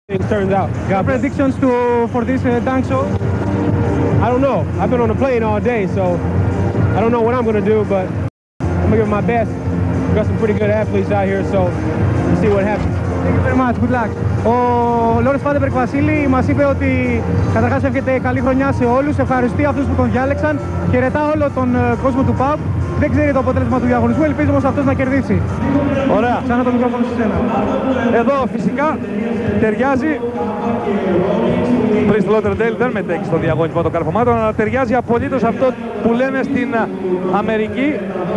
it turns out. Got predictions for this dunk show? I don't know. I've been on the plane all day, so I don't know what I'm going to do, but I'm going to give it my best. We've got some pretty good athletes out here, so we'll see what happens. Thank you very much. Good luck. Ο Λόρενς Φάντεμπερκ Βασίλη μας είπε ότι καταρχάς εύχεται καλή χρονιά σε όλους, ευχαριστεί αυτούς που τον διάλεξαν, χαιρετά όλο τον κόσμο του ΠΑΟΚ. Δεν ξέρει το αποτέλεσμα του διαγωνισμού, ελπίζω όμως αυτός να κερδίσει. Ωραία. Ξανά το μικρόφωνο σε σένα. Εδώ φυσικά ταιριάζει. Bristol Lauderdale δεν μετέχει στο διαγωνισμό των καρφωμάτων, αλλά ταιριάζει απολύτως αυτό που λένε στην Αμερική.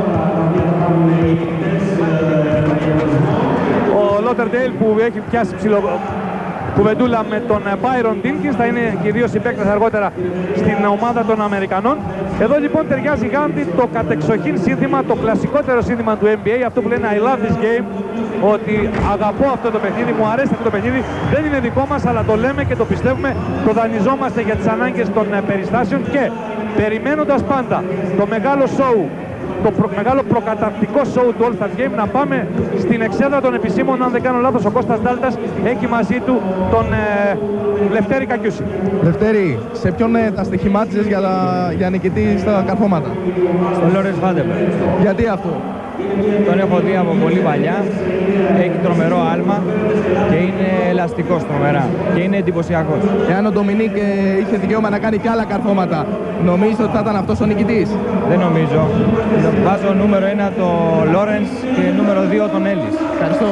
Ο Lauderdale που έχει πιάσει ψηλό κουβεντούλα με τον Byron Dinkins, θα είναι και οι δύο συμπαίκτες αργότερα στην ομάδα των Αμερικανών. Εδώ λοιπόν ταιριάζει γάντι το κατεξοχήν σύνθημα, το κλασικότερο σύνθημα του NBA, αυτό που λένε I love this game, ότι αγαπώ αυτό το παιχνίδι, μου αρέσει αυτό το παιχνίδι, δεν είναι δικό μας, αλλά το λέμε και το πιστεύουμε, το δανειζόμαστε για τις ανάγκες των περιστάσεων και περιμένοντας πάντα το μεγάλο show, το μεγάλο προκαταρκτικό show του All Star Game, να πάμε στην εξέδρα των επισήμων. Αν δεν κάνω λάθος, ο Κώστας Ντάλτας έχει μαζί του τον Λευτέρη Κακιούση. Λευτέρη, σε ποιον τα στοιχημάτιζες για νικητή στα καρφώματα? Στον Λόρενς Φάντεμπερκ. Γιατί αυτό? Τον έχω δει από πολύ παλιά, έχει τρομερό άλμα και είναι ελαστικός τρομερά και είναι εντυπωσιακός. Εάν ο Ντομινίκ είχε δικαίωμα να κάνει και άλλα καρφώματα, νομίζεις ότι θα ήταν αυτός ο νικητής? Δεν νομίζω. Βάζω νούμερο 1 το Λόρενς και νούμερο 2 τον Έλλης. Ευχαριστώ.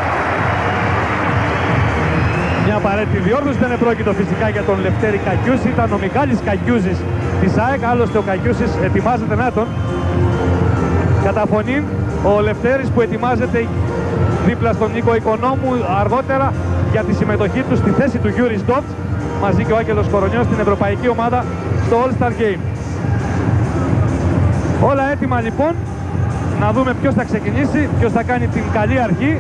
Μια απαραίτητη διόρθωση, δεν επρόκειτο φυσικά για τον Λευτέρη Κακιούση, ήταν ο Μιχάλης Κακιούζης της ΑΕΚ, άλλωστε ο Κακιούσης ετοιμάζεται να τον. Κατά φωνή, ο Λευτέρης που ετοιμάζεται δίπλα στον Νίκο Οικονόμου αργότερα για τη συμμετοχή του στη θέση του Γιούρι Ντόβτς, μαζί και ο Άγγελος Κορονιός στην ευρωπαϊκή ομάδα στο All Star Game. Όλα έτοιμα λοιπόν, να δούμε ποιος θα ξεκινήσει, ποιος θα κάνει την καλή αρχή.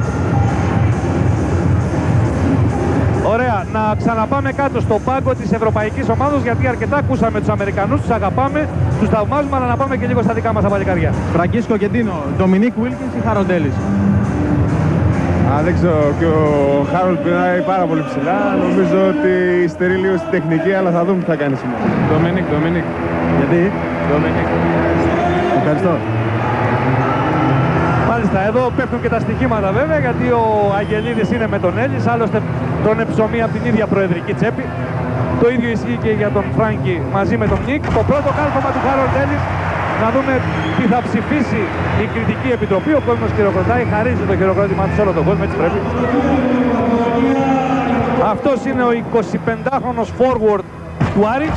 Ωραία, να ξαναπάμε κάτω στο πάγκο της ευρωπαϊκής ομάδας, γιατί αρκετά ακούσαμε τους Αμερικανούς, τους αγαπάμε, τους θαυμάζουμε, αλλά να πάμε και λίγο στα δικά μας τα παλικάρια. Φραγκίσκο Κεντίνο, Dominique Wilkins ή Χαροντέλης? Δεν ξέρω, και ο Χάρολτ πήρε πάρα πολύ ψηλά. Νομίζω ότι στερεί λίγο στην τεχνική, αλλά θα δούμε τι θα κάνει σήμερα. Dominique. Γιατί? Dominique. Ευχαριστώ. Μάλιστα, εδώ πέφτουν και τα στοιχήματα βέβαια, γιατί ο Αγγελίδης είναι με τον Έλλης, άλλωστε τρώνε ψωμί από την ίδια προεδρική τσέπη. Το ίδιο ισχύει και για τον Φράγκη μαζί με τον Νίκ. Το πρώτο κάλφωμα του Χάρολτ Έλλης, να δούμε τι θα ψηφίσει η κριτική επιτροπή. Ο κόσμος χειροκροτάει, χαρίζει το χειροκρότημα του σε όλο τον κόσμο, έτσι πρέπει. Αυτός είναι ο 25χρονος forward του Άρη.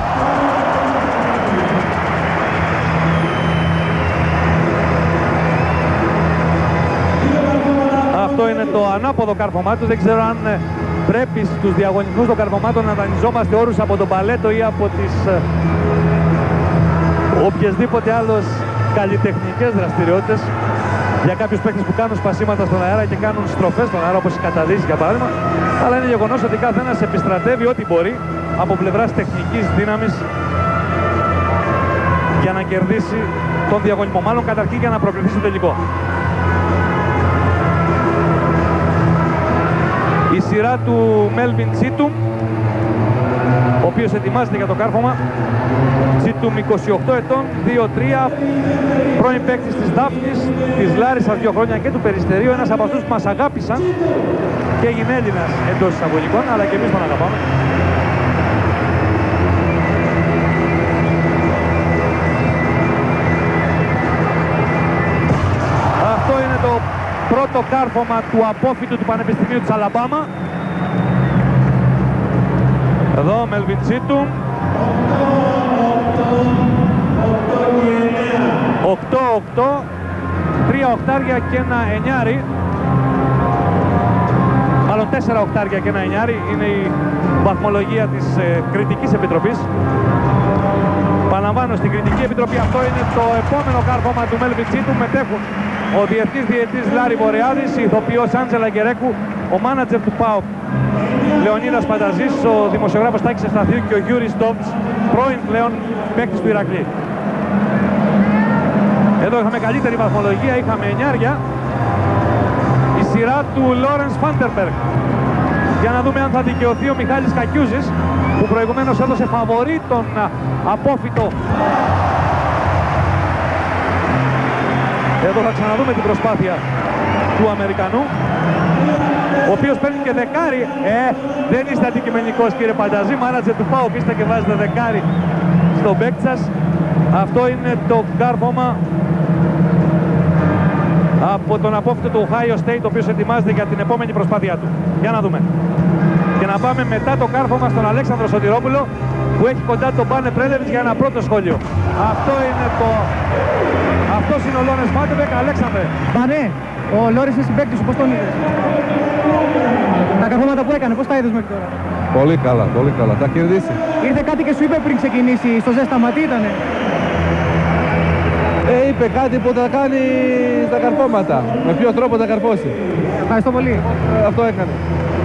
Αυτό είναι το ανάποδο κάρφωμά του. Δεν ξέρω αν πρέπει στους διαγωνισμούς των καρφωμάτων να δανειζόμαστε όρους από τον παλέτο ή από τις οποιασδήποτε άλλες καλλιτεχνικές δραστηριότητες για κάποιους παίκτες που κάνουν σπασίματα στον αέρα και κάνουν στροφές στον αέρα, όπως οι καταδύσεις για παράδειγμα. Αλλά είναι γεγονός ότι καθένας επιστρατεύει ό,τι μπορεί από πλευράς τεχνικής δύναμης για να κερδίσει τον διαγωνισμό. Μάλλον καταρχήν για να προκριθεί στο τελικό. Η σειρά του Μέλβιν Τσίτουμ, ο οποίος ετοιμάζεται για το κάρφωμα. Τσίτουμ 28 ετών, 2-3, πρώην παίκτης της Δάφνης, της Λάρισσας 2 χρόνια και του Περιστερίου, ένας από αυτούς που μας αγάπησαν και έγινε Έλληνας εντός εισαγωγικών, αλλά και εμείς τον αγαπάμε. Αυτό είναι το πρώτο κάρφωμα του απόφοιτου του Πανεπιστημίου της Αλαμπάμα. Εδώ Μέλβιν Τσίτουμ. 8-8, 3 οχτάρια και ένα εννιάρι. Μάλλον 4 οχτάρια και ένα εννιάρι είναι η βαθμολογία της κριτικής επιτροπής. Παραλαμβάνω, στην κριτική επιτροπή αυτό είναι το επόμενο κάρφωμα του Μέλβιν Τσίτουμ. Μετέχουν ο διεθνής διαιτητής Λάρη Βορειάδης, η ηθοποιός Άντζελα Γκερέκου, ο μάνατζερ του ΠΑΟΚ Λεωνίδας Πανταζής, ο δημοσιογράφος Τάκης Ευσταθίου και ο Γιούρις Ντόβτς, πρώην πλέον παίκτης του Ηρακλή. Εδώ είχαμε καλύτερη βαθμολογία, είχαμε εννιάρια. Η σειρά του Λόρενς Φάντερμπερκ. Για Για να δούμε αν θα δικαιωθεί ο Μιχάλης Κακιούζης, που προηγουμένως έδωσε φαβορί τον απόφυτο. Εδώ θα ξαναδούμε την προσπάθεια του Αμερικανού, ο οποίος παίρνει και δεκάρι. Δεν είστε αντικειμενικός, κύριε Πανταζή, μάνατζερ του ΠΑΟΚ είστε και βάζετε δεκάρι στον παίκτη σας. Αυτό είναι το κάρφωμα από τον απόφυτο του Ohio State, ο οποίος ετοιμάζεται για την επόμενη προσπάθειά του. Για να δούμε. Και να πάμε μετά το κάρφωμα στον Αλέξανδρο Σωτηρόπουλο, που έχει κοντά τον Μπάνε Πρέλεβιτς για ένα πρώτο σχόλιο. Αυτός είναι ο Λόρενς Φάντεμπεκ. Αλέξανδρε. Μπάνε, ο Λόρενς είναι συμπαίκτης σου, πώς τον είδες? Τα καρφώματα που έκανε, πώς τα είδες μέχρι τώρα? Πολύ καλά, πολύ καλά. Τα κερδίσει. Ήρθε κάτι και σου είπε πριν ξεκινήσει στο ζέσταμα, τι ήτανε? Είπε κάτι που θα κάνει στα καρφώματα. Με ποιο τρόπο θα καρφώσει. Ευχαριστώ πολύ. Αυτό έκανε.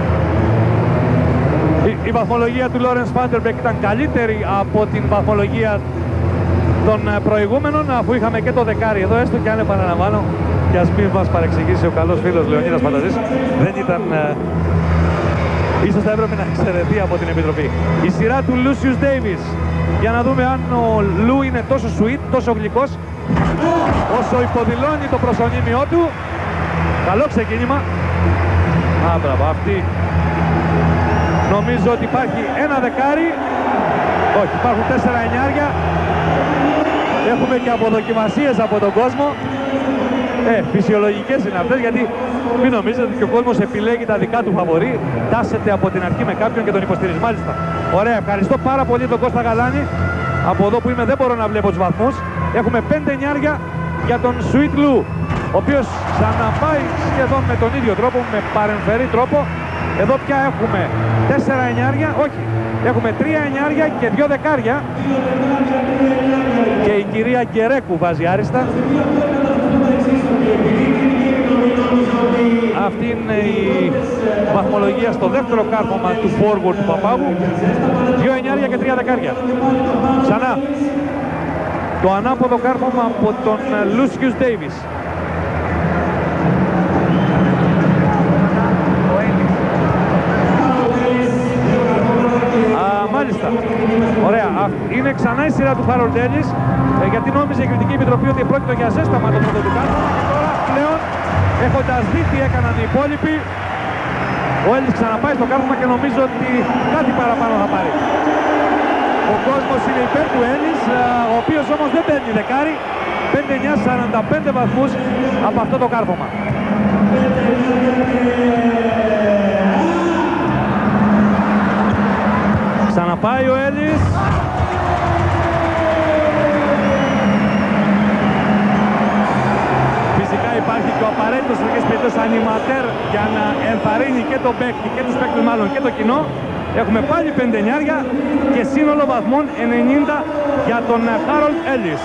Η βαθμολογία του Λόρενς Φάντερμπεκ ήταν καλύτερη από την βαθμολογία των προηγούμενων, αφού είχαμε και το δεκάρι εδώ, έστω και αν επαναλαμβάνω, και ας μην μας παρεξηγήσει ο καλός φίλος Λεωνίδας Πανταζής, δεν ήταν... ίσως θα έπρεπε να εξαιρεθεί από την Επιτροπή. Η σειρά του Λούσιους Ντέιβις. Για να δούμε αν ο Λου είναι τόσο sweet, τόσο γλυκός, όσο υποδηλώνει το προσωνύμιό του. Καλό ξεκίνημα. Μπράβο, αυτή. Νομίζω ότι υπάρχει ένα δεκάρι. Όχι, υπάρχουν 4 εννιάρια. Έχουμε και αποδοκιμασίες από τον κόσμο. Φυσιολογικές είναι αυτές, γιατί μην νομίζετε ότι ο κόσμος επιλέγει τα δικά του φαβορί. Τάσεται από την αρχή με κάποιον και τον υποστηρίζει. Μάλιστα. Ωραία, ευχαριστώ πάρα πολύ τον Κώστα Γαλάνη. Από εδώ που είμαι δεν μπορώ να βλέπω τους βαθμούς. Έχουμε 5 εννιάρια για τον Sweet Lou, ο οποίος ξαναπάει σχεδόν με τον ίδιο τρόπο, με παρεμφερή τρόπο. Εδώ πια έχουμε 4 εννιάρια, όχι, έχουμε 3 εννιάρια και 2 δεκάρια. Και η κυρία Γκερέκου βάζει άριστα. Αυτή είναι η βαθμολογία στο δεύτερο κάρφωμα του forward του Παπάγου. 2 εννιάρια και 3 δεκάρια. Ξανά το ανάποδο κάρφωμα από τον Λούσιους Ντέιβις. Μάλιστα. Ωραία. Είναι ξανά η σειρά του Χάρολντ Έλλης, γιατί νόμιζε η Κριτική Επιτροπή ότι πρόκειται για ζέσταμα το πρώτο του κάρφωμα, και τώρα πλέον, έχοντας δει τι έκαναν οι υπόλοιποι, ο Έλλης ξαναπάει στο κάρφωμα και νομίζω ότι κάτι παραπάνω θα πάρει. Ο κόσμος είναι υπέρ του Έλλης, ο οποίος όμως δεν παίρνει δεκάρι. 5-9-45 βαθμούς από αυτό το κάρφωμα. Ξαναπάει ο Έλλης. Φυσικά υπάρχει και ο απαραίτητος ανηματέρ για να ενθαρρύνει και τον παίκτη και τους παίκτες, μάλλον και το κοινό. Έχουμε πάλι 5 εννιάρια και σύνολο βαθμών 90 για τον Χάρολντ Έλλης.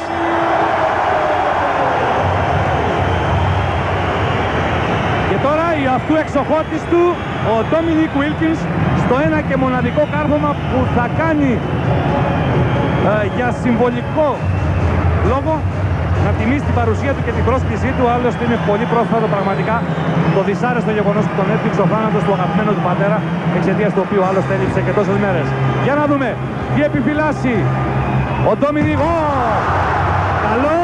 Και τώρα η αυτού εξοχότης του, ο Dominique Wilkins, στο ένα και μοναδικό κάρφωμα που θα κάνει για συμβολικό λόγο να τιμήσει την παρουσία του και την πρόσκλησή του. Άλλωστε είναι πολύ πρόσφατο πραγματικά το δυσάρεστο γεγονός που τον έπληξε ο θάνατος του αγαπημένου του πατέρα, εξαιτίας του οποίου άλλωστε έλειψε και τόσες μέρες. Για να δούμε τι επιφυλάσσει ο Ντόμινικ. Καλό,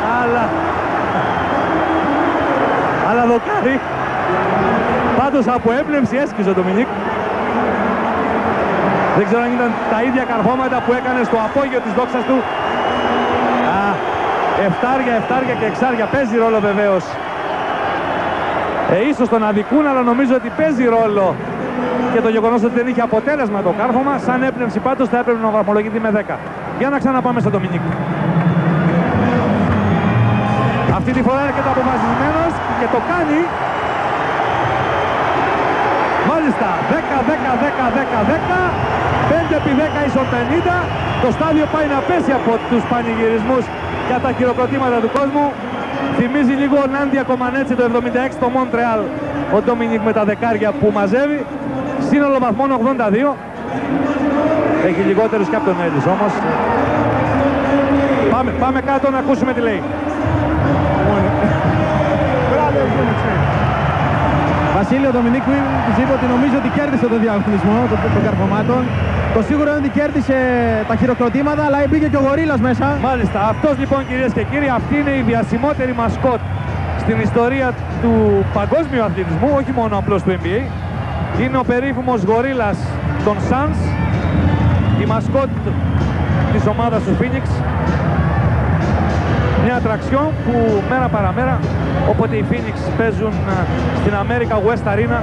αλλά δοκάρι. Πάντως από έμπνευση έσκυζε ο Ντομινίκ. Δεν ξέρω αν ήταν τα ίδια καρφώματα που έκανε στο απόγειο της δόξας του. Εφτάρια και εξάρια. Παίζει ρόλο βεβαίως. Ίσως τον αδικούν, αλλά νομίζω ότι παίζει ρόλο και το γεγονός ότι δεν είχε αποτέλεσμα το κάρφωμα. Σαν έμπνευση πάντως θα έπρεπε να βαθμολογηθεί με 10. Για να ξαναπάμε στον Ντομινίκ. Αυτή τη φορά είναι και το αποφασισμένος και το κάνει. Μάλιστα, 10-10-10-10-10, 5x10 ίσον 50. Το στάδιο πάει να πέσει από τους πανηγυρισμούς για τα χειροκροτήματα του κόσμου. Θυμίζει λίγο ο Νάντια Κομανέτσι το 76 στο Μοντρεάλ, ο Ντόμινικ με τα δεκάρια που μαζεύει. Σύνολο βαθμών 82. Έχει λιγότερους και από τον Έλλης όμως. Πάμε κάτω να ακούσουμε τι λέει. Βασίλη, ο Dominique Wilkins είπε ότι νομίζω ότι κέρδισε τον διαγωνισμό των καρφωμάτων. Το σίγουρο είναι ότι κέρδισε τα χειροκροτήματα, αλλά μπήκε και ο Γορίλας μέσα. Μάλιστα, αυτός λοιπόν κυρίες και κύριοι, αυτή είναι η διασημότερη μασκότ στην ιστορία του παγκόσμιου αθλητισμού, όχι μόνο απλώς του NBA. Είναι ο περίφημος Γορίλας των Suns, η μασκότ της ομάδας του Phoenix. Μια ατραξιόν που μέρα παραμέρα, όποτε οι Phoenix παίζουν στην America West Arena,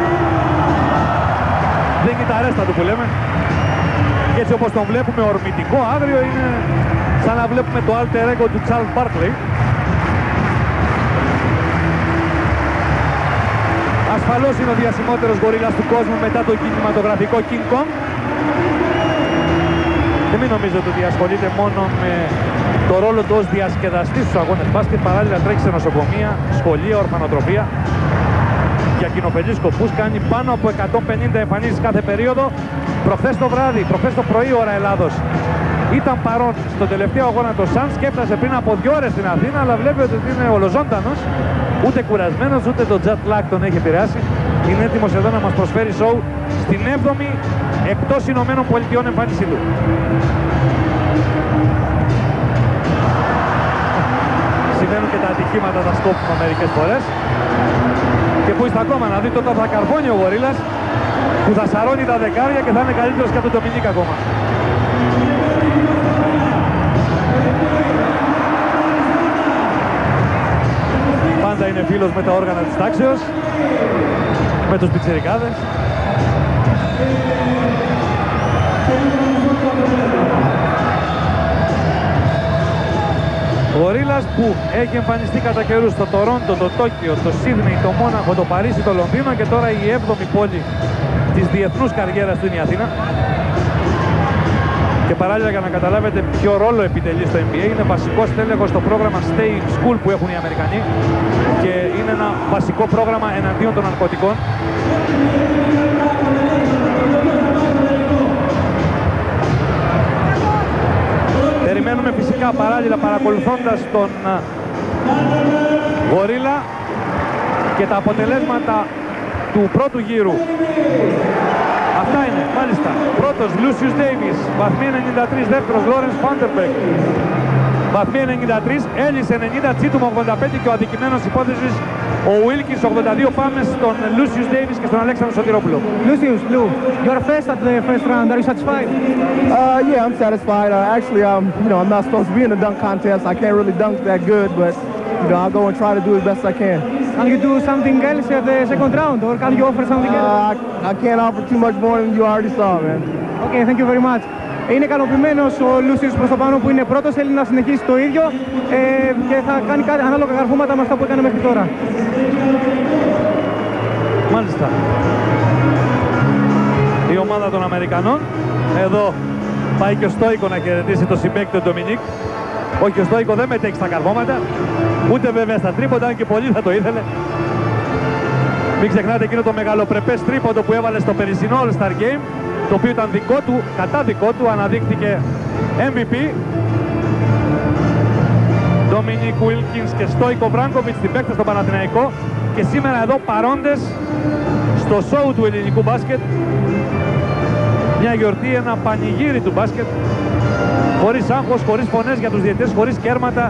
δίνει τα ρέστα του που λέμε. Και έτσι όπως τον βλέπουμε ορμητικό, άγριο, είναι σαν να βλέπουμε το alter ego του Charles Barkley. Ασφαλώς είναι ο διασημότερος γορίλας του κόσμου μετά το κινηματογραφικό King Kong. Και μην νομίζετε ότι ασχολείται μόνο με το ρόλο του ως διασκεδαστής στους αγώνες μπάσκετ. Παράλληλα τρέχει σε νοσοκομεία, σχολεία, ορφανοτροφία. Για κοινοφελείς σκοπούς κάνει πάνω από 150 εμφανίσεις κάθε περίοδο. Προχθές το βράδυ, προχθές το πρωί ώρα Ελλάδος, ήταν παρόν στο τελευταίο αγώνα το Suns και έφτασε πριν από 2 ώρες στην Αθήνα, αλλά βλέπει ότι είναι ολοζώντανος, ούτε κουρασμένος, ούτε το jet lag τον έχει επηρεάσει. Είναι έτοιμος εδώ να μας προσφέρει σοου στην 7η εκτός Ηνωμένων Πολιτειών εμφάνισή του. Συμβαίνουν και τα ατυχήματα, τα σκόπουμε μερικές φορές. Και που είστε ακόμα να δείτε όταν θα καρφώνει ο Γορίλας, που θα σαρώνει τα δεκάρια και θα είναι καλύτερος και από τον Dominique ακόμα. Πάντα είναι φίλος με τα όργανα της τάξεως, με τους πιτσιρικάδες. Γορίλας που έχει εμφανιστεί κατά καιρούς στο Τορόντο, το Τόκιο, το Σίδνεϊ, το Μόναχο, το Παρίσι, το Λονδίνο και τώρα η 7η πόλη της διεθνούς καριέρας του είναι η Αθήνα. Και παράλληλα, για να καταλάβετε ποιο ρόλο επιτελεί στο NBA, είναι βασικός τέλεχος στο πρόγραμμα Stay in School που έχουν οι Αμερικανοί και είναι ένα βασικό πρόγραμμα εναντίον των ναρκωτικών. Περιμένουμε φυσικά παράλληλα, παρακολουθώντας τον Γορίλα και τα αποτελέσματα του πρώτου γύρου. Αυτά είναι, μάλιστα. Πρώτος Lucius Davis, βαθμοί 93, δεύτερος Lawrence Funderburke, βαθμοί 93, Έλλης 90, Τσίτουμ 85 και ο αδικημένος υπόθεσης ο Wilkins 82. Πάμε στον Lucius Davis και στον Αλέξανδρο Σωτηρόπουλο. Lucius, Lou, you're first at the first round. Are you satisfied? Yeah, I'm satisfied. Actually, I'm not supposed to be in the dunk contest. I can't really dunk that good, but I'll go and try to do as best I can. Can you do something else at the second round, or can you offer something else? I can't offer too much more than you already saw, man. Okay, thank you very much. Είναι ικανοποιημένος ο Lucius προς το πάνω που είναι πρώτος, θέλει να συνεχίσει το ίδιο και θα κάνει κάτι ανάλογα καρφώματα με αυτά που έκανε μέχρι τώρα. Μάλιστα. Η ομάδα των Αμερικανών. Εδώ πάει και ο Στόικο να χαιρετήσει το συμπαίκτη του Dominique. Όχι, ο Στόικο δεν μετέχει στα καρφώματα, ούτε βέβαια στα τρίποντα, αν και πολύ θα το ήθελε. Μην ξεχνάτε εκείνο το μεγαλοπρεπές τρίποντο που έβαλε στο περσινό All-Star Game, το οποίο ήταν δικό του, κατά δικό του, αναδείχθηκε MVP. Dominique Wilkins και Στόικο Βράγκοβιτς, την παίκτες στον Παναθηναϊκό, και σήμερα εδώ παρόντες στο σόου του ελληνικού μπάσκετ. Μια γιορτή, ένα πανηγύρι του μπάσκετ, χωρίς άγχος, χωρίς φωνές για τους διαιτητές, χωρίς κέρματα.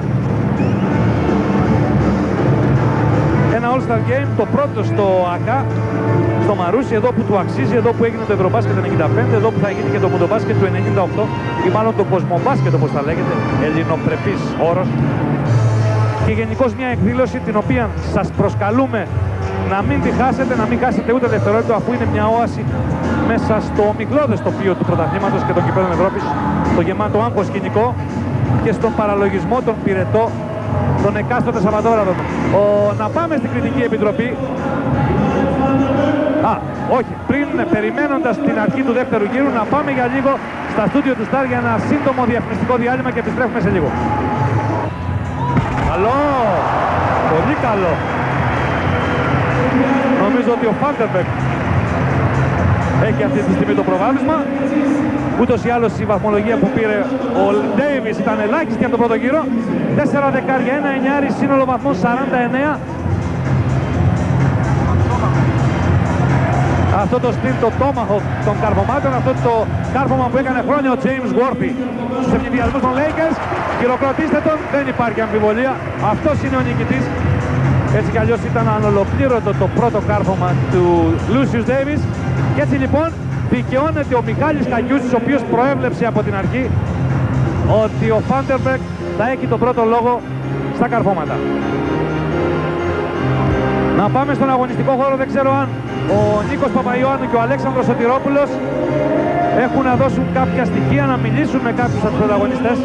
Ένα All-Star Game, το πρώτο στο O.A.C.A, στο Μαρούσι, εδώ που του αξίζει, εδώ που έγινε το Ευρωμπάσκετ 95, εδώ που θα γίνει και το Μουντομπάσκετ του 98, ή μάλλον το Κοσμομπάσκετ όπως θα λέγεται, ελληνοπρεπής όρος. Και γενικώς μια εκδήλωση την οποία σας προσκαλούμε να μην τη χάσετε, να μην χάσετε ούτε δευτερόλεπτο, αφού είναι μια όαση μέσα στο ομιχλώδες τοπίο του πρωταθλήματος και των κυπέλλων Ευρώπης, το γεμάτο άγχος σκηνικό και στον παραλογισμό των πυρετό των εκάστοτε Σαββατόβραδων. Να πάμε στην κριτική επιτροπή. Όχι, πριν, περιμένοντας την αρχή του δεύτερου γύρου, να πάμε για λίγο στα στούντιο του Σταρ για ένα σύντομο διαφημιστικό διάλειμμα και επιστρέφουμε σε λίγο. Καλό! Πολύ καλό! Νομίζω ότι ο Funderburke έχει αυτή τη στιγμή το προβάδισμα. Ούτως ή άλλως η βαθμολογία που πήρε ο Davis ήταν ελάχιστη από τον πρώτο γύρο. 4 δεκάρια, 1 εννιάρι, σύνολο βαθμών 49. αυτό το στυλ, το τόμαχο των καρφωμάτων, αυτό το κάρφωμα που έκανε χρόνια ο James Worthy στους ευνηδιασμούς των Lakers. Χειροκροτήστε τον, δεν υπάρχει αμφιβολία, αυτός είναι ο νικητής. Έτσι κι αλλιώς ήταν ανολοκλήρωτο το πρώτο κάρφωμα του Lucius Davis. Και έτσι λοιπόν δικαιώνεται ο Μιχάλης Καγιούσης, ο οποίος προέβλεψε από την αρχή ότι ο Funderburke θα έχει τον πρώτο λόγο στα καρφώματα. Να πάμε στον αγωνιστικό χώρο, δεν ξέρω αν ο Νίκος Παπαϊωάννου και ο Αλέξανδρος Σωτηρόπουλος έχουν να δώσουν κάποια στοιχεία, να μιλήσουν με κάποιους από τους πρωταγωνιστές.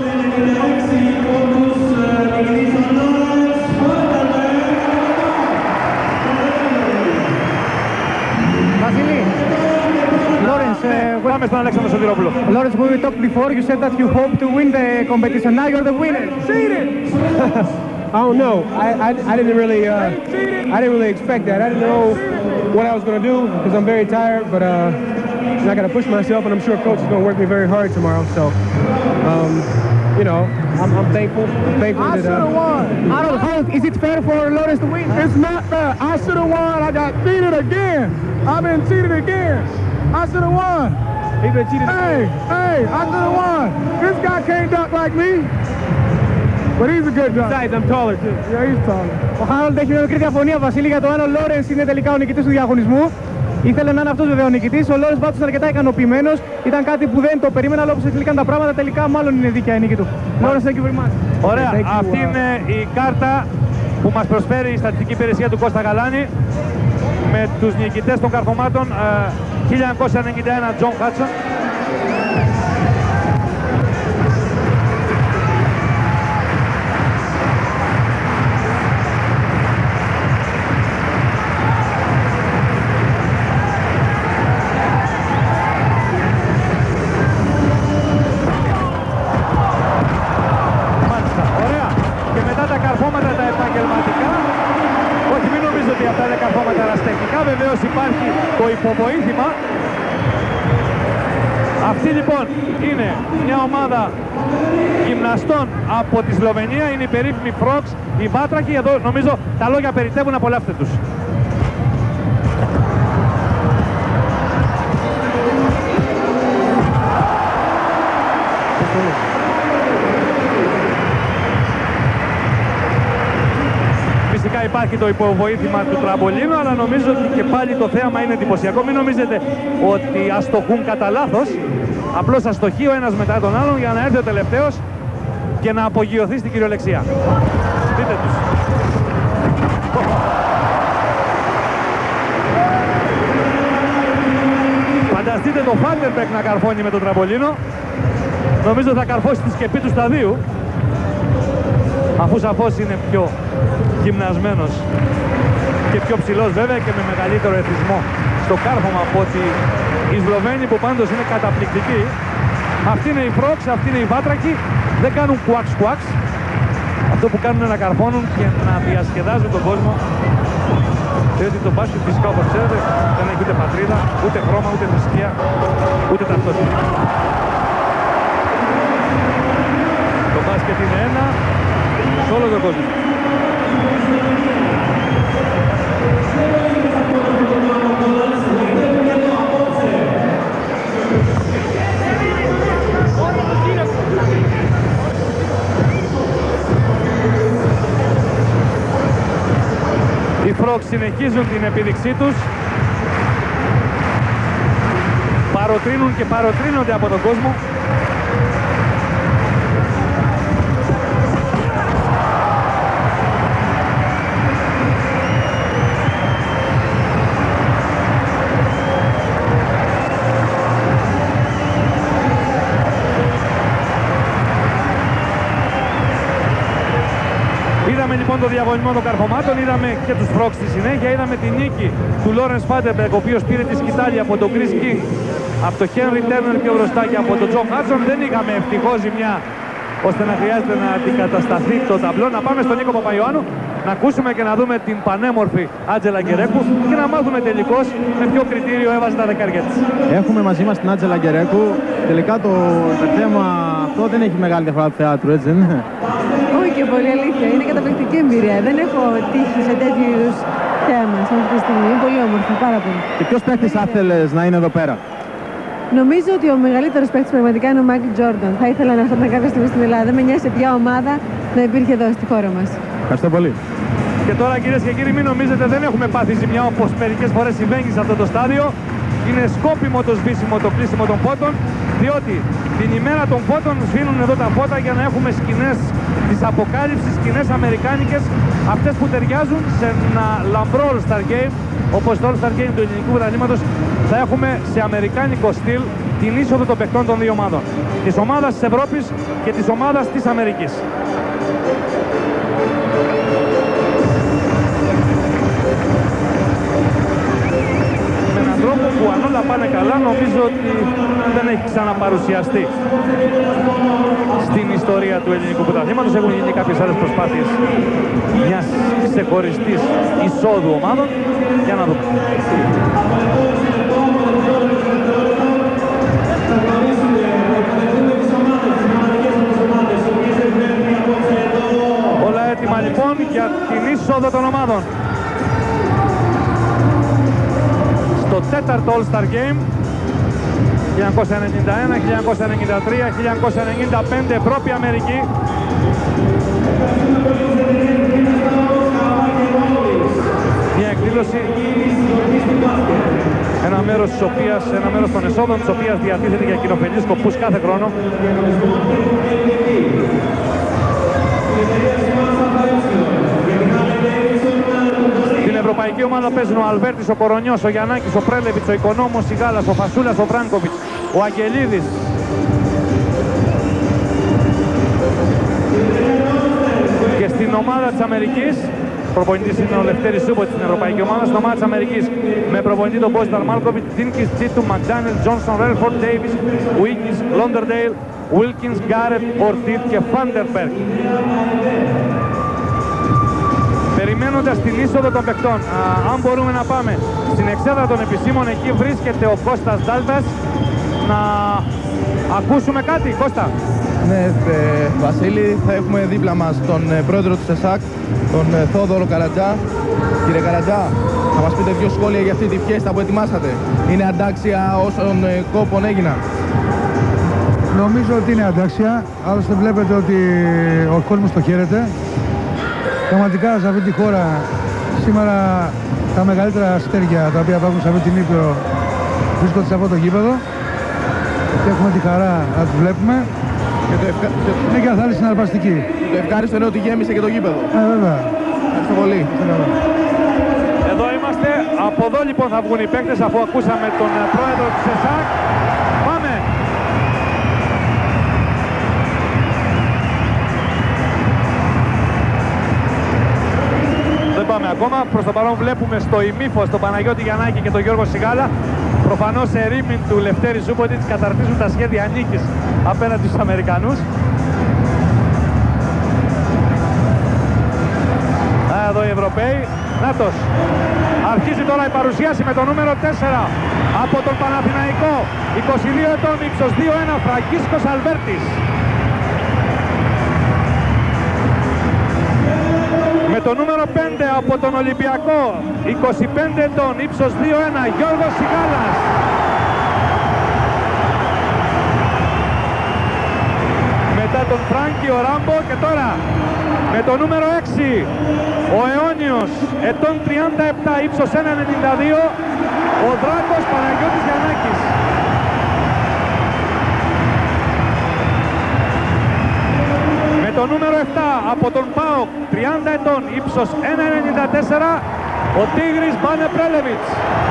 Βασίλη, Lawrence, Πάμε στον Αλέξανδρο Σωτηρόπουλο. Lawrence, when we talked before, you said that you hope to win the competition. Now you're the winner. See it! I don't know. I didn't really expect that. I didn't know what I was going to do because I'm very tired, but I got to push myself, and I'm sure Coach is going to work me very hard tomorrow. So, you know, I'm thankful. I'm thankful I that. should have won. Harold, is it fair for Lawrence to win? It's not fair. I should have won. I got cheated again. I've been cheated again. I should have won. He's been cheated. Hey, I should have won. This guy can't dunk like me. But he's a good dunker. Besides, I'm taller too. Yeah, he's taller. Ο Harold έχει μια μικρή διαφωνία, Βασίλη, για το αν ο Lawrence είναι τελικά ο νικητής του διαγωνισμού. Ήθελε να είναι αυτός βέβαια ο νικητής. Ο Lawrence πάντως ήταν αρκετά ικανοποιημένος. Ήταν κάτι που δεν το περίμενα, αλλά όπως εξελίχθηκαν τα πράγματα, τελικά μάλλον είναι δίκαια η νίκη του. Lawrence, thank you very much. Ωραία, αυτή είναι η κάρτα που μας προσφέρει η στατιστική υπηρεσία του Κώστα Γαλάνη με τους νικητές των καρφωμάτων 1991 John Hudson. Βεβαίως υπάρχει το υποβοήθημα. Αυτή λοιπόν είναι μια ομάδα γυμναστών από τη Σλοβενία, είναι η περίφημη Frogs, η Βάτρακοι. Εδώ νομίζω τα λόγια περιττεύουν, απολαύστε τους. Φυσικά υπάρχει το υποβοήθημα του τραμπολίνου, αλλά νομίζω ότι και πάλι το θέαμα είναι εντυπωσιακό. Μην νομίζετε ότι αστοχούν κατά λάθος. Απλώς αστοχεί ο ένας μετά τον άλλον για να έρθει ο τελευταίος και να απογειωθεί στην κυριολεξία. Δείτε τους. Φανταστείτε το Funderburke να καρφώνει με το τραμπολίνο. Νομίζω θα καρφώσει τη σκεπή του σταδίου, αφού σαφώς είναι πιο γυμνασμένος και πιο ψηλός βέβαια και με μεγαλύτερο εθισμό στο κάρφωμα από ότι οι Σλοβαίνοι, που πάντως είναι καταπληκτικοί. Αυτοί είναι οι Frogs, αυτοί είναι οι Βάτρακοι, δεν κάνουν κουάξ. Αυτό που κάνουν είναι να καρφώνουν και να διασκεδάζουν τον κόσμο. Γιατί το μπάσκετ φυσικά, όπως ξέρετε, δεν έχει ούτε πατρίδα, ούτε χρώμα, ούτε θρησκεία, ούτε ταυτότητα. Το μπάσκετ είναι ένα σε όλο τον κόσμο. Οι Frogs συνεχίζουν την επίδειξή τους. Παροτρύνουν και παροτρύνονται από τον κόσμο. Είδαμε λοιπόν το διαγωνισμό των καρφωμάτων, είδαμε και τους Frogs στη συνέχεια, είδαμε τη νίκη του Lawrence Funderburke, ο οποίος πήρε τη σκητάλη από τον Chris King, από τον Henry Turner πιο μπροστά και από τον John Hudson. Δεν είχαμε ευτυχώς ζημιά ώστε να χρειάζεται να αντικατασταθεί το ταμπλό. Να πάμε στον Νίκο Παπαϊωάννου, να ακούσουμε και να δούμε την πανέμορφη Άντζελα Γκερέκου και να μάθουμε τελικώς με ποιο κριτήριο έβαζε τα δεκάρια της. Έχουμε μαζί μας την Άντζελα Γκερέκου. Τελικά το θέμα αυτό δεν έχει μεγάλη διαφορά του θεάτρου, έτσι δεν είναι? Όχι και πολύ, αλήθεια. Είναι καταπληκτική εμπειρία. Δεν έχω τύχει σε τέτοιου είδους θέα μας αυτή τη στιγμή. Είναι πολύ όμορφο, πάρα πολύ. Και ποιος παίκτης θα ήθελες να είναι εδώ πέρα? Νομίζω ότι ο μεγαλύτερος παίκτης πραγματικά είναι ο Μάικλ Τζόρνταν. Θα ήθελα να έρθω κάποια στιγμή στην Ελλάδα. Δεν με νοιάζει ποια ομάδα να υπήρχε εδώ στη χώρα μας. Ευχαριστώ πολύ. Και τώρα, κυρίες και κύριοι, μην νομίζετε, δεν έχουμε πάθει ζημιά όπως μερικές φορές συμβαίνει σε αυτό το στάδιο. Είναι σκόπιμο το σβήσιμο, το κλείσιμο των φώτων, διότι την ημέρα των φώτων σβήνουν εδώ τα φώτα για να έχουμε σκηνές της αποκάλυψης, σκηνές αμερικάνικες, αυτές που ταιριάζουν σε ένα λαμπρό All-Star Game, όπως το All-Star Game του ελληνικού πρωταθλήματος. Θα έχουμε σε αμερικάνικο στυλ την είσοδο των παιχτών των δύο ομάδων, της ομάδας της Ευρώπης και της ομάδας της Αμερικής. Τρόπο που αν όλα πάνε καλά, νομίζω ότι δεν έχει ξαναπαρουσιαστεί στην ιστορία του ελληνικού πρωταθλήματος. Έχουν γίνει κάποιες άλλες προσπάθειες μιας ξεχωριστής εισόδου ομάδων. Για να δούμε. Όλα έτοιμα λοιπόν για την είσοδο των ομάδων. Το τέταρτο All-Star Game 1991, 1993, 1995 Ευρώπη-Αμερική. Μια εκδήλωση, ένα μέρος των εσόδων της οποίας διατίθεται για κοινοφελείς σκοπούς κάθε χρόνο. Την ευρωπαϊκή ομάδα παίζουν ο Αλβέρτης, ο Κορονιός, ο Γιαννάκης, ο Πρέλεβιτς, ο Οικονόμος, η Γάλας, ο Φασούλας, ο Βράνκοβιτς, ο Αγγελίδης. Και στην ομάδα της Αμερικής, προπονητής είναι ο Λευτέρης Σούμποτης στην ευρωπαϊκή ομάδα, στην ομάδα της Αμερικής με προπονητή τον Μπόσταρ Μάλκοβιτς, Τίνκης, Τσίτου, Μακντάνελ, Τζόνσον, Ρέλφορντ, Ντέιβις, Wiggins, Λόντερντέιλ, Wilkins, Γκάρετ, Ορτίτ και Funderburke. Περιμένοντας την είσοδο των παιχτών, αν μπορούμε να πάμε στην εξέδρα των επισήμων, εκεί βρίσκεται ο Κώστας Ντάλτας. Να ακούσουμε κάτι, Κώστα. Ναι, Βασίλη, θα έχουμε δίπλα μας τον πρόεδρο του ΕΣΑΚ, τον Θόδωρο Καρατζά. Κύριε Καρατζά, θα μας πείτε δύο σχόλια για αυτή τη φιέστα που ετοιμάσατε. Είναι αντάξια όσων κόπων έγιναν? Νομίζω ότι είναι αντάξια, άλλωστε βλέπετε ότι ο κόσμος το χαίρεται. Πραγματικά σε αυτή τη χώρα σήμερα τα μεγαλύτερα αστέρια τα οποία υπάρχουν σε αυτή την Ήπειρο βρίσκονται σε αυτό το γήπεδο και έχουμε τη χαρά να τους βλέπουμε. Είναι και αθάλη συναρπαστική. Το ευχάριστο είναι ότι γέμισε και το γήπεδο. Βέβαια. Ευχαριστώ πολύ. Εδώ είμαστε. Από εδώ λοιπόν θα βγουν οι παίκτες αφού ακούσαμε τον πρόεδρο της ΕΣΑΚ. Πάμε! Δεν πάμε ακόμα. Προς το παρόν βλέπουμε στο ημίφος τον Παναγιώτη Γιαννάκη και τον Γιώργο Σιγάλα. Προφανώς σε ρήμην του Λευτέρη Ζούμποτιτς καταρτίζουν τα σχέδια νίκης απέναντι στους Αμερικανούς. Εδώ οι Ευρωπαίοι. Νάτος. Αρχίζει τώρα η παρουσίαση με το νούμερο 4 από τον Παναθηναϊκό. 22 ετών, ύψος 2-1, Fragiskos Alvertis. Με το νούμερο 5 από τον Ολυμπιακό, 25 ετών, ύψος 2-1, Γιώργος Σιγάλας. Μετά τον Φράγκη ο Ράμπο και τώρα με το νούμερο 6 ο αιώνιος, ετών 37, ύψος 1,92, ο Δράκος Παναγιώτης Γιαννάκης. Με το νούμερο 7 από τον ΠΑΟΚ, 30 ετών, ύψος 1,94, ο Τίγρης Μπάνε Πρέλεβιτς.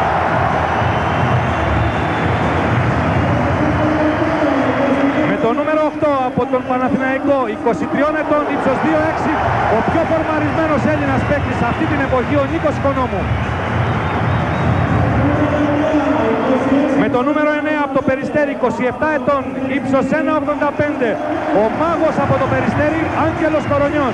Με το νούμερο 8 από τον Παναθηναϊκό, 23 ετών, ύψος 2,6, ο πιο φορμαρισμένος Έλληνας παίκτης σε αυτή την εποχή, ο Νίκος Οικονόμου. Με το νούμερο 9 από το Περιστέρι, 27 ετών, ύψος 1,85, ο μάγος από το Περιστέρι, Άγγελος Κορονιός.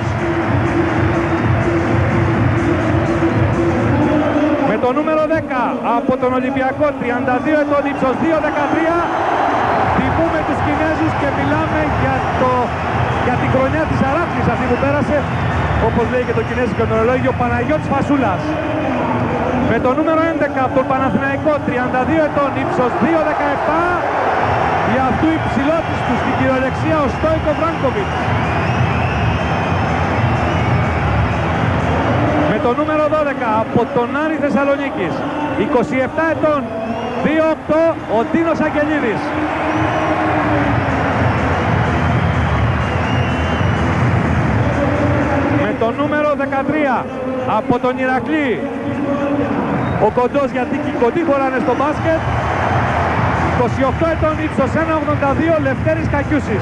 Με το νούμερο 10 από τον Ολυμπιακό, 32 ετών, ύψος 2,13, τιμούμε τους Κινέζους και μιλάμε για την χρονιά της αράχνης αυτή που πέρασε, όπως λέει και το κινέζικο ορολόγιο, Παναγιώτης Φασούλας. Με το νούμερο 11 από τον Παναθηναϊκό, 32 ετών, ύψος 2,17. Για αυτού υψηλότης του στην κυριολεξία ο Στόικο Βράνκοβιτς. Με το νούμερο 12 από τον Άρη Θεσσαλονίκης, 27 ετών, 2,8, ο Ντίνος Αγγελίδης. Με το νούμερο 13 από τον Ηρακλή, ο κοντός, γιατί και οι κοντοί χωράνε στο μπάσκετ, 28 ετών, ύψος 1,82, Λευτέρης Κακιούσης.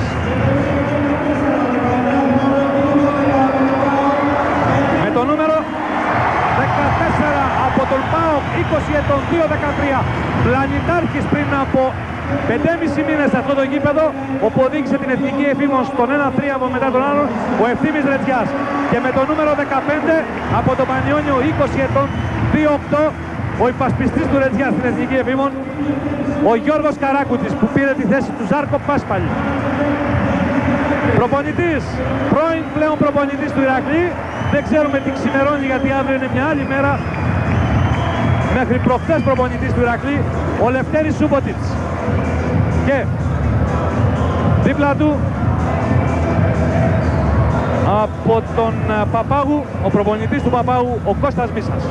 Με το νούμερο 14 από τον ΠΑΟΚ, 20 ετών, 2,13, πλανητάρχης πριν από 5,5 μήνες σε αυτό το γήπεδο, όπου οδήγησε την εθνική εφήμων στον 1-3 μετά τον άλλον, ο Ευθύμης Ρετζιάς. Και με το νούμερο 15 από τον Πανιόνιο, 20 ετών, 2,8, ο υπασπιστής του Ρετζιά στην εθνική εφήμων, ο Γιώργος Καράκουτης, που πήρε τη θέση του Ζάρκο Πάσπαλη. Προπονητής, πρώην πλέον προπονητής του Ηρακλή, δεν ξέρουμε τι ξημερώνει γιατί αύριο είναι μια άλλη μέρα. Μέχρι προχθές προπονητής του Ηρακλή, ο Λευτέρης Σούμποτιτς. Και δίπλα του από τον Παπάγου, ο προπονητής του Παπάγου, ο Κώστας Μίσας.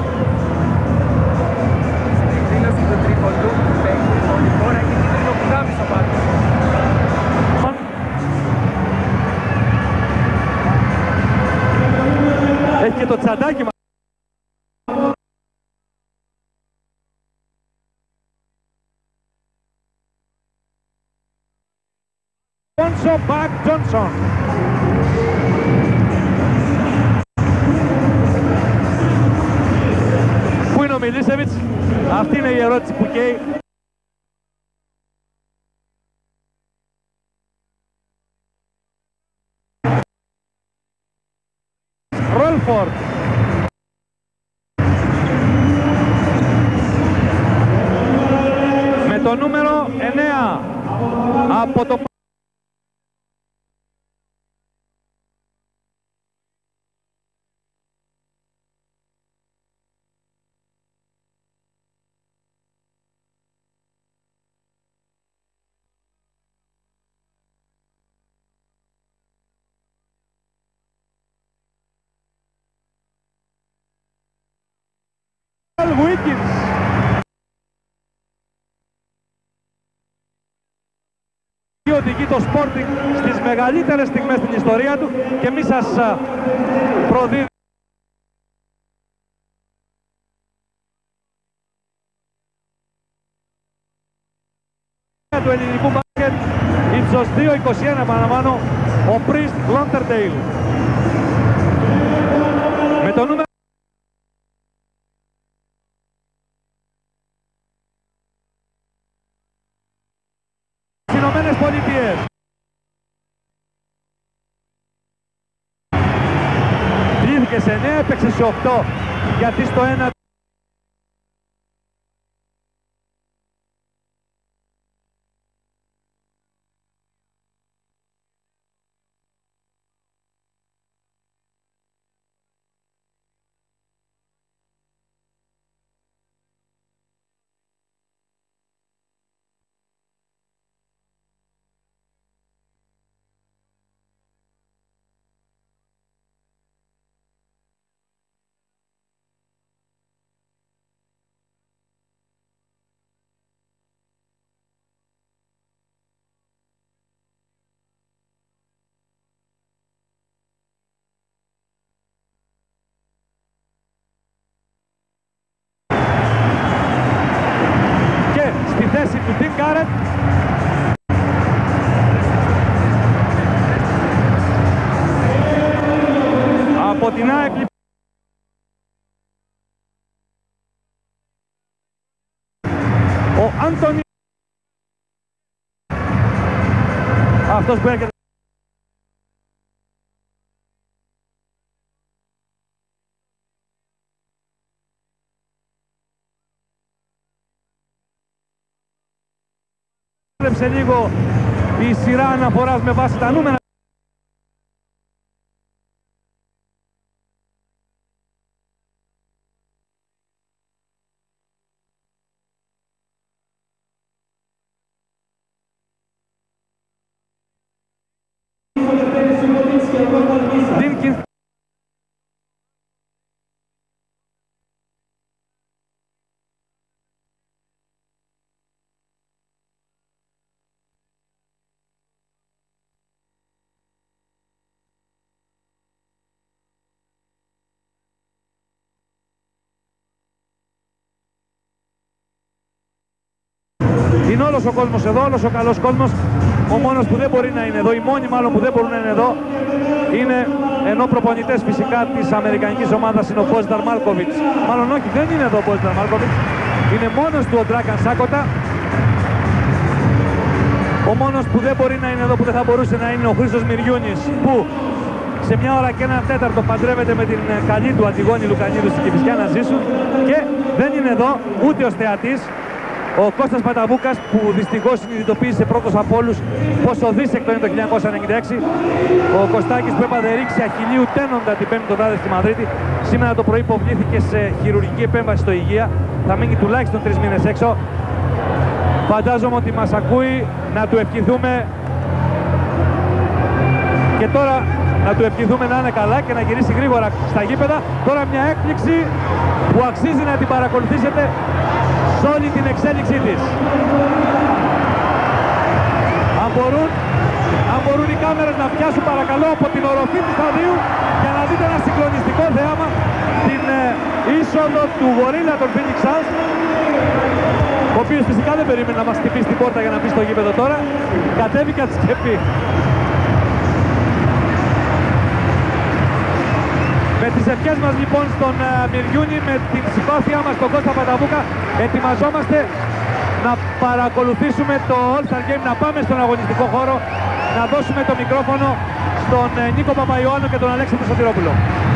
Έχει και το τσαντάκι μας. Πόνσο Μπακ Τζόνσον. Πού είναι ο Μιλίσεβιτς? Αυτή είναι η ερώτηση που καίει. Ρόλφορντ. Με το νούμερο 9 από το Wilkins. Οδηγεί το Sporting στις μεγαλύτερες στιγμές στην ιστορία του και εμείς σας προδίδουμε του ελληνικού μπάσκετ, ύψος 2,21, επαναλαμβάνω, ο Πρίστ Λόντερντέιλ. Με το νούμερο Ηνωμένες Πολιτείες. Πλήθηκε σε 9, έπαιξε σε 8, γιατί στο 1 θέση του Τιμ Γκάρετ. Από την ΑΕΚ ο Άντωνι, αυτός που έρχεται σε λίγο η σειρά αναφοράς με βάση τα νούμερα. Είναι όλος ο κόσμος εδώ, όλος ο καλός κόσμος. Ο μόνος που δεν μπορεί να είναι εδώ, οι μόνοι μάλλον που δεν μπορούν να είναι εδώ, είναι, ενώ προπονητές φυσικά της αμερικανικής ομάδας είναι ο Μπόζνταρ Μάλκοβιτς. Μάλλον όχι, δεν είναι εδώ ο Μπόζνταρ Μάλκοβιτς. Είναι μόνος του ο Ντράκαν Σάκοτα. Ο μόνος που δεν μπορεί να είναι εδώ, που δεν θα μπορούσε να είναι, ο Χρήστος Μυριούνης, που σε μια ώρα και ένα τέταρτο παντρεύεται με την καλή του Αντιγόνη Λουκανίδου στην Κηφισιά να ζήσουν. Και δεν είναι εδώ ούτε ως θεατής ο Κώστας Παταβούκας, που δυστυχώς συνειδητοποίησε πρώτος από όλους πόσο δύσεκτο είναι το 1996. Ο Κωστάκης που έπαθε ρήξη αχιλλείου τένοντα την πέμπτη εβδομάδα στη Μαδρίτη, σήμερα το πρωί υποβλήθηκε σε χειρουργική επέμβαση στο Υγεία. Θα μείνει τουλάχιστον 3 μήνες έξω. Φαντάζομαι ότι μας ακούει, να του ευχηθούμε και τώρα να του ευχηθούμε να είναι καλά και να γυρίσει γρήγορα στα γήπεδα. Τώρα μια έκπληξη που αξίζει να την παρακολουθήσετε σε όλη την εξέλιξή της. Αν μπορούν οι κάμερες να πιάσουν παρακαλώ από την οροφή του σταδίου για να δείτε ένα συγκλονιστικό θέαμα, την είσοδο του γορίλα των Phoenix Suns, ο οποίος φυσικά δεν περίμενε να μας χτυπήσει την πόρτα για να μπει στο γήπεδο τώρα. Κατέβηκε από τη σκεπή. Με τις ευχές μας λοιπόν στον Μυριούνι, με την συμπάθειά μας στον Κώστα Παταβούκα, ετοιμαζόμαστε να παρακολουθήσουμε το All-Star Game, να πάμε στον αγωνιστικό χώρο, να δώσουμε το μικρόφωνο στον Νίκο Παπαϊωάννου και τον Αλέξανδρο Σωτηρόπουλο.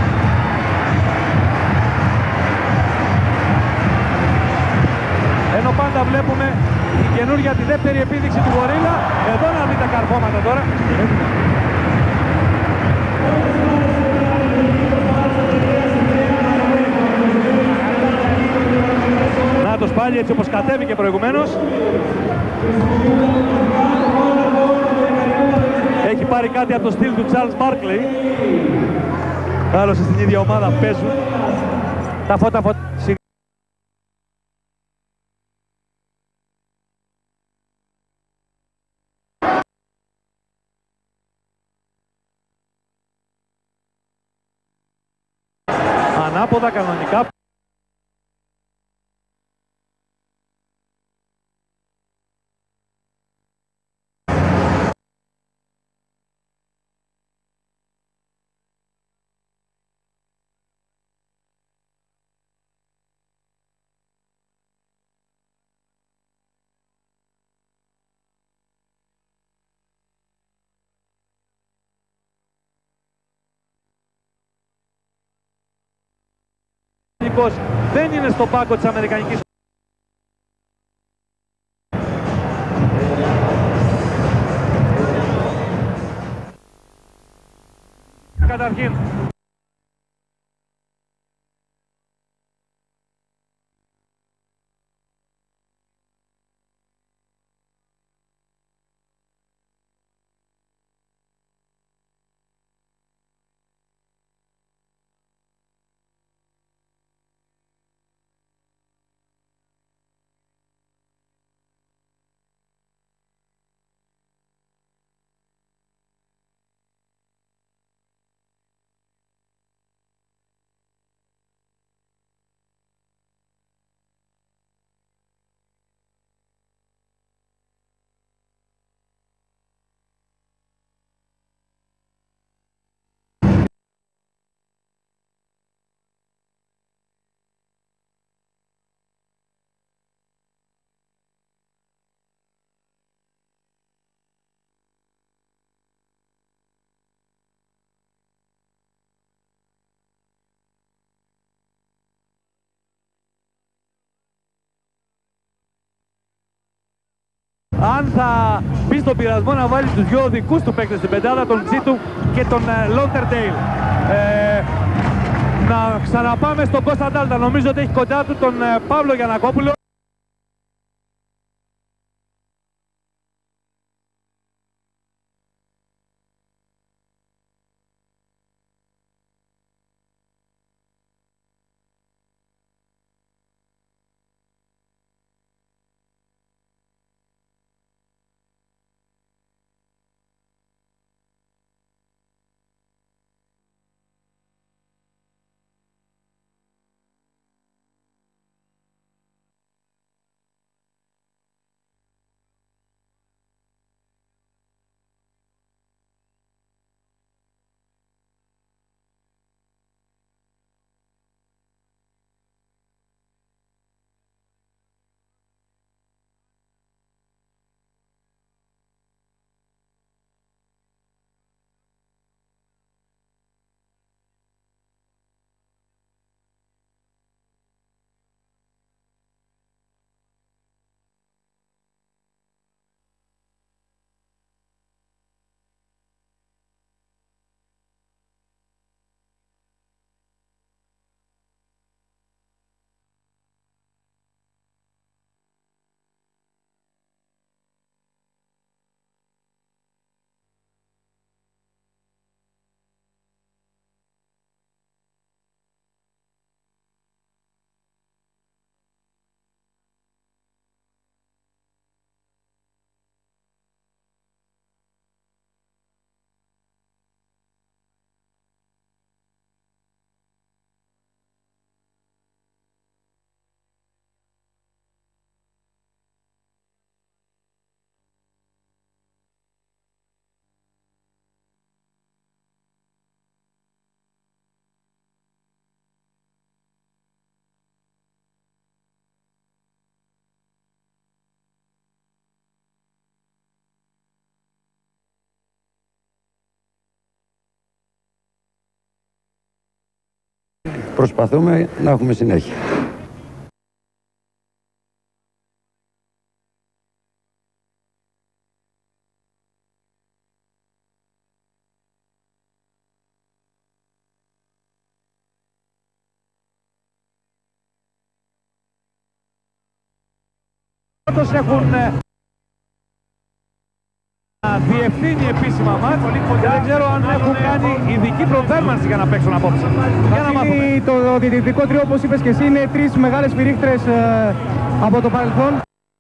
Ενώ πάντα βλέπουμε την καινούργια, τη δεύτερη επίδειξη του γορίλα. Εδώ να δείτε καρφώματα τώρα. Νάτος πάλι έτσι όπως κατέβηκε προηγουμένως. Έχει πάρει κάτι από το στυλ του Charles Barkley. Άλλωστε στην ίδια ομάδα παίζουν. Τα φώτα. Ανάποδα κανονικά. Δεν είναι στον πάγκο της Αμερικανικής. Καταρχήν αν θα μπει στον πειρασμό να βάλει τους δυο δικούς του παίκτες στην πεντάδα, τον Τσίτου και τον Λόντερντέιλ. Να ξαναπάμε στον Κώστα Ντάλτα, νομίζω ότι έχει κοντά του τον Παύλο Γιαννακόπουλο. προσπαθούμε να έχουμε συνέχεια. Έχουν διευθύνει επίσημα μάτς και δεν ξέρω αν έχουν κάνει ειδική προθέρμανση για να παίξουν απόψε. Για να μάθουμε. Το διαιτητικό τρίο, όπως είπες και εσύ, είναι τρεις μεγάλες πυρίχτρες από το παρελθόν.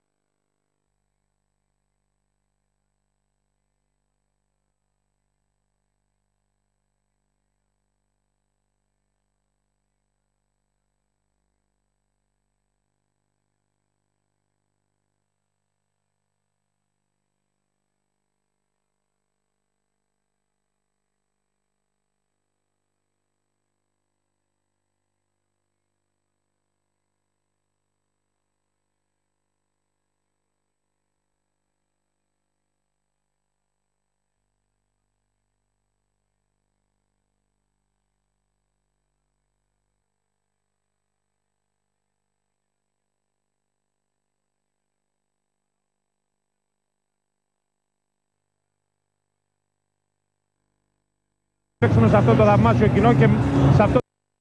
Παίξουμε σε αυτό το θαυμάσιο κοινό και σε αυτό.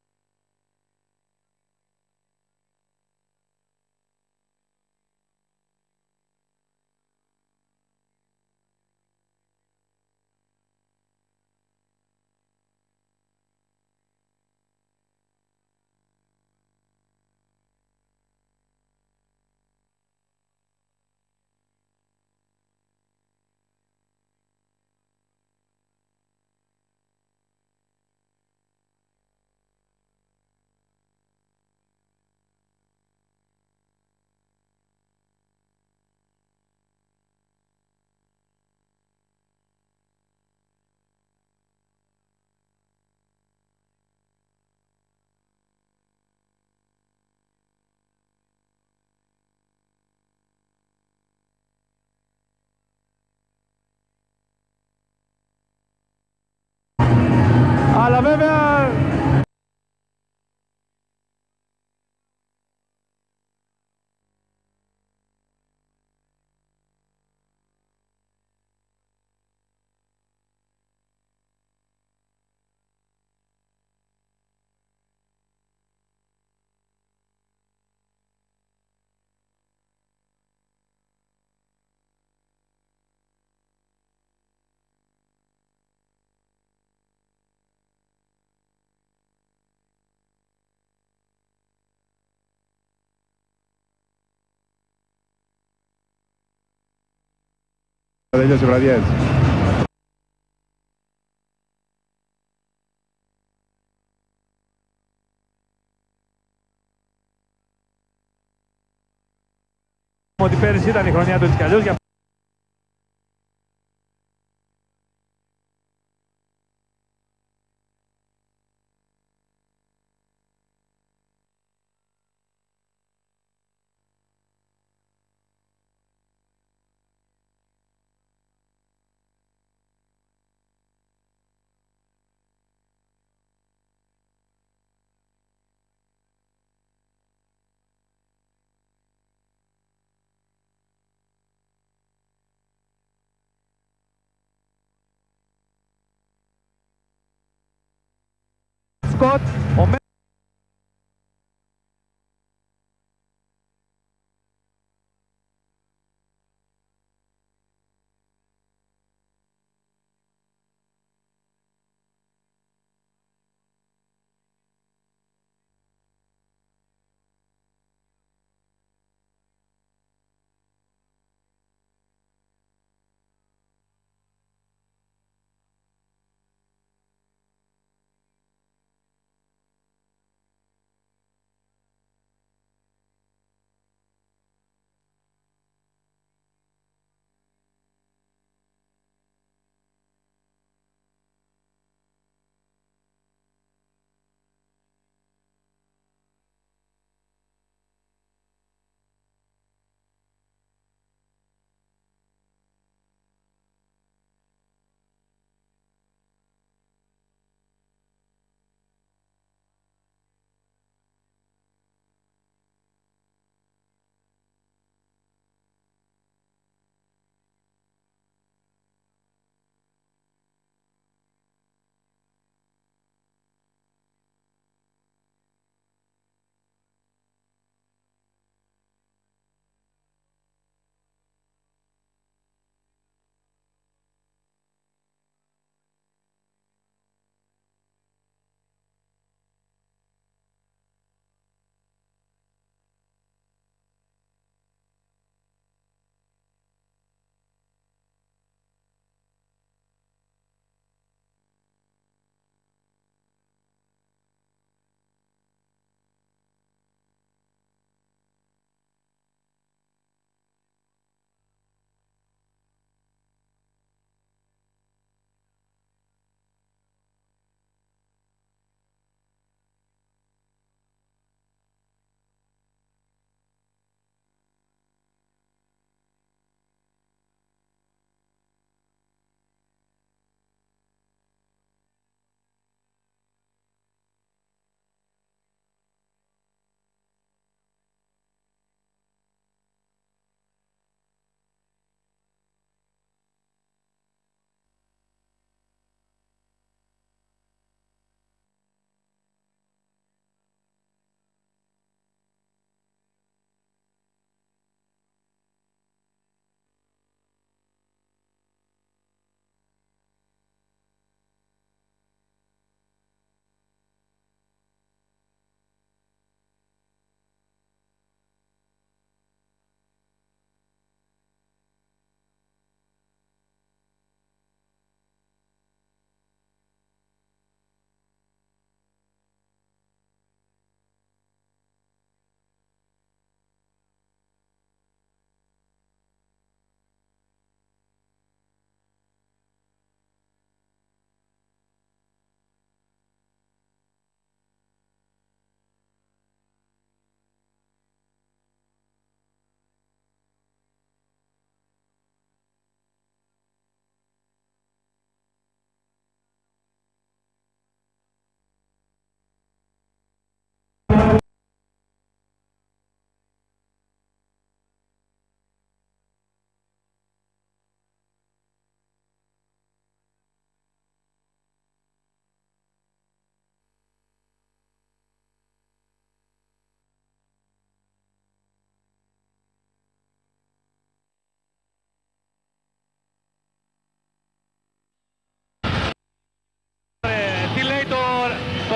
Αλλά βέβαια τελειώσει η βραδιά έτσι. ότι πέρυσι ήταν η χρονιά του έτσι κι αλλιώς. Σκοτ,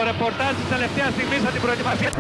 ρεπορτάζ της τελευταίας στιγμής από την προετοιμασία.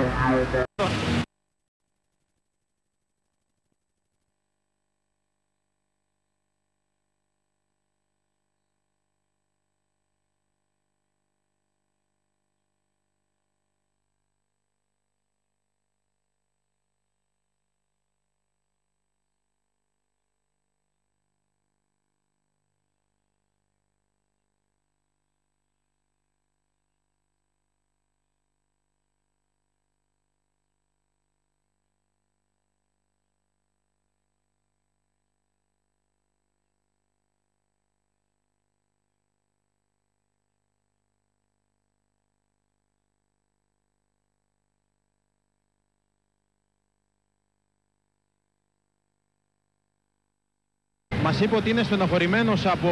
Μας είπε ότι είναι στενοχωρημένος από...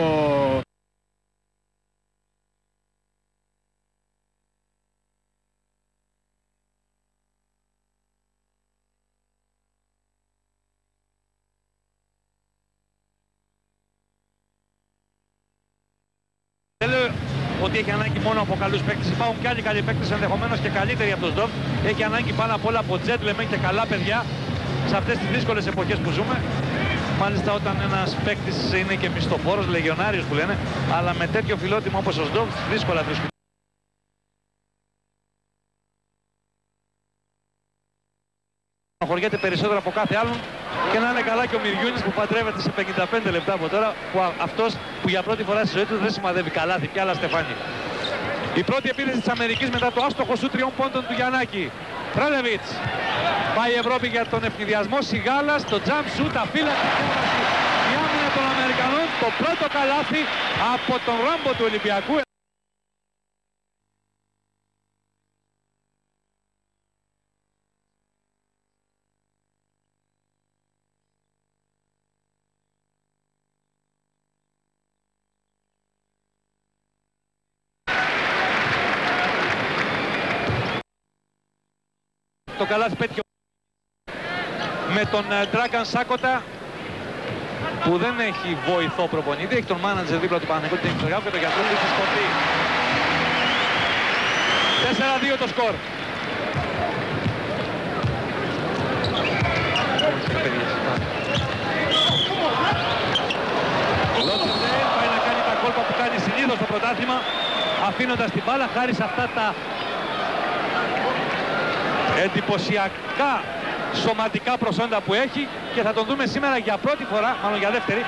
Δεν λέω ότι έχει ανάγκη μόνο από καλούς παίκτες. Υπάρχουν και άλλοι καλοί παίκτες, ενδεχομένως και καλύτεροι από τον Σντοφ. Έχει ανάγκη πάνω απ' όλα από gentlemen και καλά παιδιά σε αυτές τις δύσκολες εποχές που ζούμε. Μάλιστα όταν ένας παίκτης είναι και μισθοφόρος, λεγιονάριος που λένε, αλλά με τέτοιο φιλότιμο όπως ο Σντοφ, δύσκολα βρίσκουν. Χωριέται περισσότερο από κάθε άλλον και να είναι καλά και ο Μυριούνης που παντρεύεται σε 55 λεπτά από τώρα, που αυτός που για πρώτη φορά στη ζωή του δεν σημαδεύει καλάθι πια, αλλά στεφάνι. Η πρώτη επίθεση της Αμερικής μετά το άστοχο σου 3 πόντων του Γιαννάκη. Πρέλεβιτς. Πάει η Ευρώπη για τον ευνηδιασμό. Σιγάλας, το jump shoot, αφύλακτη κούραση. Η άμυνα των Αμερικανών, το πρώτο καλάθι από τον Ράμπο του Ολυμπιακού. Το καλάθι πέτυχε με τον Dragan Σάκοτα που δεν έχει βοηθό προπονητή, έχει τον μάνατζερ δίπλα του Παναγιώτη, την Εξεργάου και τον Γιατρούλη στη σκορπή. 4-2 το σκορ. Λότσιντελ πάει να κάνει τα κόλπα που κάνει συνήθως στο πρωτάθλημα, αφήνοντας την μπάλα χάρη σε αυτά τα εντυπωσιακά σωματικά προσόντα που έχει και θα τον δούμε σήμερα για πρώτη φορά, μάλλον για δεύτερη.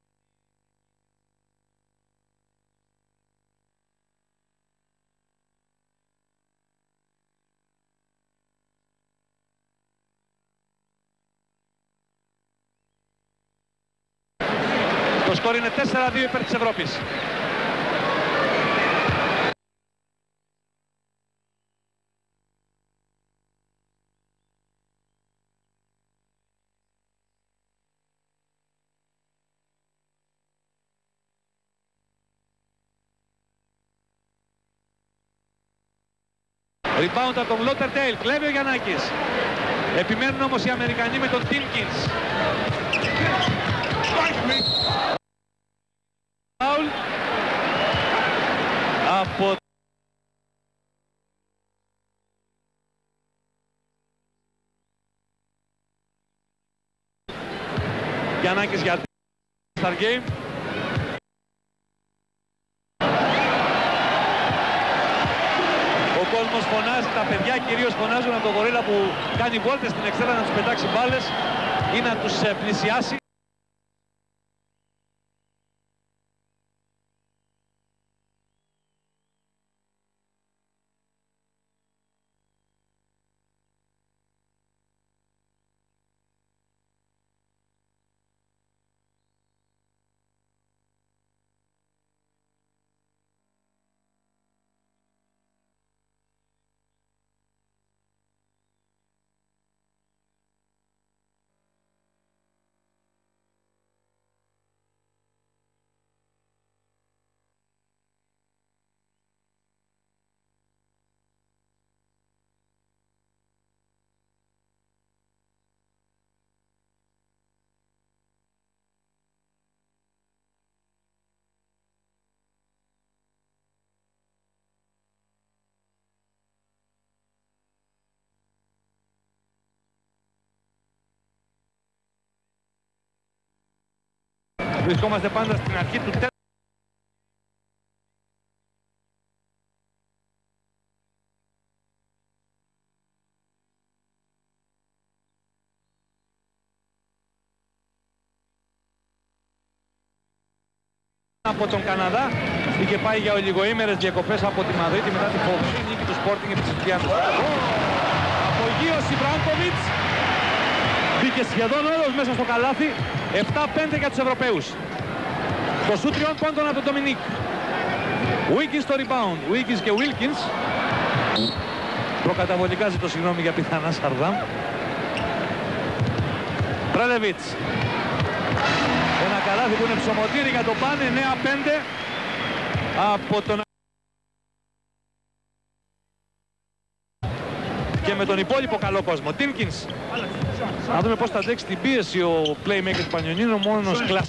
Το σκορ είναι 4-2 υπέρ της Ευρώπης. Rebound από τον Λότερτελ, κλέβει ο Γιαννάκης. Επιμένουν όμως οι Αμερικανοί με τον Τίμκινς. Φάουλ από Γιαννάκης για Star Game. Ο κόσμος φωνάζει, τα παιδιά κυρίως φωνάζουν από τον γορίλα που κάνει βόλτες στην εξέδρα να τους πετάξει μπάλες ή να τους πλησιάσει. Βρισκόμαστε πάντα στην αρχή του τέταρτου. Από τον Καναδά είχε πάει για ολιγοήμερες διακοπές από τη Μαδρίτη μετά τη φοβερή νίκη του Sporting επί της Τριάννης. Απογείωση Βράνκοβιτς, μπήκε σχεδόν όλος μέσα στο καλάθι. 7-5 για τους Ευρωπαίους. Το σούτ 3 πόντων από τον Dominique. Wilkins στο rebound. Wilkins και Wilkins. Προκαταβολικά ζητώ συγγνώμη για πιθανά Σαρδάμ. Πρέλεβιτς. Ένα καλάθι που είναι ψωμοτήρι για το πάνε. 9-5 από τον... Και με τον υπόλοιπο καλό κόσμο. Τίνκινς. Να δούμε πώς θα αντέξει την πίεση ο playmaker του Πανιωνίνου. Μόνος κλασ...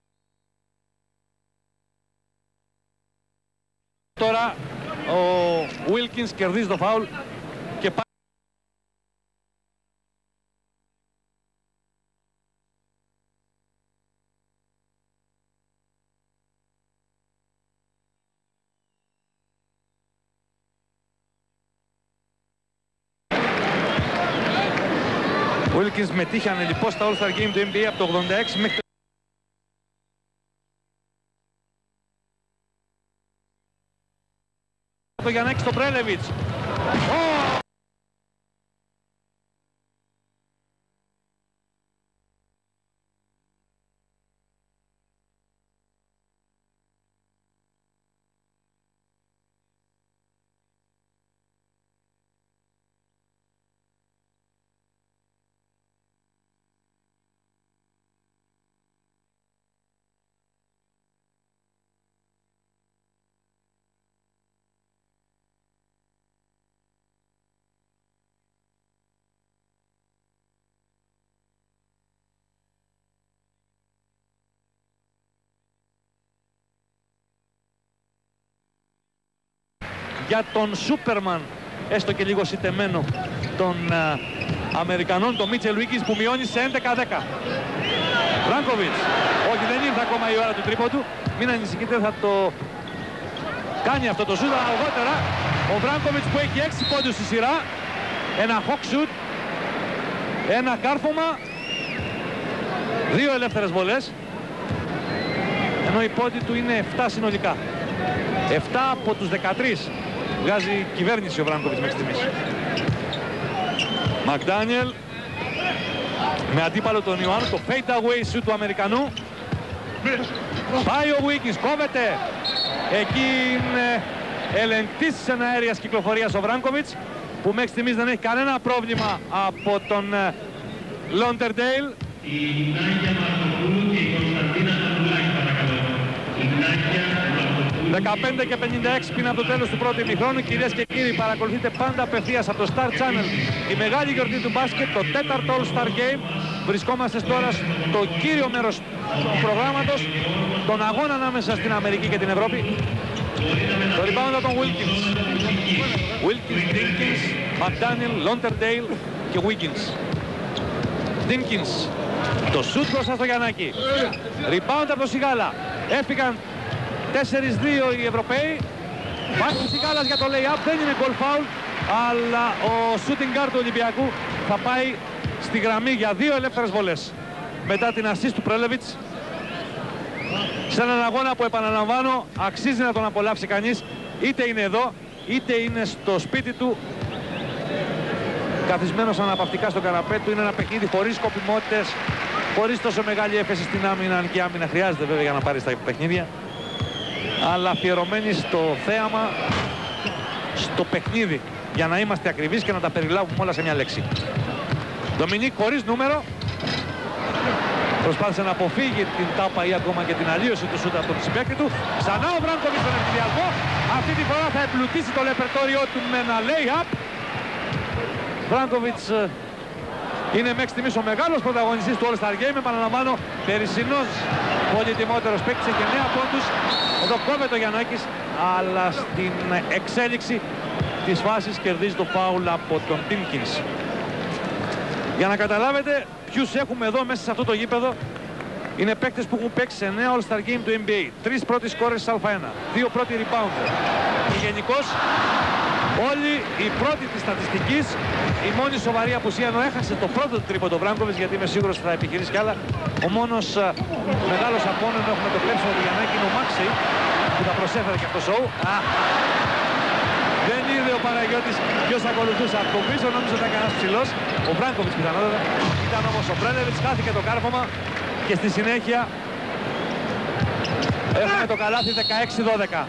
Τώρα ο Wilkins κερδίζει το φάουλ και πάει. Wilkins μετήχανε λοιπόν στα All-Star Game του NBA από το 86 μέχρι το Γιαννάκη στο Πρέλεβιτς. Για τον Σούπερμαν, έστω και λίγο σιτεμένο των Αμερικανών, τον Μίτσελ Βίκινς που μειώνει σε 11-10. Βράνκοβιτς, όχι δεν ήρθε ακόμα η ώρα του τρίποντου, μην ανησυχείτε, θα το κάνει αυτό το σούτ αργότερα. Ο Βράνκοβιτς που έχει 6 πόντους στη σειρά, ένα hawk shoot, ένα κάρφωμα, 2 ελεύθερες βολές, ενώ οι πόντοι του είναι 7 συνολικά. 7 από τους 13 βγάζει κυβέρνηση ο Βράνκοβιτς μέχρι στιγμής. Μακδάνιελ με αντίπαλο τον Ιωάννου, το fade away shoot του Αμερικανού. Πάει ο Wilkins, κόβεται. Εκεί είναι ελεγκτής της εναέριας κυκλοφορίας ο Βράνκοβιτς, που μέχρι στιγμής δεν έχει κανένα πρόβλημα από τον Λόντερντέιλ. 15 και 56 πριν από το τέλος του πρώτου ημιχρόνου. Κυρίες και κύριοι, παρακολουθείτε πάντα απευθείας από το Star Channel η μεγάλη γιορτή του μπάσκετ, το 4ο All-Star Game. Βρισκόμαστε τώρα στο κύριο μέρος του προγράμματος, τον αγώνα ανάμεσα στην Αμερική και την Ευρώπη. Το rebound από τον Wilkins. Wilkins, Dinkins, McDaniel, Λόντερντέιλ και Wiggins. Dinkins. Το σουτ μπροστά στο Γιαννάκη. Rebound από τον Σιγάλα. Έφυγαν 4-2 οι Ευρωπαίοι. Βάζει Σιγάλας για το lay-up. Δεν είναι goal foul, αλλά ο shooting guard του Ολυμπιακού θα πάει στη γραμμή για 2 ελεύθερες βολές. Μετά την assist του Πρέλεβιτς, σε έναν αγώνα που, επαναλαμβάνω, αξίζει να τον απολαύσει κανείς, είτε είναι εδώ είτε είναι στο σπίτι του καθισμένος αναπαυτικά στο καναπέ του. Είναι ένα παιχνίδι χωρίς σκοπιμότητες, χωρίς τόσο μεγάλη έφεση στην άμυνα, αν και η άμυνα χρειάζεται βέβαια για να πάρει στα παιχνίδια, αλλά αφιερωμένη στο θέαμα, στο παιχνίδι, για να είμαστε ακριβείς και να τα περιλάβουμε όλα σε μια λέξη. Ντομινίκ χωρίς νούμερο, προσπάθησε να αποφύγει την τάπα ή ακόμα και την αλλίωση του σούτα από τον συμπαίκτη του. Ξανά ο Βράνκοβιτς στον ευθυδιασμό. Αυτή τη φορά θα εμπλουτίσει το ρεπερτόριό του με ένα lay-up. Βράνκοβιτς είναι μέχρι στιγμής ο μεγάλος πρωταγωνιστής του All-Star Game. Επαναλαμβάνω, περισσινός πολυτιμότερος παίκτης, και 9 πόντους. Εδώ κόβεται ο Γιαννάκης, αλλά στην εξέλιξη της φάσης κερδίζει το φάουλ από τον Τίμκινς. Για να καταλάβετε ποιους έχουμε εδώ μέσα σε αυτό το γήπεδο, είναι παίκτες που έχουν παίξει σε 9 All-Star Game του NBA. 3 πρώτοι σκόρες στις Α1, 2 πρώτοι rebounder. Και γενικώς όλοι οι πρώτοι της στατιστικής, η μόνη σοβαρή απουσία, ενώ έχασε το πρώτο τρίποντο Βράγκοβιτς, γιατί είμαι σίγουρος ότι θα επιχειρήσει κι άλλα. Ο μόνος μεγάλος απόνεμο έχουμε το κλέψιμο του Γιαννάκη είναι ο Μάξι, που θα προσέφερε και αυτό το show. Δεν είδε ο Παναγιώτης ποιος ακολουθούσε από πίσω, νόμιζε ότι ήταν κανένας ψηλός. Ο Βράγκοβιτς πιθανότατα, ήταν όμως ο Πρέλεβιτς, χάθηκε το κάρφωμα και στη συνέχεια έχουμε το καλάθι 16-12.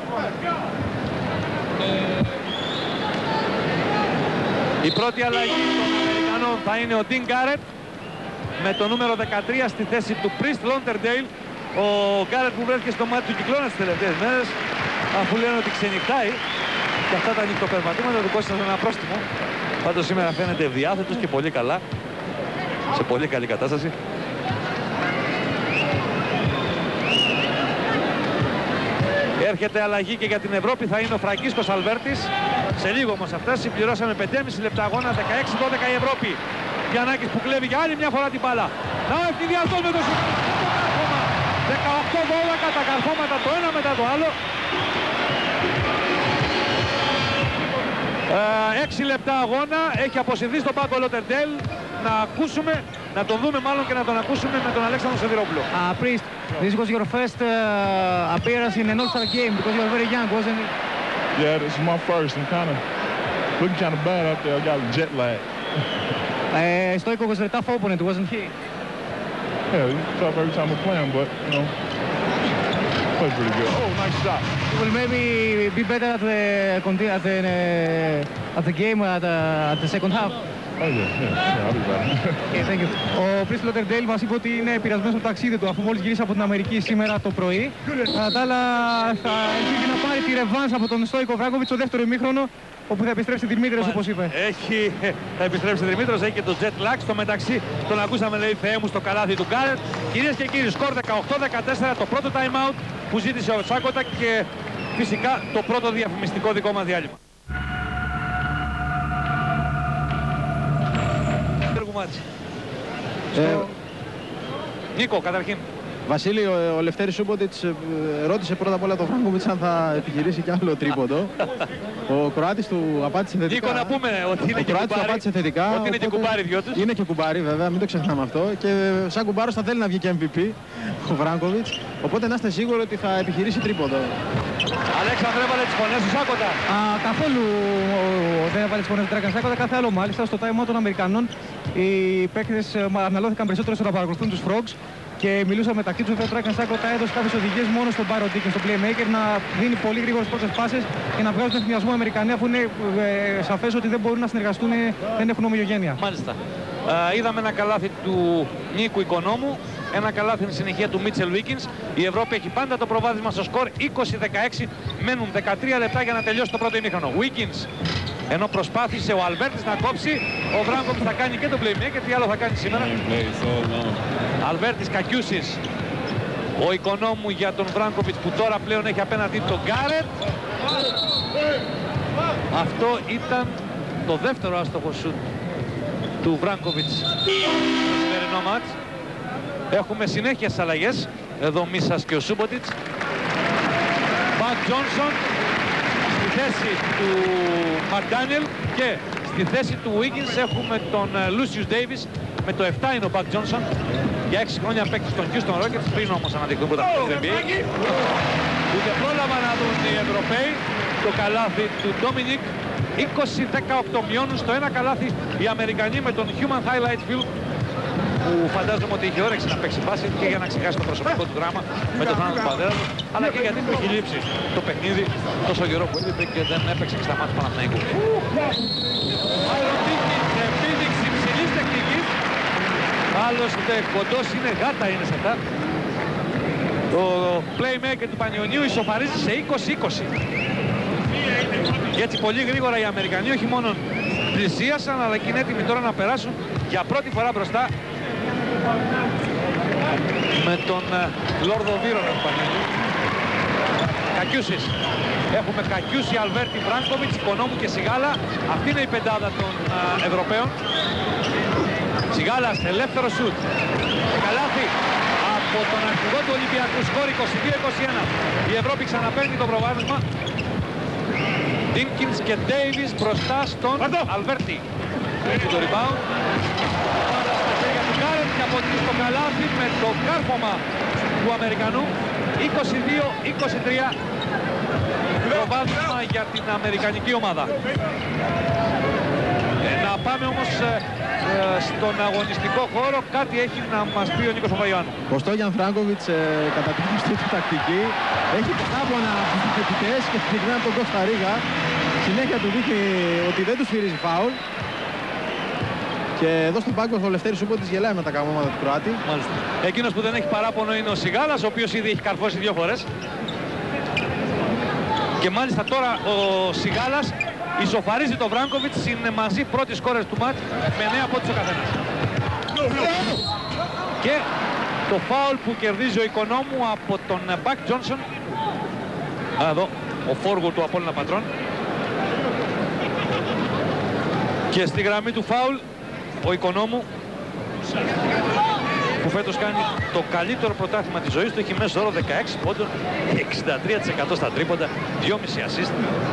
Η πρώτη αλλαγή των Αμερικανών θα είναι ο Ντιν Γκάρετ με το νούμερο 13 στη θέση του Priest Launderdale. Ο Γκάρετ που βρέθηκε στο μάτι του κυκλώνα τις τελευταίες μέρες, αφού λένε ότι ξενυχτάει και αυτά τα νυχτοπερματήματα του κόστησαν ένα πρόστιμο. Πάντως σήμερα φαίνεται ευδιάθετος και πολύ καλά, σε πολύ καλή κατάσταση. Έρχεται αλλαγή και για την Ευρώπη, θα είναι ο Φραγκίσκος Αλβέρτης. Σε λίγο όμως αυτά, συμπληρώσαμε 5,5 λεπτά αγώνα, 16-12 η Ευρώπη. Γιαννάκης που κλέβει για άλλη μια φορά την μπάλα. Να ο ευθυδιαστός με το καρφώμα. 18-12 τα καρφώματα το ένα μετά το άλλο. 6 λεπτά αγώνα, έχει αποσυρθεί στον πάγκο Λότερντελ. Να ακούσουμε, να τον δούμε μάλλον και να τον ακούσουμε με τον Αλέξανδρο Σιδηρόπουλο. Priest, this was your first appearance in an All-Star game because you were very young, wasn't it? Yeah, this is my first. I'm looking kind of bad up there. I got a jet lag. Stoico was a tough opponent, wasn't he? Yeah, he's tough every time we play him, but, you know, played pretty good. Oh, nice shot. You will maybe be better at the game at the second half. Oh, yeah, I'll be better. Okay, thank you. Ο Priest Lauderdale μας είπε ότι είναι πειρασμένος από το ταξίδι του, αφού μόλις γύρισε από την Αμερική σήμερα το πρωί. Κατά τα άλλα, θα ελπίζει να πάρει τη ρεβάνς από τον Στόικο Βράγκοβιτς στο δεύτερο ημίχρονο, όπου θα επιστρέψει Δημήτριος, όπως είπε. Θα επιστρέψει Δημήτριος, έχει και το jet lag. Στο μεταξύ τον ακούσαμε, λέει, Θεέ μου, στο καλάθι του Γκάρετ. Κυρίες και κύριοι, σκορ 18-14, το πρώτο time out που ζήτησε ο Τσάκοτα και φυσικά το πρώτο διαφημιστικό δικό μας διάλειμμα. Νίκο, καταρχήν. Βασίλη, ο Λευτέρης Σούμποτιτς ρώτησε πρώτα απ' όλα τον Φράγκοβιτς αν θα επιχειρήσει κι άλλο τρίποντο. Ο Κροάτης του απάντησε θετικά. Νίκο, να πούμε ότι είναι και κουμπάρι. Απάντησε θετικά, ότι είναι και κουμπάρι δυο τους. Είναι και κουμπάρι, βέβαια, μην το ξεχνάμε αυτό. Και σαν κουμπάρος θα θέλει να βγει και MVP ο Φράγκοβιτς. Οπότε να είστε σίγουροι ότι θα επιχειρήσει τρίποντο. Αλέξανδρε, έβαλε τις φωνές του Σάκοτα. Καθόλου δεν έβαλε τις φωνές του Σάκοτα, κάθε άλλο μάλιστα. Στο time out των Αμερικανών οι παίκτες αναλώθηκαν περισσότερο στο να παρακολουθούν τους Frogs και μιλούσαν μεταξύ τους. Ο Dragan Σάκοτα έδωσε κάποιες οδηγίες μόνο στον Barody και στον Playmaker να δίνει πολύ γρήγορες πρώτες πάσες και να βγάζουν εθνιασμό Αμερικανοί, αφού είναι σαφές ότι δεν μπορούν να συνεργαστούν, δεν έχουν ομοιογένεια. Μάλιστα. Είδαμε ένα καλάθι του Νίκου Οικονόμου, ένα καλάθι στην συνεχεία του Μίτσελ Wilkins. Η Ευρώπη έχει πάντα το προβάδισμα στο σκορ 20-16. Μένουν 13 λεπτά για να τελειώσει το πρώτο ημίχρονο. Wilkins, ενώ προσπάθησε ο Αλβέρτης να κόψει, ο Βράγκοβιτς θα κάνει και το playmaker. Τι άλλο θα κάνει σήμερα? Αλβέρτης, Κακιούσης, ο Οικονόμου για τον Βράγκοβιτς που τώρα πλέον έχει απέναντι τον Γκάρετ. Αυτό ήταν το δεύτερο άστοχο σουτ του Βράγκοβιτς στο σημερινό μάτς. Έχουμε συνέχεια στις αλλαγές. Εδώ Μίσας και ο Σούμποτιτς. Μπακ Τζόνσον στη θέση του Μακδάνιελ και στη θέση του Wiggins έχουμε τον Λούσιους Ντέιβις. Με το 7 είναι ο Μπακ Τζόνσον. Για 6 χρόνια παίκτης των Houston Rockets, πριν όμως αναδειχθούν πρωταθλητές του NBA. Ούτε πρόλαβαν να δουν οι Ευρωπαίοι το καλάθι του Dominique. 20-18 μειώνουν στο ένα καλάθι οι Αμερικανοί με τον Human Highlight Film, που φαντάζομαι ότι είχε όρεξη να παίξει μπάσκετ και για να ξεχάσει το προσωπικό του δράμα με τον θάνατο του πατέρα του, αλλά και γιατί του έχει λείψει το παιχνίδι τόσο καιρό που έλειπε και δεν έπαιξε και στα μάτια του Παναθηναϊκού. Σε επίδειξη υψηλής τεχνικής, άλλωστε κοντός είναι, γάτα είναι σε αυτά. Το playmaker του Πανιωνίου ισοφαρίζει σε 20-20. Και έτσι πολύ γρήγορα οι Αμερικανοί όχι μόνο πλησίασαν, αλλά και είναι έτοιμοι τώρα να περάσουν για πρώτη φορά μπροστά με τον Λόρδο Βίρονα του Πανιωνίου. Κακιούσης. Έχουμε Κακιούση, Αλβέρτη, Μπράνκοβιτς, Οικονόμου και Σιγάλα. Αυτή είναι η πεντάδα των Ευρωπαίων. Σιγάλας, ελεύθερο σουτ. Καλάθι. από τον αρχηγό του Ολυμπιακού. Σκορ 22-21. Η Ευρώπη ξαναπαίρνει το προβάδισμα. Wilkins και Davis μπροστά στον Αλβέρτη. Έχει το rebound. Πάντα στα χέρια του Γκάρετ και αποτελεί το καλάθι με το κάρφωμα του Αμερικανού. 22-23. Προβάδισμα για την αμερικανική ομάδα. Να πάμε όμως στον αγωνιστικό χώρο. Κάτι έχει να μας πει ο Νίκος Παπαϊωάννου. Ο Στόγιαν Φράγκοβιτς κατά τη γνωστή του τακτική έχει παράπονα στους διαιτητές και συγκεκριμένα τον Κώστα Ρίγα. Συνέχεια του δείχνει ότι δεν του σφυρίζει φάουλ. Και εδώ στον πάγκο ο Λευτέρης Σούμποτης γελάει με τα καμώματα του Κροάτη. Μάλιστα. Εκείνος που δεν έχει παράπονο είναι ο Σιγάλας, ο οποίος ήδη έχει καρφώσει 2 φορές. Και μάλιστα τώρα ο Σιγάλας ισοφαρίζει το Βράνκοβιτς, είναι μαζί πρώτοι σκόρες του μάτς με 9 πόντους ο καθένας. Και το φάουλ που κερδίζει ο Οικονόμου από τον Μπακ Τζόνσον. Εδώ ο φόργουρ του Απόλλωνα Πατρών. Και στη γραμμή του φάουλ ο Οικονόμου, που φέτος κάνει το καλύτερο πρωτάθλημα της ζωής του, έχει μέσο όρο 16 πόντων, 63% στα τρίποντα, 2,5 assist.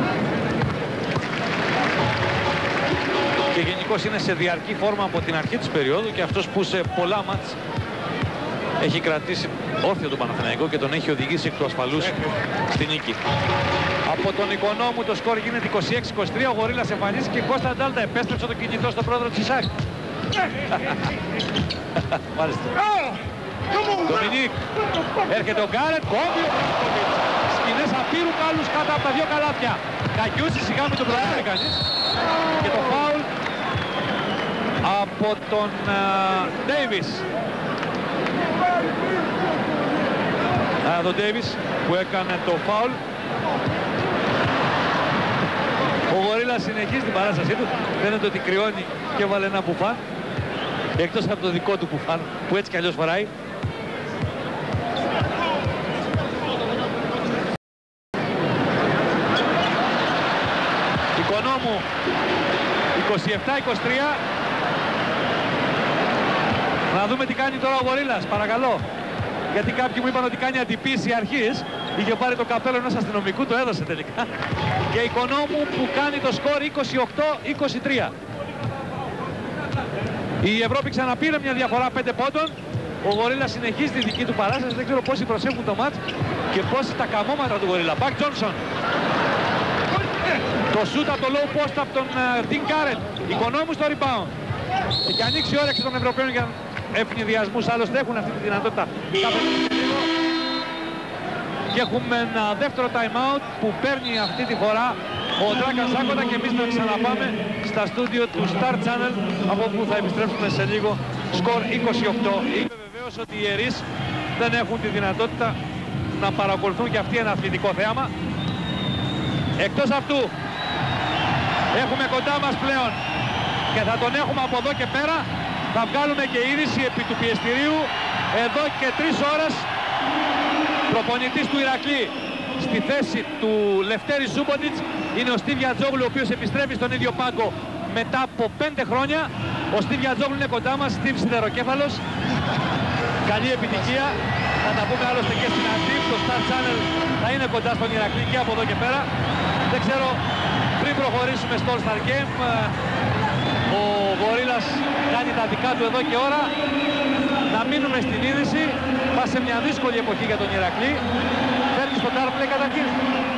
Και γενικώς είναι σε διαρκή φόρμα από την αρχή της περίοδου και αυτός που σε πολλά μάτς έχει κρατήσει όρθιο τον Παναθηναϊκό και τον έχει οδηγήσει εκ του ασφαλούς στη νίκη. Από τον Οικονόμου το σκορ γίνεται 26-23, ο Γορίλας εμφανίζει και Κώστα Ντάλτα επέστρεψε το κινητό στον πρόεδρο της ΟΑ.C.Α. Μάλιστα. Ντομινίκ, έρχεται ο Γκάρετ, κόβει ο Μπράνκοβιτς. Σκηνές απείρου κάλους κάτω από τα 2 καλάθια. Καγιούτσι σιγά με τον προλάβει κανείς. Και το φάουλ από τον Ντέιβις. Τον Ντέιβις που έκανε το φάουλ. Ο Γορίλας συνεχίζει την παράστασή του. Φαίνεται ότι κρυώνει και έβαλε ένα μπουφάν. Εκτός από το δικό του μπουφάν που έτσι κι αλλιώς φοράει. Οικονόμου 27-23. Να δούμε τι κάνει τώρα ο Γορίλας, παρακαλώ. Γιατί κάποιοι μου είπαν ότι κάνει αντιποίηση αρχής. Είχε πάρει το καπέλο ενός αστυνομικού, το έδωσε τελικά. Και Οικονόμου που κάνει το σκορ 28-23. Η Ευρώπη ξαναπήρε μια διαφορά 5 πόντων. Ο Γορίλας συνεχίζει τη δική του παράσταση. Δεν ξέρω πόσοι προσέχουν το μάτς και πόσοι τα καμώματα του Γορίλα. Μπακ Τζόνσον. Το σούτ από το low post από τον Τιν Γκάρετ. Οικονόμου στο rebound. Έχει ανοίξει η όρεξη των Ευρωπαίων για ευνηδιασμούς. Άλλωστε έχουν αυτή τη δυνατότητα. Και έχουμε ένα δεύτερο time out που παίρνει αυτή τη φορά ο Ντράκαν Σάκοτα και εμείς να ξαναπάμε στα στούντιο του Star Channel, από όπου θα επιστρέψουμε σε λίγο. Σκορ 28. Είμαι βεβαίως ότι οι ιερείς δεν έχουν τη δυνατότητα να παρακολουθούν και αυτοί ένα αθλητικό θέαμα. Εκτός αυτού έχουμε κοντά μας πλέον και θα τον έχουμε από εδώ και πέρα. Θα βγάλουμε και είδηση επί του πιεστηρίου εδώ και 3 ώρες. Προπονητής του Ηρακλή στη θέση του Λευτέρη Σούμποτιτς είναι ο Στίβ Γιατζόγλου, ο οποίος επιστρέφει στον ίδιο πάγκο μετά από 5 χρόνια. Ο Στίβ Γιατζόγλου είναι κοντά μας, Στίβ Σιδεροκέφαλος. Καλή επιτυχία. Θα τα πούμε άλλωστε και στην Αντίπ. Το Star Channel θα είναι κοντά στον Ηρακλή και από εδώ και πέρα. Δεν ξέρω, πριν προχωρήσουμε στο All Star Game, ο Γορίλας κάνει τα δικά του εδώ και ώρα. Να μείνουμε στην είδηση. Πας σε μια δύσκολη εποχή για τον Ηρακλή. Φέρνει στο Τάρπλε καταρχήν.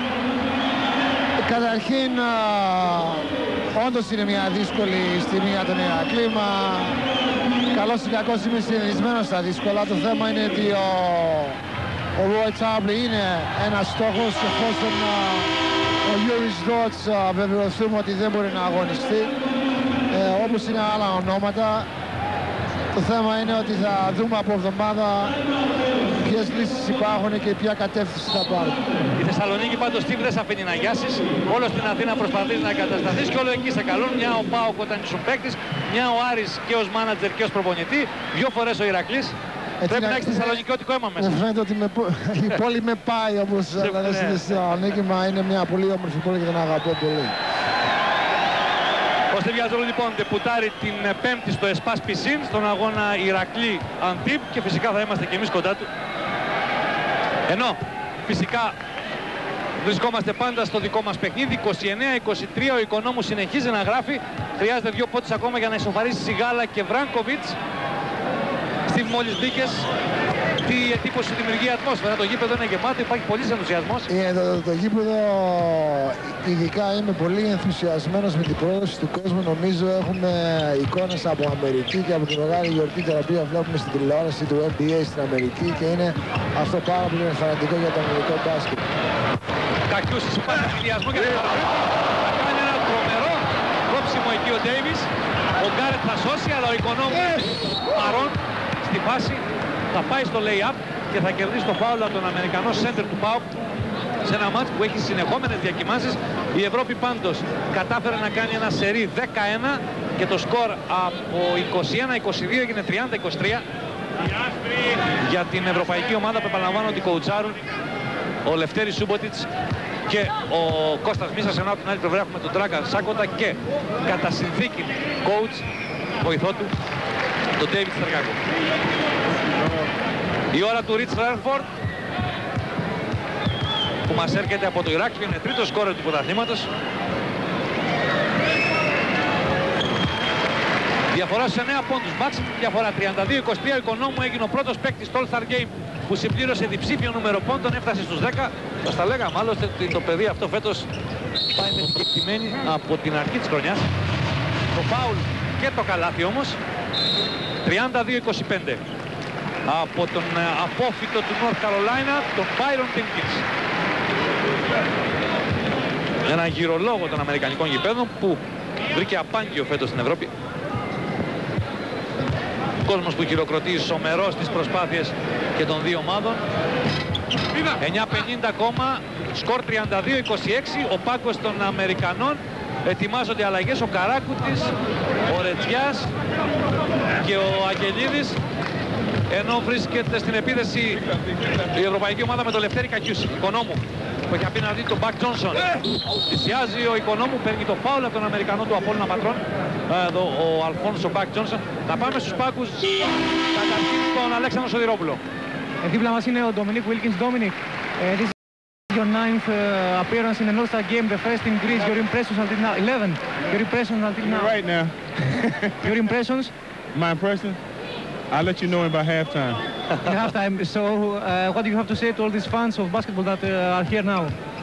Καταρχήν, όντως είναι μια δύσκολη στιγμή για τον Ηρακλή, μα καλώς ή κακώς είμαι συνηθισμένος στα δύσκολα. Το θέμα είναι ότι ο Roy Tarblee είναι ένας στόχος, εφόσον ο Γιούρις Ρότς βεβαιωθούμε ότι δεν μπορεί να αγωνιστεί, όπως είναι άλλα ονόματα. Το θέμα είναι ότι θα δούμε από εβδομάδα ποιες λύσεις υπάρχουν και ποια κατεύθυνση θα πάρουν. Η Θεσσαλονίκη πάντως Στίβ δεν σε αφήνει να γιάσεις. Όλο στην Αθήνα προσπαθείς να εγκατασταθείς και όλο εκεί σε καλούν. Μια ο ΠΑΟΚ όταν ήσουν παίκτης, μια ο Άρης και ως μάνατζερ και ως προπονητή, 2 φορές ο Ηρακλής. Πρέπει να έχεις θεσσαλονικιώτικο αίμα μέσα. Μου φαίνεται ότι η πόλη με πάει, όπως λένε στη Θεσσαλονίκη, μα είναι μια πολύ όμορφη πόλη και την αγαπώ πολύ. Ο Ο Στεβιαζόλου λοιπόν τεπουτάρει την Πέμπτη στο Εσπάς Πισίν στον αγώνα Ηρακλή Αντίπ και φυσικά θα είμαστε και εμείς κοντά του. Ενώ φυσικά βρισκόμαστε πάντα στο δικό μας παιχνίδι. 29-23 ο Οικονόμου συνεχίζει να γράφει. Χρειάζεται 2 πόντους ακόμα για να ισοφαρίσει Σιγάλα και Βράνκοβιτς. Στη μόλις μπήκες, τι εντύπωση δημιουργεί η ατμόσφαιρα? Το γήπεδο είναι γεμάτο, υπάρχει πολύς ενθουσιασμός. Το γήπεδο, ειδικά είμαι πολύ ενθουσιασμένος με την πρόοδοση του κόσμου. Νομίζω έχουμε εικόνες από Αμερική και από τη μεγάλη γιορτή την οποία βλέπουμε στην τηλεόραση του NBA στην Αμερική και είναι αυτό πάρα πολύ ενθαρρυντικό για το αμερικό μπάσκετ. Κακιούσης υπάρχει συνδυασμό και θα κάνει ένα τρομερό κόψιμο εκεί ο Ντέιβις. Ο Γκάρετ θα σώσει, αλλά ο Οικονόμους παρόν στη φάση θα πάει στο lay-up και θα κερδίσει το φάουλ από τον Αμερικανό center του ΠΑΟΚ σε ένα μάτς που έχει συνεχόμενες διακυμάνσεις. Η Ευρώπη πάντως κατάφερε να κάνει ένα σερί 11 και το σκορ από 21-22 έγινε 30-23 για την ευρωπαϊκή ομάδα που επαναλαμβάνω ότι κοουτσάρουν ο Λευτέρης Σούμποτιτς και ο Κώστας Μίσας, ενώ από την άλλη πλευρά έχουμε τον Τράγκα Σάκοτα και κατά συνθήκη coach βοηθό του τον Ντέιβιτ Στεργάκο. Η ώρα του Ριτς Ρέρφορντ που μας έρχεται από το Ηράκλειο, είναι τρίτο σκόρερ του πρωταθλήματος. Διαφορά σε 9 πόντους, maximum διαφορά 32-23. Ο Οικονόμου έγινε ο πρώτος παίκτης στο All-Star Game που συμπλήρωσε διψήφιο νούμερο πόντων, έφτασε στους 10. Θα στα λέγαμε άλλωστε ότι το παιδί αυτό φέτος πάει με την κεκτημένη από την αρχή της χρονιάς. Το φάουλ και το καλάθι όμως. 32-25 από τον απόφυτο του North Carolina, τον Byron Tinkins. Ένα γυρολόγο των αμερικανικών γηπέδων που βρήκε απάγγιο φέτος στην Ευρώπη. Κόσμος που χειροκροτεί ισομερός τις προσπάθειες και των δύο ομάδων. 9-50 ακόμα, σκορ 32-26, ο πάγκος των Αμερικανών. Ετοιμάζονται αλλαγές, ο Καράκουτης, ο Ρετζιάς και ο Αγγελίδης, ενώ βρίσκεται στην επίδεση η ευρωπαϊκή ομάδα με το Λευτέρη Κακιούση. Οικονόμου που έχει απέναντι τον Μπακ Τζόνσον. Θυσιάζει ο Οικονόμου, παίρνει το φάουλ από τον Αμερικανό του Απόλλωνα Πατρών, εδώ ο Αλφόνσο Μπακ Τζόνσον. Να πάμε στους πάγκους, καταρχήν στον Αλέξανδρο Σωτηρόπουλο. Δίπλα μας είναι ο Dominique Wilkins. Dominic, this is your 9th appearance in an All-Star game, the first in Greece. Your impressions until now? 11. Your impressions until now? Right now. Your impressions? My impression? I'll let you know in about halftime. In halftime. So, what do you have to say to all these fans of basketball that are here now?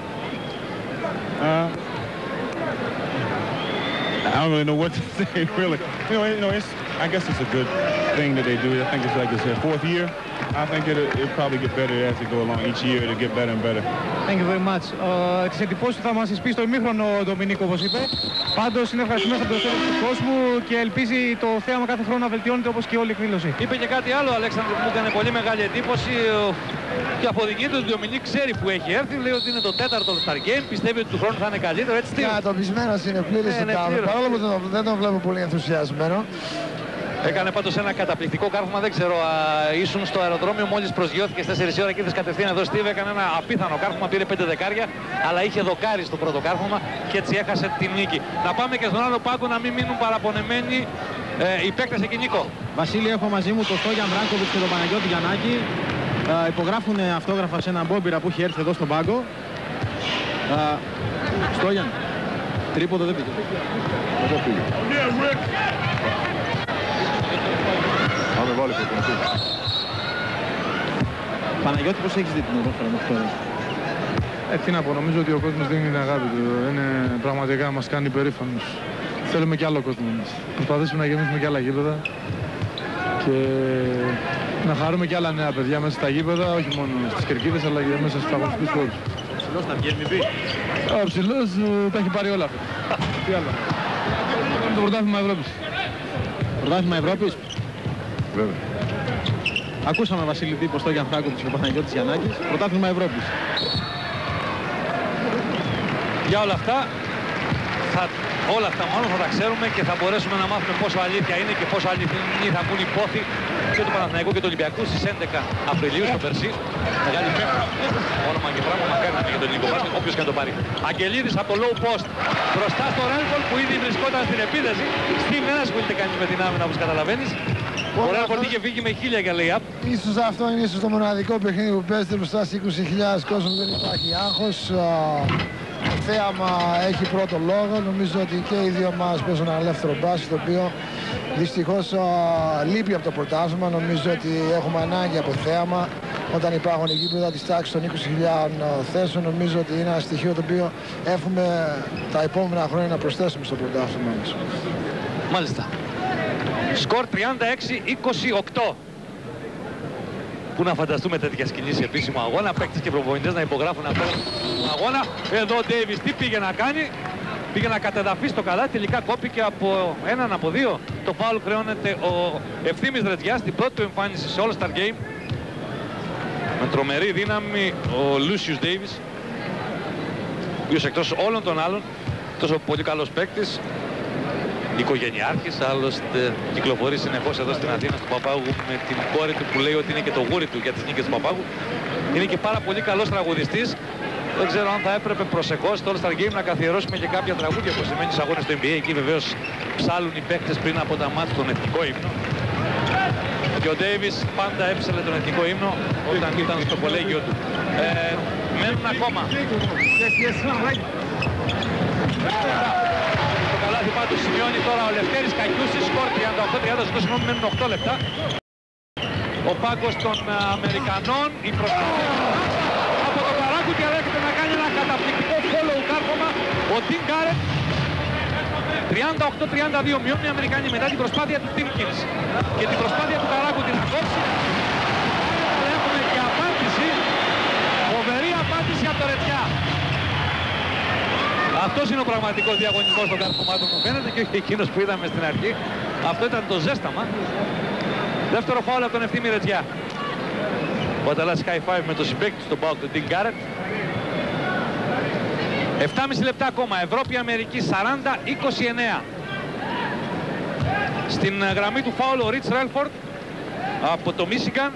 I don't really know what to say, really. I guess it's a good thing that they do. I think it's like it's their 4th year. I think it'll probably get better as it go along. Each year it'll get better and better. Thank you very much. Τις εντυπώσεις θα μας εισπεί στο ημίχρονο ο Ντομινίκ, όπως είπε. Πάντως είναι ευχαριστημένος από το τέλος του κόσμου και ελπίζει το θέαμα κάθε χρόνο να βελτιώνεται όπως και όλη η εκδήλωση. Είπε και κάτι άλλο ο Αλέξανδρος που μου έκανε πολύ μεγάλη εντύπωση και αποδεικνύεται ότι ο Ντομινίκ ξέρει που έχει έρθει. Λέει ότι είναι το 4ο All-Star Game, πιστεύει ότι του χρόνου θα είναι καλύτερο. Έτσι τι. Κατοπισμένος είναι πλήρης του τάδε, παρόλο που δεν τον βλέπω πολύ ενθουσιασμένο. Έκανε πάντως ένα καταπληκτικό κάρφωμα, δεν ξέρω, ήσουν στο αεροδρόμιο μόλις προσγειώθηκες 4 ώρα και είδες κατευθείαν εδώ Στίβ, έκανε ένα απίθανο κάρφωμα, πήρε 5 δεκάρια, αλλά είχε δοκάρει στο πρώτο κάρφωμα και έτσι έχασε την νίκη. Να πάμε και στον άλλο πάγκο να μην μείνουν παραπονεμένοι οι παίκτες εκεί, Νίκο. Βασίλη, έχω μαζί μου τον Στόγιαν Βράνκοβιτς και τον Παναγιώτη Γιαννάκη. Υπογράφουν αυτόγραφα σε έναν μπόμπιρα που έχει έρθει εδώ στον πάγκο. Στόγιαν, τρίποδο δεν πήγε. Εδώ πήγε. Πάμε βάλει προπονητή. Παναγιώτη, πώς έχεις δει την οδόφερα μέχρι τώρα? Τι να πω, νομίζω ότι ο κόσμος δίνει την αγάπη του. Είναι πραγματικά, μας κάνει περήφανος. Θέλουμε κι άλλο κόσμο εμείς. Προσπαθήσουμε να γεμίσουμε κι άλλα γήπεδα και να χαρούμε κι άλλα νέα παιδιά μέσα στα γήπεδα, όχι μόνο στις κερκίδες αλλά και μέσα στους αγωνιστικούς χώρους. Ο ψηλός θα βγει MVP. Ο ψηλός τα έχει πάρει όλα αυτά. Τι άλλο. Το πρωτάθλημα Ευρώπης. Πρωτάθλημα Ευρώπης. Βέβαια. Ακούσαμε Βασίλη τι είπε στο Γιάνν Φράγκοβιτς και ο Παναγιώτης Γιαννάκης. Πρωτάθλημα Ευρώπης. Για όλα αυτά μάλλον θα τα ξέρουμε και θα μπορέσουμε να μάθουμε πόσο αλήθεια είναι και πόσο αληθινή θα βγουν οι πόθοι και του Παναθηναϊκού και του Ολυμπιακού στις 11 Απριλίου στο Περσί. Μεγάλη φεύγη. Όνομα και πράγμα μακάρι να είναι για τον ελληνικό μπάσκετ. ποιος και να το πάρει. Αγγελίδης από το low post μπροστά στο Ρέλφορντ που ήδη βρισκόταν στην επίδεση. Στην δεν ασχολείται κανείς με την άμυνα, όπως καταλαβαίνεις. Ο Ρέλφορντ είχε φύγει με 1000 για lay-up. Ίσως αυτό είναι ίσως το μοναδικό παιχνίδι που παίζεται μπροστά σε 20.000 κόσμο, δεν υπάρχει άγχος. Το θέαμα έχει πρώτο λόγο. Νομίζω ότι και οι δύο μας παίζουν ένα ελεύθερο μπάσκετ, το οποίο δυστυχώς λείπει από το πρωτάθλημα. Νομίζω ότι έχουμε ανάγκη από θέαμα. Όταν υπάρχουν γήπεδα της τάξης των 20.000 θέσεων, νομίζω ότι είναι ένα στοιχείο το οποίο έχουμε τα επόμενα χρόνια να προσθέσουμε στο πρωτάθλημα μας. Μάλιστα. Σκορ 36-28. Πού να φανταστούμε τέτοια σκηνή σε επίσημο αγώνα, παίκτες και προπονητές να υπογράφουν αυτό τον αγώνα. Εδώ ο Ντέιβις τι πήγε να κάνει, πήγε να κατεδαφίσει το καλάθι, τελικά κόπηκε από έναν από δύο. Το φάουλ χρεώνεται ο Ευθύμης Ρετζιάς στην πρώτη του εμφάνιση σε All-Star Game. Με τρομερή δύναμη ο Λούσιους Ντέιβις, ο οποίος εκτός όλων των άλλων, τόσο πολύ καλός παίκτης, οικογενειάρχης, άλλωστε κυκλοφορεί συνεχώς εδώ στην Αθήνα του Παπάγου με την κόρη του που λέει ότι είναι και το γούρι του για τις νίκες του Παπάγου. Είναι και πάρα πολύ καλός τραγουδιστής. Δεν ξέρω αν θα έπρεπε προσεχώς στο All-Star Game να καθιερώσουμε και κάποια τραγούδια που σημαίνει στους αγώνες του NBA. Εκεί βεβαίως ψάλουν οι παίκτες πριν από τα μάτια τον εθνικό ύμνο. Και ο Ντέιβις πάντα έψελε τον εθνικό ύμνο όταν ήταν στο κολέγιο του. Μένουν ακόμα. Το καλάθι πάντως σημειώνει τώρα ο Λευτέρης Κακιούσης, σκορ 38-30, συγγνώμη, μένουν 8 λεπτά. Ο πάγκος των Αμερικανών, η προσπάθεια από τον Καράκουτη, αλλά έρχεται να κάνει ένα καταπληκτικό follow κάρφωμα. Ο Τιν Γκάρετ, 38-32, μειώνουν οι Αμερικανοί μετά την προσπάθεια του Τίμκινς και την προσπάθεια του Καράκουτη να κόψει. Έχουμε και απάντηση, φοβερή απάντηση από το Ρετζιά. Αυτός είναι ο πραγματικός διαγωνισμός των καρφωμάτων μου φαίνεται και όχι εκείνος που είδαμε στην αρχή. Αυτό ήταν το ζέσταμα. Δεύτερο φάουλ από τον Ευθύμη Ρετζιά. Ο Αταλάς high five με το συμπαίκτη στον Πάοκ, τον Τιν Γκάρετ. 7,5 λεπτά ακόμα. Ευρώπη-Αμερική 40-29. Στην γραμμή του φάουλ ο Ριτς Ρέλφορντ από το Μίσιγκαν.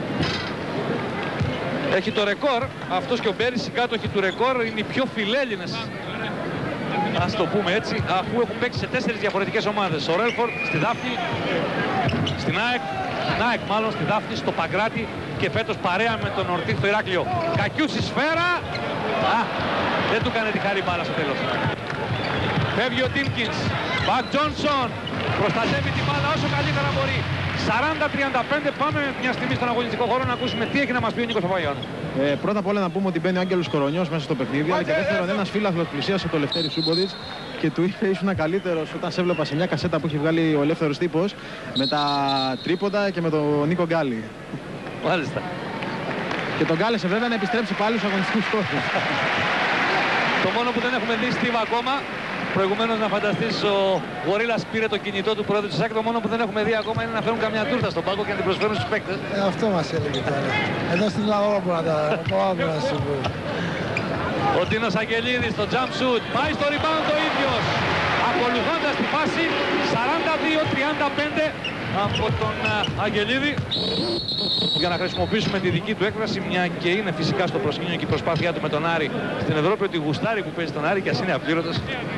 Έχει το ρεκόρ. Αυτός και ο Μπέρις, οι κάτοχοι του ρεκόρ, είναι οι πιο φιλέλληνες, ας το πούμε έτσι, αφού έχουν παίξει σε 4 διαφορετικές ομάδες. Ο Ρέλφορντ στη Δάφνη, στην ΑΕΚ μάλλον, στη Δάφνη, στο Παγκράτη και φέτος παρέα με τον Ορτή στο Ηράκλειο. Κακιούση σφαίρα. Δεν του κάνει τη χάρη μπάλα στο τέλος. Φεύγει ο Τίμκινς. Μπακ Τζόνσον. Προστατεύει την μπάλα όσο καλύτερα μπορεί. 40-35. Πάμε μια στιγμή στον αγωνιστικό χώρο να ακούσουμε τι έχει να μας πει ο Νίκος Παπαγιάννου. Πρώτα απ' όλα να πούμε ότι μπαίνει ο Άγγελος Κορονιός μέσα στο παιχνίδι. Αλλά και δεύτερον, ένας φίλαθλος πλησίασε το Λευτέρη Σούμποδιτς και του είπε ήσουν καλύτερος όταν σε έβλεπα σε μια κασέτα που έχει βγάλει ο ελεύθερος τύπος με τα τρίποντα και με τον Νίκο Γκάλι. Μάλιστα. Και τον κάλεσε βέβαια να επιστρέψει πάλι στους αγωνιστικούς χώρους. Το μόνο που δεν έχουμε δει Στίβ ακόμα, προηγουμένως να φανταστείς ο Γορίλας πήρε το κινητό του πρόεδρου της ΑΚ, το μόνο που δεν έχουμε δει ακόμα είναι να φέρουν καμιά τούρτα στον πάγκο και να την προσφέρουν στους παίκτες. Αυτό μας έλεγε τώρα. Εδώ στην λαό που να τα πω. Ο Τίνος Αγγελίδης στο jump shoot, πάει στο rebound ο ίδιος. Ακολουθώντας τη φάση 42-35 από τον Αγγελίδη. Για να χρησιμοποιήσουμε τη δική του έκφραση, μια και είναι φυσικά στο προσκήνιο και η προσπάθειά του με τον Άρη στην Ευρώπη, ότι γουστάρει που παίζει τον Άρη και ας είναι απλήρωτος.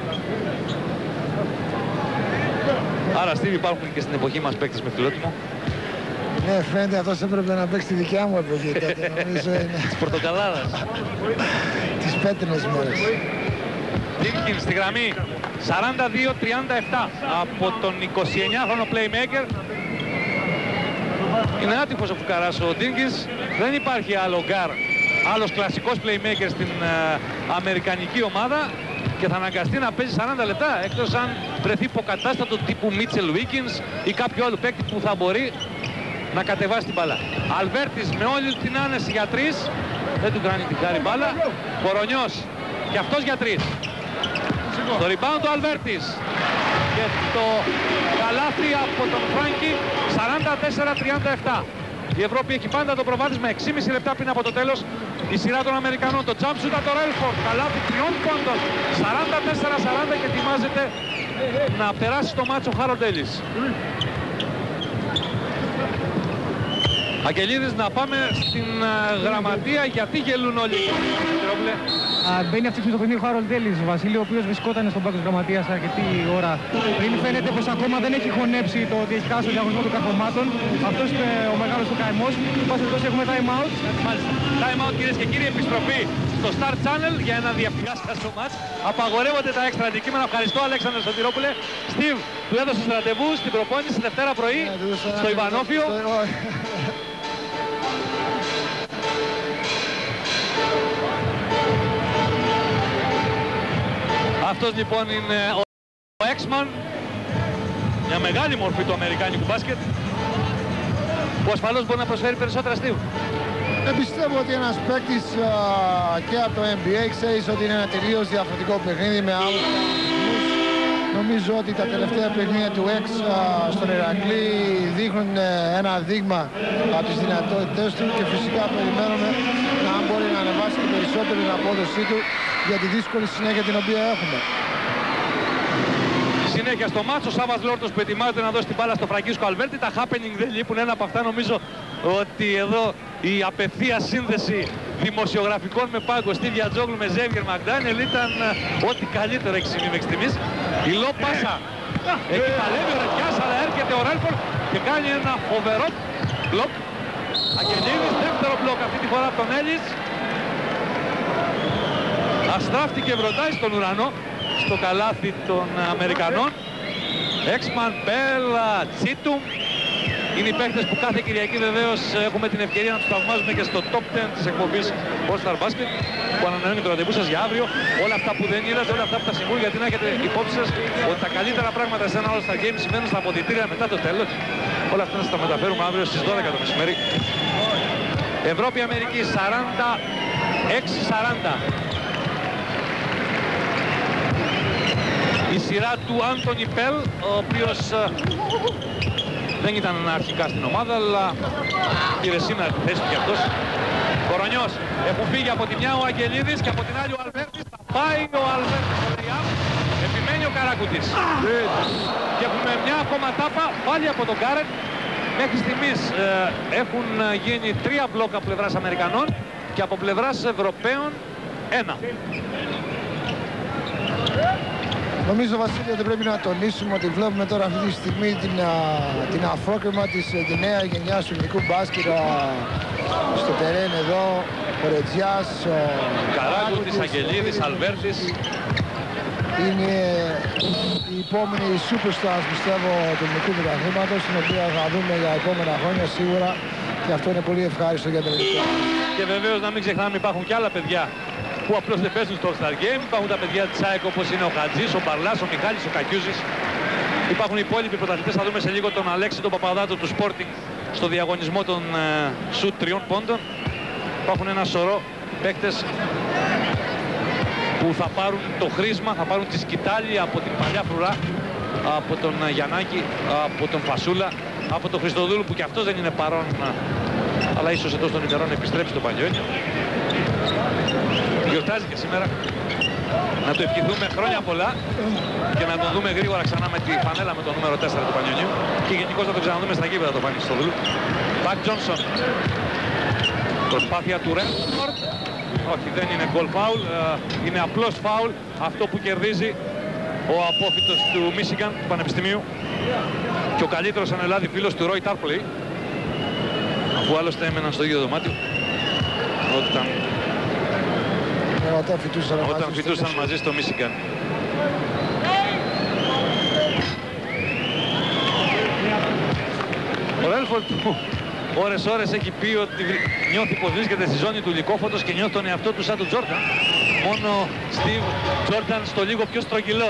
Άρα Στίβ, υπάρχουν και στην εποχή μας παίκτες με φιλότιμο. Ναι, φαίνεται αυτός έπρεπε να παίξει τη δικιά μου εποχή τότε, νομίζω είναι. Της Πορτοκαλάδας. Τις πέτρινες μέρες. Τίμκινς στη γραμμή. 42-37 από τον 29χρονο playmaker. Είναι άτυχος ο φουκαράς ο Τίμκινς. Δεν υπάρχει άλλο γκάρ, άλλος κλασικός playmaker στην αμερικανική ομάδα και θα αναγκαστεί να παίζει 40 λεπτά, εκτός αν βρεθεί υποκατάστατο τύπου Μίτσελ Βίκινς ή κάποιο άλλο παίκτη που θα μπορεί να κατεβάσει την μπάλα. Αλβέρτης με όλη την άνεση για 3. Δεν του κάνει την χάρη μπάλα. Κορονιός και αυτός για 3. Το rebound του Αλβέρτης. Και το καλάθι από τον Φράγκη 44-37. Η Ευρώπη έχει πάντα το προβάδισμα 6,5 λεπτά πριν από το τέλος. Η σειρά των Αμερικανών. Το jump shoot από τον Ρέλφορντ. Καλάθι 3 πόντων. 44-40 και ετοιμάζεται να περάσει στο μάτσο Χάρολντ Έλλης. Αγγελίδης, να πάμε στην γραμματεία, γιατί γελούν όλοι. Μπαίνει αυτή το παιχνίδι ο Χαρολτέλης, Βασίλη, ο οποίος βρισκόταν στον πάγκο της γραμματείας αρκετή ώρα πριν. Φαίνεται πως ακόμα δεν έχει χωνέψει το ότι έχει χάσει το διαγωνισμό των καρπομάτων. Αυτός είναι ο μεγάλος του καημός. Πάση περιπτώσει έχουμε time out. Μάλιστα. Time out, κυρίες και κύριοι, επιστροφή στο Star Channel για ένα διαφυγάσκαστο μάτς. Απαγορεύονται τα έξτρα αντικείμενα. Ευχαριστώ, Αλέξανδρε Σωτηρόπουλε. Στίβ, του έδωσες ραντεβού στην προπόνηση Δευτέρα πρωί στο Ιβανόφιο. Αυτός λοιπόν είναι ο Έξμαν, μια μεγάλη μορφή του αμερικάνικου μπάσκετ, που ασφαλώς μπορεί να προσφέρει περισσότερα, Στίβ. Πιστεύω ότι ένας παίκτης και από το NBA ξέρεις ότι είναι ένα τελείως διαφορετικό παιχνίδι με άλλους κανονισμούς. Νομίζω ότι τα τελευταία παιχνίδια του X στον Ηρακλή δείχνουν ένα δείγμα από τις δυνατότητες του και φυσικά περιμένουμε να μπορεί να ανεβάσει και περισσότερο την απόδοσή του για τη δύσκολη συνέχεια την οποία έχουμε. Συνέχεια στο μάτσο, ο Σάββας Λόρτος που ετοιμάζεται να δώσει την μπάλα στο Φραγκίσκο Αλβέρτη. Τα happening δεν λείπουν, ένα από αυτά νομίζω ότι εδώ η απευθεία σύνδεση δημοσιογραφικών με πάγκο Στίβια Τζόγλου με Ζέβιερ Μακδάνιελ ήταν ό,τι καλύτερο έχει συμβεί μέχρι στιγμής. Η Λό πάσα εκεί παλεύει ο Ρετιάς, αλλά έρχεται ο Ρέλφορντ και κάνει ένα φοβερό μπλοκ. Αγγελίδης, δεύτερο μπλοκ αυτή τη φορά από τον Έλλης. Αστράφτηκε βροντάει στον ουρανό, στο καλάθι των Αμερικανών. Έξμαν, Μπέλα, Τσίτουμ. Είναι οι παίκτες που κάθε Κυριακή βεβαίως έχουμε την ευκαιρία να τους θαυμάζουμε και στο top 10 της εκπομπής All Star Basket, που ανανεώνει το ραντεβού σας για αύριο. Όλα αυτά που δεν είδατε, όλα αυτά που τα συμβούν, γιατί να έχετε υπόψη σας ότι τα καλύτερα πράγματα σε ένα All Star Game συμβαίνουν στα αποδυτήρια μετά το τέλος. Όλα αυτά θα τα μεταφέρουμε αύριο στις 12 το μεσημέρι. Ευρώπη-Αμερική 46-40. Η σειρά του Άντονι Πέλ, ο οποίος δεν ήταν αρχικά στην ομάδα, αλλά πήρε σήμερα τη θέση του κι αυτός. Κορονιός, έχουν φύγει από τη μια ο Αγγελίδης και από την άλλη ο Αλβέρτης. Θα πάει ο Αλβέρτης στο Ριάμ, επιμένει ο Καράκουτης. Και έχουμε μια ακόμα τάπα πάλι από τον Κάρεν. Μέχρι στιγμής έχουν γίνει 3 μπλοκ από πλευράς Αμερικανών και από πλευράς Ευρωπαίων 1. Νομίζω, Βασίλη, ότι πρέπει να τονίσουμε ότι βλέπουμε τώρα αυτή τη στιγμή την αφρόκρεμα της νέα γενιάς του ελληνικού μπάσκετ στο τερέν εδώ. Ο Ρετζιάς, ο Καράκουτης, Αγγελίδης, Αλβέρτης. Είναι οι επόμενοι superstars, πιστεύω, του ελληνικού πρωταθλήματος, την οποία θα δούμε για επόμενα χρόνια σίγουρα, και αυτό είναι πολύ ευχάριστο για το ελληνικό. Και βεβαίως να μην ξεχνάμε, υπάρχουν και άλλα παιδιά που απλώς δεν παίζουν στο All-Star Game. Υπάρχουν τα παιδιά της ΑΕΚ όπως είναι ο Χατζής, ο Μπαρλάς, ο Μιχάλης, ο Κακιούζης. Υπάρχουν οι υπόλοιποι πρωταθλητές. Θα δούμε σε λίγο τον Αλέξη, τον Παπαδάτο του Sporting στο διαγωνισμό των σουτ 3 πόντων. Υπάρχουν ένα σωρό παίκτες που θα πάρουν το χρήσμα, θα πάρουν τη σκητάλη από την παλιά φρουρά, από τον Γιαννάκη, από τον Φασούλα, από τον Χριστοδούλου που και αυτός δεν είναι παρόν, αλλά ίσως εδώ στον ημερών επιστρέψει το Πανιόνιο. Γιορτάζει και σήμερα. Να του ευχηθούμε χρόνια πολλά και να τον δούμε γρήγορα ξανά με τη φανέλα με το νούμερο 4 του Πανιονίου και γενικώς να τον ξαναδούμε στα γήπεδα το Πανιόνιο στο Δούλου. Μπακ Τζόνσον. Προσπάθεια του Ρένφορντ. Όχι, δεν είναι γκολ φάουλ, είναι απλώς φάουλ. Αυτό που κερδίζει ο απόφοιτος του Μίσιγκαν, του Πανεπιστημίου, και ο καλύτερος εν Ελλάδα φίλος του Ρόι Τάρπλεϊ, αφού άλλωστε έμεναν στο ίδιο δωμάτιο όταν φοιτούσαν μαζί στο Μίσιγκαν. Ο Ρέλφορντ ώρες έχει πει ότι νιώθει πως βρίσκεται στη ζώνη του λυκόφωτος και νιώθει τον εαυτό του σαν του Τζόρνταν. Μόνο Στίβ Τζόρνταν στο λίγο πιο στρογγυλό,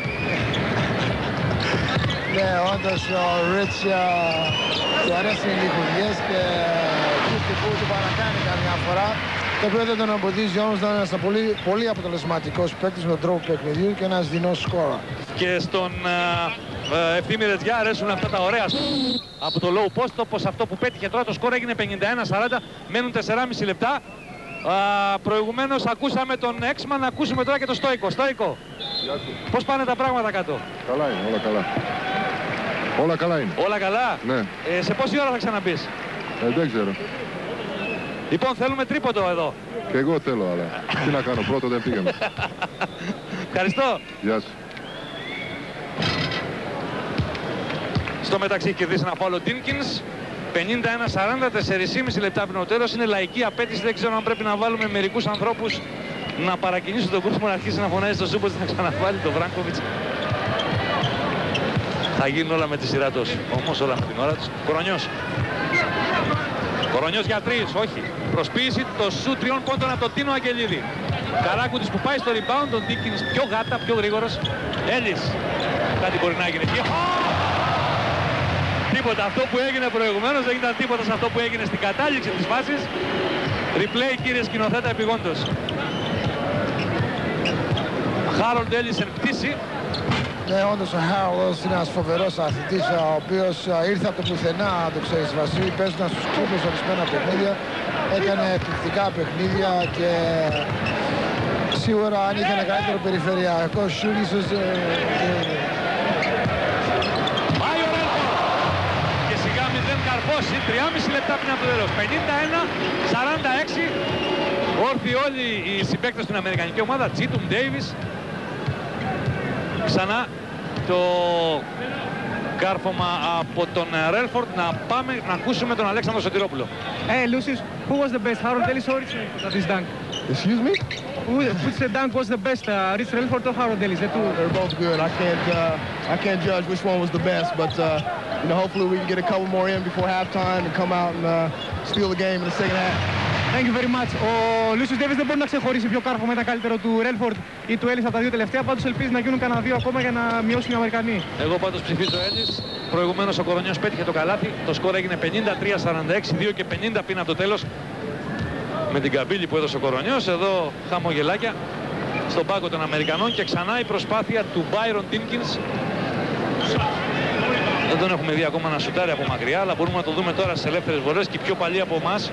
Ναι, όντως ο Ριτς του αρέσουν οι λιχουδιές και που του παρακάνει καμιά φορά. Το οποίο δεν τον εμποδίζει όμως να είναι ένας πολύ αποτελεσματικός παίκτης με τον τρόπο παιχνιδιού και ένας δεινός σκόρα. Και στον Ευθύμη Ρετζιά αρέσουν αυτά τα ωραία από το low post, όπως αυτό που πέτυχε τώρα. Το σκορ έγινε 51-40, μένουν 4,5 λεπτά. Προηγουμένως ακούσαμε τον Έξμαν, ακούσουμε τώρα και τον Στόικο. Στόικο, πώς πάνε τα πράγματα κάτω? Καλά είναι, όλα καλά. Όλα καλά είναι. Όλα καλά. Ναι. Σε πόση ώρα θα ξαναμπείς? Δεν ξέρω. Λοιπόν, θέλουμε τρίποντο εδώ. Και εγώ θέλω, αλλά τι να κάνω, πρώτο δεν πήγαμε. Ευχαριστώ. Γεια σου. Στο μεταξύ έχει κερδίσει ένα φάουλ ο Ντίνκινς. 51-40, 4,5 λεπτά πριν το τέλος. Είναι λαϊκή απέτηση, δεν ξέρω αν πρέπει να βάλουμε μερικούς ανθρώπους να παρακινήσουν τον κόσμο να αρχίσει να φωνάζει στο Σούμπος να ξαναβάλει τον Βράγκοβιτς. Θα γίνουν όλα με τη σειρά τους, όμως όλα με την ώρα τους. Κορονιός. Κορονιός για 3, όχι. Προσποίηση, το σου 3 πόντων από τον Τίνο Αγγελίδη. Καράκουτης που πάει στο rebound, τον Ντίνκινς πιο γάτα, πιο γρήγορος. Έλλης. Κάτι μπορεί να γίνει. Τίποτα. Αυτό που έγινε προηγουμένως δεν ήταν τίποτα σε αυτό που έγινε στην κατάληξη της φάσης. Replay, κύριε σκηνοθέτα, επιγόντως. Χάρολντ Έλλης εν πτήση. Ναι, όντως ο Χάρολντ είναι ένας φοβερός αθλητής, ο οποίος ήρθε από το πουθενά, το ξέρεις Βασίλη, παίζοντας στους Clippers ορισμένα παιχνίδια. Έκανε εκπληκτικά παιχνίδια και σίγουρα αν είχε ένα καλύτερο περιφερειακό σιούτ ίσως... Καρπόση, 3,5 λεπτά πριν από το τέλος. 51-46. Όρθιοι όλοι οι συμπαίκτες στην αμερικανική ομάδα. Τσίτουμ, Ντέιβις. Ξανά το κάρφωμα από τον Ρέλφορντ. Να πάμε να ακούσουμε τον Αλέξανδρο Σωτηρόπουλο. Hey, Lucius, who was the best? Harold Ellis or Rich Relford at this dunk? Excuse me? Which dunk was the best? Rich Relford or Harold Ellis? They're both good. I can't judge which one was the best, but you know, hopefully we can get a couple more in before halftime and come out and steal the game in the second half. Thank you very much. Ο Lucius Davis δεν μπορεί να ξεχωρίσει ποιο κάρφωμα ήταν καλύτερο του Relford ή του Ellis από τα δύο τελευταία. Πάντως ελπίζει να γίνουν κανένα δύο ακόμα για να μειώσουν οι Αμερικανοί. Εγώ πάντως ψηφίζω Ellis. Προηγουμένως ο Κορονιός πέτυχε το καλάθι. Το σκορ έγινε 53-46, 2 και 50 πριν από το τέλος. Με την καμπύλη που έδωσε ο Κορονιός. Εδώ χαμογελάκια στον πάγκο των Αμερικανών και ξανά η προσπάθεια του Byron Dinkins. Δεν τον έχουμε δει ακόμα να σουτάρει από μακριά, αλλά μπορούμε να το δούμε τώρα στις ελεύθερες βολές και οι πιο παλιοί από εμάς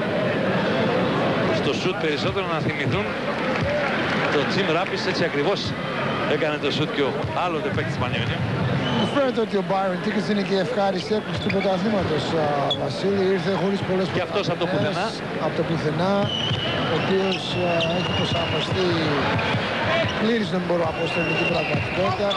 στο σουτ περισσότερο να θυμηθούν το Jim Rappis, έτσι ακριβώς έκανε το σουτ και ο άλλοτε παίκτης Πανιόνιου. Μου φαίνεται ότι ο Byron Dinkins είναι και ευχάριστη έκπληξη του πρωταθλήματος, Βασίλη. Ήρθε χωρίς πολλές και αυτός από το πουθενά. Από το πουθενά, ο οποίος έχει προσαρμοστεί πλήρης, δεν μπορώ να πω, στην ελληνική πραγματικότητα.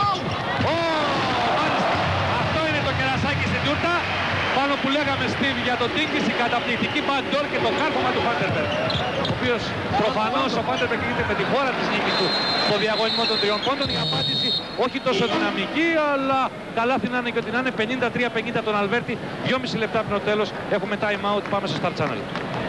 Αυτό είναι το κερασάκι στην τούρτα. Πάνω που λέγαμε Steve για τον Dinkins, η καταπληκτική backdoor και το κάρφωμα του Funderburke. Ο οποίος προφανώς ο Funderburke γίνεται με τη χώρα της νίκης του στο διαγωνισμό των 3 πόντων. Η απάντηση όχι τόσο δυναμική, αλλά καλά να είναι και ότι να είναι 53-50 τον Αλβέρτη. 2,5 λεπτά πριν το τέλος. Έχουμε time out. Πάμε στο Star Channel.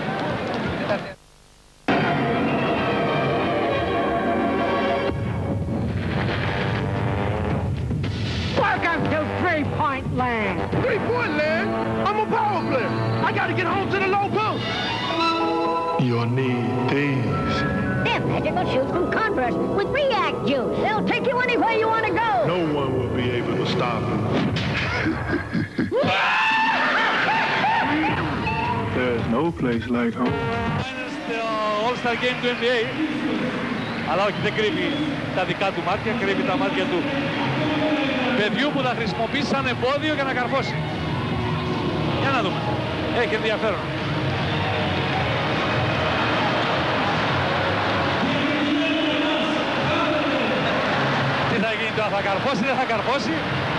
Until 3-point land. 3-point land? I'm a power player. I got to get home to the low post. You'll need these. They're magical shoes from Converse with React juice. They'll take you anywhere you want to go. No one will be able to stop them. There's no place like home. Στο All-Star Game του NBA. Αλλά όχι, δεν κρύβει τα δικά του μάτια, κρύβει τα μάτια του παιδιού που θα χρησιμοποιήσει σαν εμπόδιο για να καρφώσει. Για να δούμε. Έχει ενδιαφέρον. Τι θα γίνει τώρα, θα καρφώσει, δεν θα καρφώσει.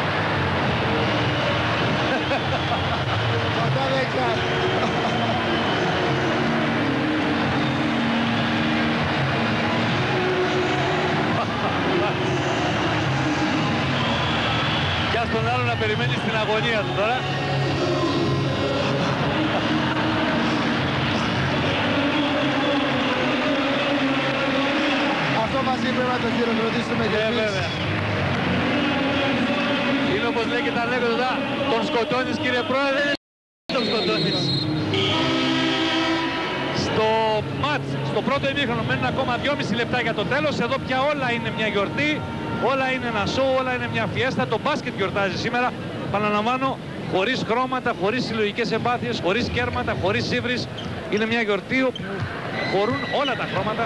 Τον άλλο να περιμένει στην αγωνία του τώρα. Αυτό μαζί πρέπει να το χειροκροτήσουμε και εμείς. Βέβαια. Είναι όπως λέει και τα ανέκδοτα, τον σκοτώνεις κύριε Πρόεδρε, τον σκοτώνεις. Στο μάτς, στο πρώτο ημίχρονο μένουν ακόμα 2,5 λεπτά για το τέλος. Εδώ πια όλα είναι μια γιορτή. Όλα είναι ένα σοου, όλα είναι μια φιέστα. Το μπάσκετ γιορτάζει σήμερα. Επαναλαμβάνω, χωρίς χρώματα, χωρίς συλλογικές εμπάθειες, χωρίς κέρματα, χωρίς ύβρις. Είναι μια γιορτή όπου χωρούν όλα τα χρώματα.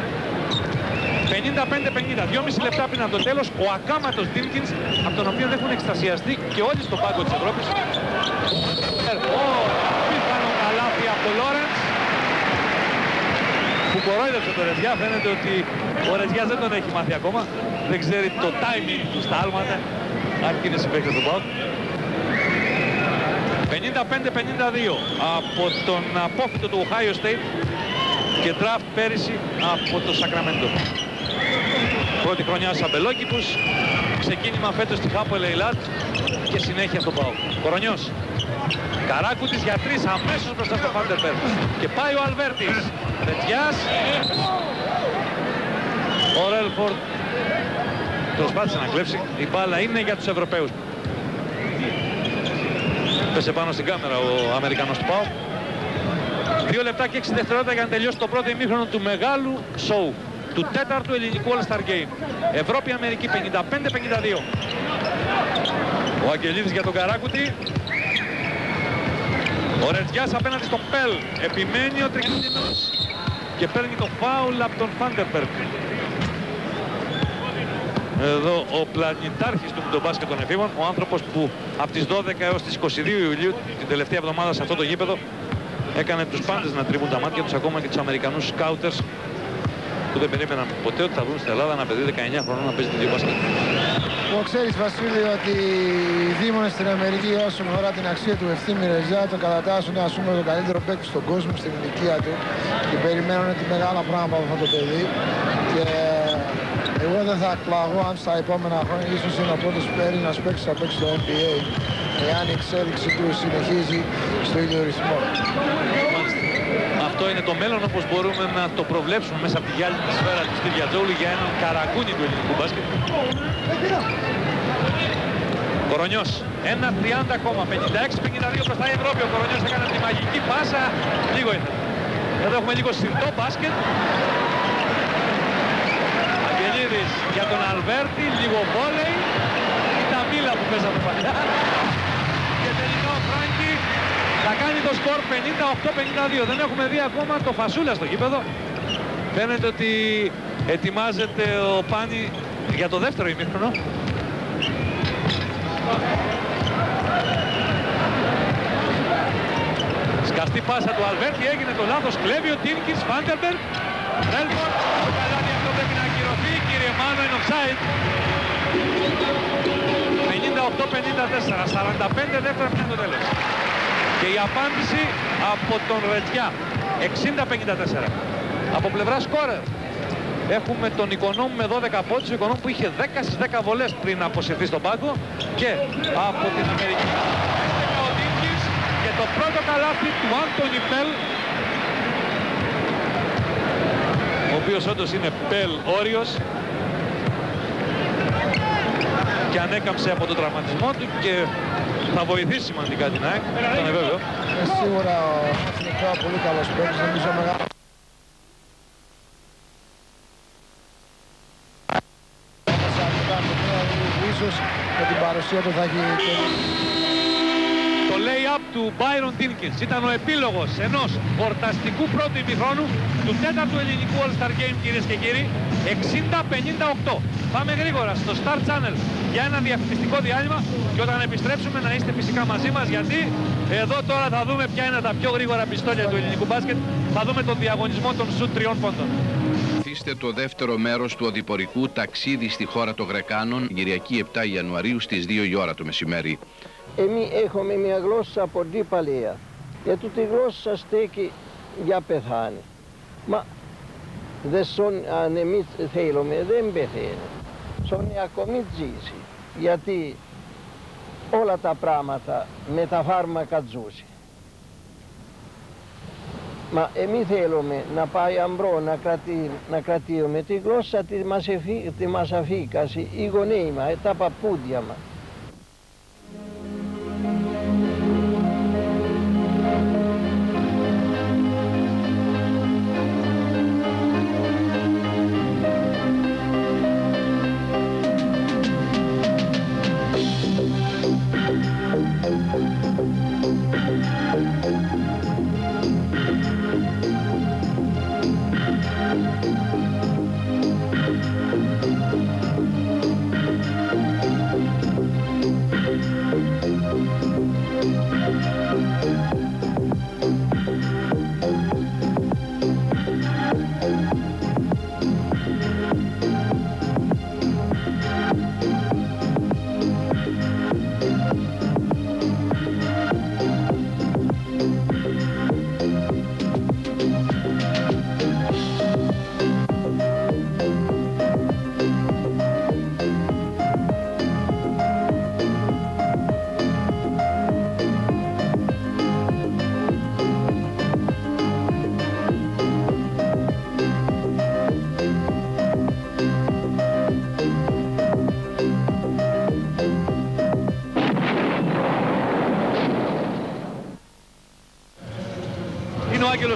55-50, 2,5 λεπτά πριν από το τέλος. Ο ακάματος Dinkins, από τον οποίο δεν έχουν εκστασιαστεί και όλοι στον πάγκο της Ευρώπης. Πιθανό καλά το Λόρεντς που κορόιδεψε το Ρετζιά. Φαίνεται ότι ο Ρετζιάς δεν τον έχει μάθει ακόμα. Δεν ξέρει το timing του στα άλματα. Αν και είναι συμπαίκτες του ΠΑΟΚ. 55-52 από τον απόφυτο του Ohio State και draft πέρυσι από το Σακραμέντο. Πρώτη χρονιά στους αμπελόκηπους, ξεκίνημα φέτος στη Χάπο Ελεϊλάτ και συνέχεια στον ΠΑΟΚ. Κορονιός. Καράκουτης για 3 αμέσως μπροστά στο Funderburke. Και πάει ο Αλβέρτης. Ρετζιάς. Ο Ρέλφορντ προσπάθησε να κλέψει. Η μπάλα είναι για τους Ευρωπαίους. Πέσε πάνω στην κάμερα ο Αμερικανός του ΠΑΟΚ. 2 λεπτά και 6 δευτερόλεπτα για να τελειώσει το πρώτο ημίχρονο του μεγάλου σοου. Του 4ου ελληνικού All-Star Game. Ευρώπη-Αμερική 55-52. Ο Αγγελίδης για τον Καράκουτη. Ο Ρετζιάς απέναντι στο Πέλ. Επιμένει ο Τρικίνδυνος και παίρνει το φάουλ από τον Funderburke. Εδώ ο πλανητάρχης του μπάσκετ των εφήβων, ο άνθρωπος που από τις 12 έως τις 22 Ιουλίου, την τελευταία εβδομάδα σε αυτό το γήπεδο, έκανε τους πάντες να τρίβουν τα μάτια τους, ακόμα και τους Αμερικανούς σκάουτερς που δεν περίμεναν ποτέ ότι θα βρουν στην Ελλάδα ένα παιδί 19 χρονών να παίζει την μπάσκετ. Ξέρεις, Βασίλη, ότι οι δήμονες στην Αμερική όσον αφορά την αξία του Ευθύμη Ρετζιά τον κατατάσσουν ας πούμε τον καλύτερο παίκτη στον κόσμο στην ηλικία του και περιμένουν τη μεγάλα πράγματα από αυτό το παιδί. Και εγώ δεν θα εκπλαγώ αν στα επόμενα χρόνια ίσως είναι ο πρώτος Έλληνας παίκτης θα παίξει στο NBA, εάν η εξέλιξη του συνεχίζει στο ίδιο ρυθμό. Αυτό είναι το μέλλον όπως μπορούμε να το προβλέψουμε μέσα από τη γυάλινη σφαίρα του Στίβ Γιατζόγλου για έναν καραγκούνι του ελληνικού μπάσκετ. Κορονιός, 1-30 ακόμα, 56-52 μπροστά η Ευρώπη. Ο Κορονιός έκανε τη μαγική πάσα, λίγο ήθελε. Εδώ έχουμε λίγο συρτό μπάσκετ. Αγγελίδης για τον Αλβέρτη, λίγο βόλεϊ. Η ταμίλα που παίζαμε παλιά. Και τελικά ο Φράγκη θα κάνει το σκορ 58-52. Δεν έχουμε δει ακόμα το Φασούλα στο γήπεδο. Φαίνεται ότι ετοιμάζεται ο Πάνη για το δεύτερο ημίχρονο. Σκαστή πάσα του Αλβέρτη, έγινε το λάθος, κλέβει ο Τίνκης, Funderburke, Ρέλφορντ, το καλάθι αυτό πρέπει να ακυρωθεί, κύριε Μάνο, είναι offside. 58-54, 45 δεύτερα πριν το τέλος. Και η απάντηση από τον Ρετζιά, 60-54. Από πλευρά σκόρερ έχουμε τον Οικονόμου με 12 πόντους, ο Οικονόμου που είχε 10 στις 10 βολές πριν αποσυρθεί στον πάγκο, και από την Αμερική ο Τίνκης και το πρώτο καλάθι του Άντονι Πέλ, ο οποίος όντως είναι Πέλ όριος και ανέκαμψε από τον τραυματισμό του και θα βοηθήσει σημαντικά την ΑΕΚ. Είναι βέβαιο. Σίγουρα ο πολύ καλός παίκτης, νομίζω μεγάλο. Ίσως με την παρουσία του θα έχει... Το lay-up του Byron Dinkins ήταν ο επίλογος ενός χορταστικού πρώτου ημιχρόνου του 4ου ελληνικού All-Star Game, κυρίες και κύριοι. 60-58. Πάμε γρήγορα στο Star Channel για ένα διαφημιστικό διάλειμμα και όταν επιστρέψουμε να είστε φυσικά μαζί μας, γιατί εδώ τώρα θα δούμε ποια είναι τα πιο γρήγορα πιστόλια του ελληνικού μπάσκετ. Θα δούμε τον διαγωνισμό των σουτ 3 πόντων. Είστε το δεύτερο μέρος του οδηπορικού ταξίδι στη χώρα των Γρεκάνων, Κυριακή 7 Ιανουαρίου στις 2 η ώρα το μεσημέρι. Εμείς έχουμε μια γλώσσα πολύ παλιά. Για τούτη γλώσσα στέκει για πεθάνει. Μα αν εμείς θέλουμε δεν πεθαίνει. Σώνει ακόμη ζήσει. Γιατί όλα τα πράγματα με τα φάρμακα ζούσε. Μα εμείς θέλουμε να πάει αμπρό να κρατήσουμε τη γλώσσα τη μας αφήκασε οι γονείς μας, τα παππούδια μας.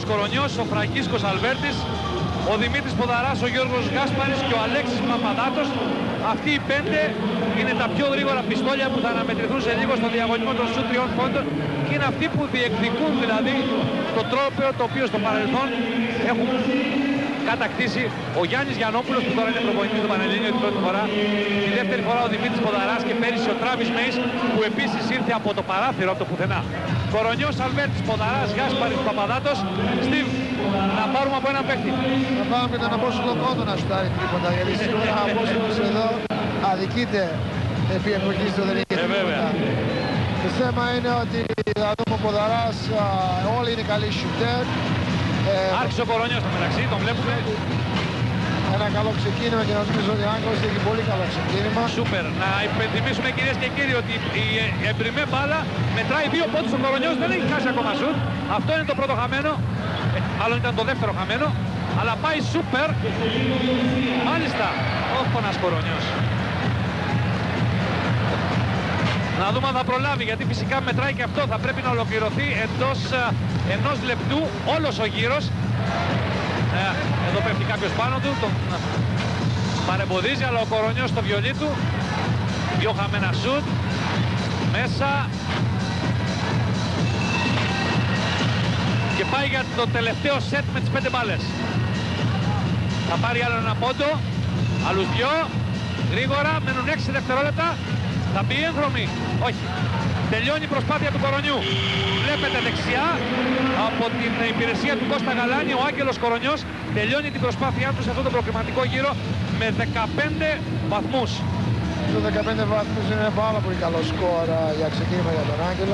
Κορονιός, ο Φραγκίσκος Αλβέρτης, ο Δημήτρης Ποδαράς, ο Γιώργος Γάσπαρης και ο Αλέξης Παπαδάτος. Αυτοί οι 5 είναι τα πιο γρήγορα πιστόλια που θα αναμετρηθούν σε λίγο στο διαγωνισμό των σουτ 3 πόντων και είναι αυτοί που διεκδικούν δηλαδή το τρόπαιο το οποίο στο παρελθόν έχουν κατακτήσει ο Γιάννης Γιαννόπουλος που τώρα είναι προπονητής του Πανελλήνιου την πρώτη φορά, τη δεύτερη φορά ο Δημήτρης Ποδαράς και πέρυσι ο Τράβις Μέης που επίσης ήρθε από το παράθυρο από το πουθενά. Κορονιός, Αλβέρτης, Ποδαράς, Γάσπαρης, Παπαδάτος. Στίβ, να πάρουμε από έναν παίκτη. Να πάμε με τον Απόστολο Κόντο να σουτάρει τίποτα, γιατί σίγουρα ο Απόστολος εδώ αδικείται επί εποχής του, δεν είχε τίποτα. Το θέμα είναι ότι θα δούμε ο Ποδαράς, όλοι είναι καλοί σουτέρ. Άρχισε ο Κορονιός στο μεταξύ, τον βλέπουμε. Ένα καλό ξεκίνημα και νομίζω ότι ο Άγκος έχει πολύ καλό ξεκίνημα. Σούπερ. Να υπενθυμίσουμε κυρίες και κύριοι ότι η εμπριμέ μπάλα μετράει 2 πόντους. Ο Κορονιός δεν έχει χάσει ακόμα σουτ. Αυτό είναι το πρώτο χαμένο. Μάλλον ήταν το δεύτερο χαμένο. Αλλά πάει σούπερ. Μάλιστα. Όχι πονάς Κορονιός. Να δούμε αν θα προλάβει, γιατί φυσικά μετράει και αυτό. Θα πρέπει να ολοκληρωθεί εντός 1 λεπτού όλος ο γύρος. Εδώ πέφτει κάποιος πάνω του, τον παρεμποδίζει, αλλά ο Κορονιός στο βιολί του. 2 χαμένα σουτ. Μέσα. Και πάει για το τελευταίο σετ με τις 5 μπάλες. Θα πάρει άλλο ένα πόντο. Άλλους 2. Γρήγορα, μένουν 6 δευτερόλεπτα. Θα μπει έγχρωμη. Όχι. Τελειώνει η προσπάθεια του Κορονιού. Βλέπετε δεξιά από την υπηρεσία του Κώστα Γαλάνη ο Άγγελος Κορονιός τελειώνει την προσπάθειά του σε αυτό το προκριματικό γύρο με 15 βαθμούς. Το 15 βαθμούς είναι ένα πάρα πολύ καλό σκορ για ξεκίνημα για τον Άγγελο.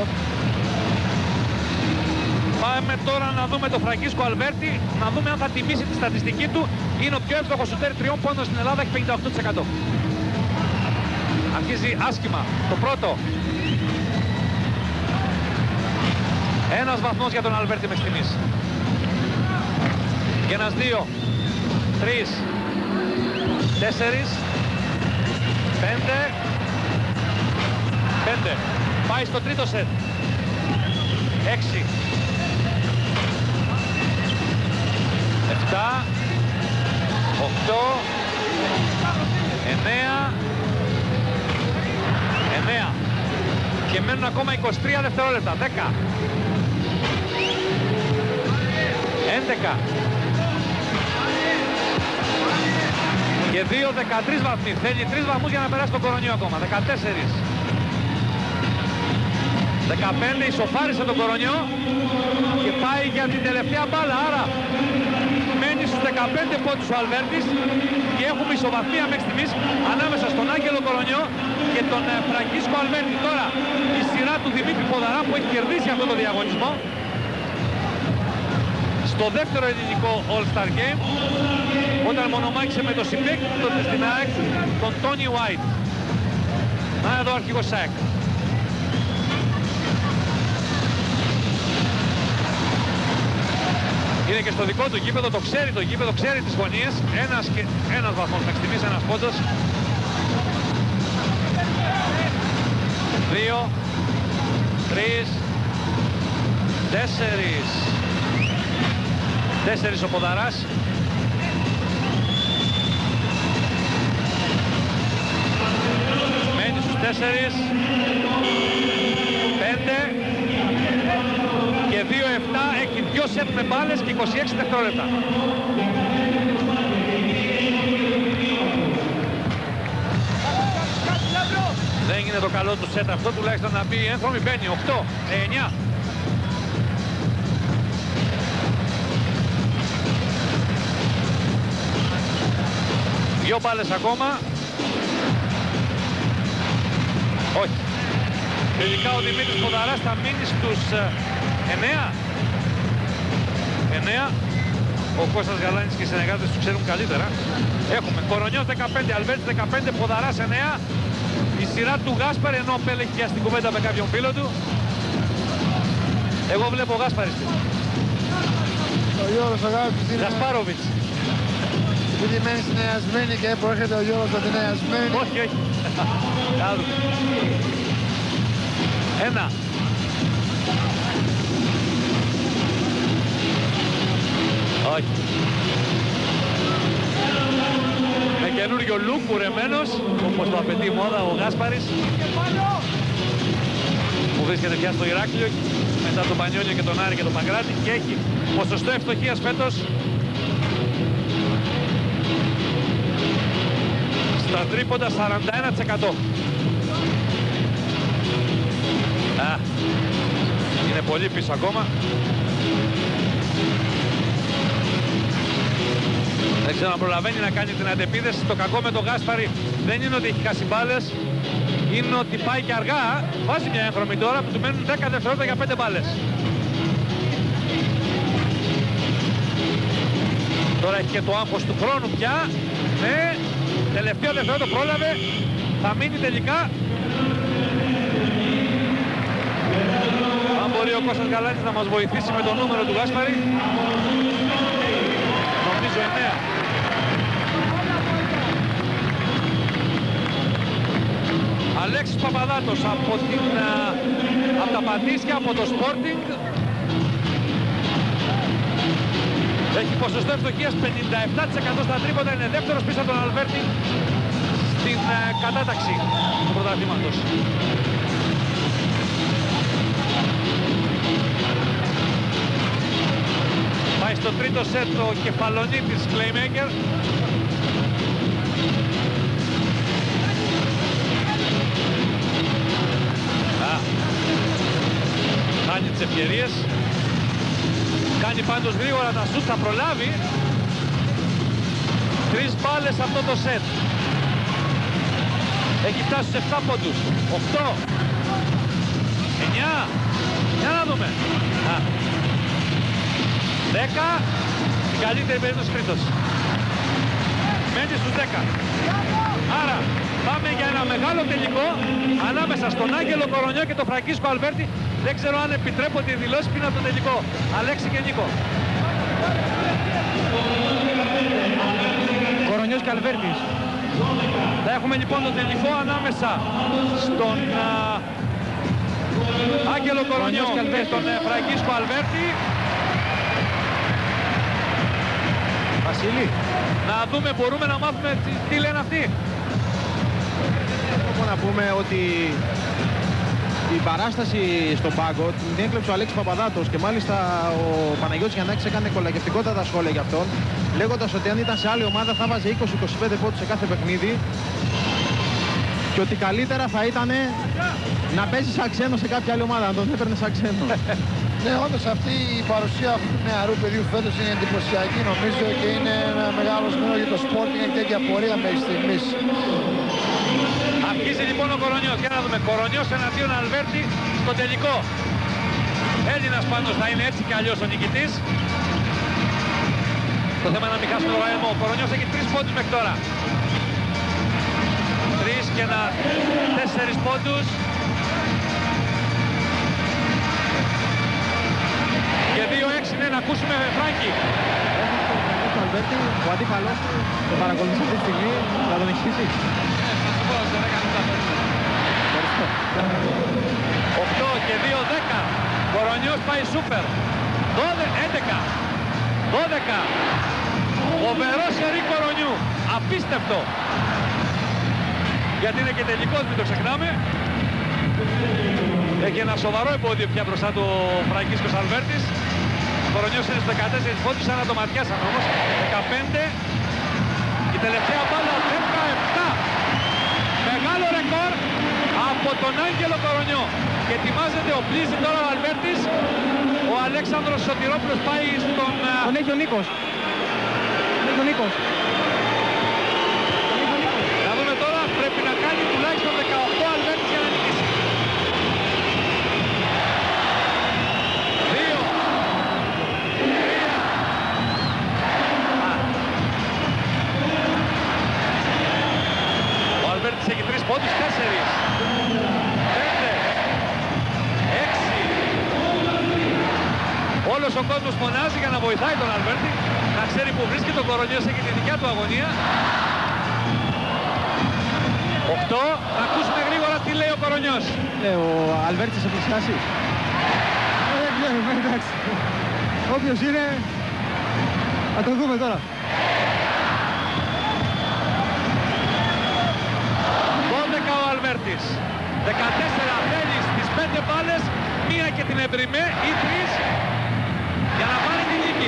Πάμε τώρα να δούμε τον Φραγκίσκο Αλβέρτη, να δούμε αν θα τιμήσει τη στατιστική του. Είναι ο πιο εύστοχος σουτέρ 3 πόντων στην Ελλάδα, έχει 58%. Αρχίζει άσχημα. Το πρώτο. Ένας βαθμός για τον Αλβέρτη μέχρι στιγμής. Και ένας 2, 3, 4, 5. 5. Πάει στο τρίτο σετ. 6. 7. 8. 9. 9. Και μένουν ακόμα 23 δευτερόλεπτα. 10. 11. Και 2, 13 βαθμοί. Θέλει 3 βαθμούς για να περάσει τον Κορονιό ακόμα. 14. 15. Ισοφάρισε τον Κορονιό και πάει για την τελευταία μπάλα. Άρα μένει στους 15 πόντους ο Αλβέρτης και έχουμε ισοβαθμία μέχρι στιγμής ανάμεσα στον Άγγελο Κορονιό και τον Φραγκίσκο Αλβέρτη. Τώρα η σειρά του Δημήτρη Ποδαρά που έχει κερδίσει αυτό το διαγωνισμό στο δεύτερο ελληνικό All-Star Game όταν μονομάχησε με το συμπέκτη του στην ΑΕΚ τον Τόνι White. Να εδώ ο αρχηγός ΑΕΚ. Είναι και στο δικό του γήπεδο, το γήπεδο ξέρει τις γωνίες. Ένας βαθμός μέχρι στιγμής, ένας πόντος. 2, 3, 4. 4 ο Ποδαράς. 4, 5 και 2-7, έχει 2 σετ με μπάλες και 26 δευτερόλεπτα. Δεν είναι το καλό του σετ αυτό, τουλάχιστον να μπει έγχρωμη, μπαίνει 8, 9. Δύο μπάλες ακόμα. Όχι. Τελικά ο Δημήτρης Ποδαράς θα μείνει στους 9. 9. Ο Κώστας Γαλάνης και οι συνεργάτες του ξέρουν καλύτερα. Έχουμε Κορονιός 15, Αλβέρτης 15, Ποδαράς 9. Η σειρά του Γάσπαρη, ενώ ο Πέλ έχει πιάσει την κουβέντα με κάποιον φίλο του. Εγώ βλέπω Γάσπαρη. Ο Γιώργος ο Γάσπαρης είναι... Γασπάροβιτς. Επειδή μένει στη Νέα Σμύρνη και προέρχεται ο Γιώργος από τη Νέα Σμύρνη. Όχι, όχι. Όχι. Με καινούριο look, κουρεμένος, όπως το απαιτεί η μόδα, ο Γάσπαρης. Που βρίσκεται πια στο Ηράκλειο μετά τον Πανιόνιο και τον Άρη και τον Παγκράτη και έχει ποσοστό ευστοχίας φέτος στα τρίποντα 41%. Είναι πολύ πίσω ακόμα. Δεν ξέρω αν προλαβαίνει να κάνει την αντεπίδεση. Το κακό με τον Γάσπαρη δεν είναι ότι έχει χάσει μπάλες, είναι ότι πάει και αργά. Βάζει μια έγχρωμη τώρα που του μένουν 10 δευτερόλεπτα για 5 μπάλες. Τώρα έχει και το άγχος του χρόνου πια. Ναι, τελευταίο δευτερόλεπτο πρόλαβε. Θα μείνει τελικά. Αν μπορεί ο Κώστας Γαλάνης να μας βοηθήσει με το νούμερο του Γάσπαρη. Νομίζω 9. Αλέξης Παπαδάτος από τα Πατήσια, από το Sporting. Έχει ποσοστό ευστοχίας 57% στα τρίποντα, είναι δεύτερος πίσω από τον Αλβέρτη στην κατάταξη του πρωταθλήματος. Πάει στο τρίτο σετ ο Κεφαλονίτης playmaker. Χάνει τις ευκαιρίες. Κάνει πάντως γρήγορα τα σουτ, θα προλάβει. 3 μπάλες αυτό το σετ. Έχει φτάσει στους 7 πόντους. 8. 9. Για να δούμε. 10. Στην καλύτερη περίπτωση τρίτος. Μένει στους 10. Άρα πάμε για ένα μεγάλο τελικό ανάμεσα στον Άγγελο Κορονιό και τον Φραγκίσκο Αλβέρτη. Δεν ξέρω αν επιτρέπονται οι δηλώσεις πριν από το τελικό. Αλέξη και Νίκο. Κορονιός και Αλβέρτης. Θα έχουμε λοιπόν το τελικό ανάμεσα στον Άγγελο Κορονιό και τον Φραγκίσκο Αλβέρτη. Βασίλη. Να δούμε, μπορούμε να μάθουμε τι λένε αυτοί. Μπορούμε να πούμε ότι η παράσταση στον πάγκο την έκλεψε ο Αλέξης Παπαδάτος και μάλιστα ο Παναγιώτης Γιαννάκης έκανε κολακευτικότατα σχόλια για αυτόν, λέγοντας ότι αν ήταν σε άλλη ομάδα θα βάζει 20-25 πόντους σε κάθε παιχνίδι και ότι καλύτερα θα ήταν να παίζει σαν ξένο σε κάποια άλλη ομάδα, αν τον έπαιρνε σαν ξένο. Ναι, όντως αυτή η παρουσία αυτού του νεαρού παιδιού φέτος είναι εντυπωσιακή νομίζω και είναι ένα μεγάλο νέο για το Sporting, έχει τέτοια πορεία μέχρι στιγμής. Αρχίζει λοιπόν ο Κορονιός. Για να δούμε. Κορονιός εναντίον Αλβέρτη στο τελικό. Έλληνας πάντως θα είναι έτσι κι αλλιώς ο νικητής. Το θέμα είναι να μην χάσουμε το ραϊμό. Ο Κορονιός έχει 3 πόντους μέχρι τώρα. 3 και 4 πόντους. Και 2-6, ναι, να ακούσουμε Φράγκη. Ο Αλβέρτη, ο αντίπαλος του, το παρακολουθεί αυτή τη στιγμή, θα τον ηχήσει. 8 και 2-10. Κορονιός πάει σούπερ. 11. 12. Φοβερό σερί Κορονιού. Απίστευτο. Γιατί είναι και τελικός, μην το ξεχνάμε. Έχει ένα σοβαρό εμπόδιο πια μπροστά του Φραγκίσκος Αλβέρτης. Ο Κορονιός είναι στους 14 πόντους, σαν να το ματιάσαμε όμως. 15. Η τελευταία μπάλα 17. Μεγάλο ρεκόρ από τον Άγγελο Κορονιό. Και ετοιμάζεται, οπλίζει τώρα ο Αλβέρτης. Ο Αλέξανδρος Σωτηρόπουλος πάει στον... Τον έχει ο Νίκος. Τον Νίκος. Να δούμε τώρα, πρέπει να κάνει τουλάχιστον 18 Αλβέρτης για να νικήσει. 2. 3. Ο Αλβέρτης έχει 3 πόντους, 4. 5. 6. Όλος ο κόσμος φωνάζει για να βοηθάει τον Αλβέρτη. Να ξέρει που βρίσκεται ο Κορονιός, έχει τη δικιά του αγωνία. 8. Θα ακούσουμε γρήγορα τι λέει ο Κορονιός. Ο Αλβέρτης σε πλησιάσει. Δεν ξέρω, εντάξει. Όποιος είναι, Θα το δούμε τώρα. 12 ο Αλβέρτης. 14 θέλει στις 5 μπάλες, μία και την Εμπριμέ ή 3 για να πάρει τη νίκη.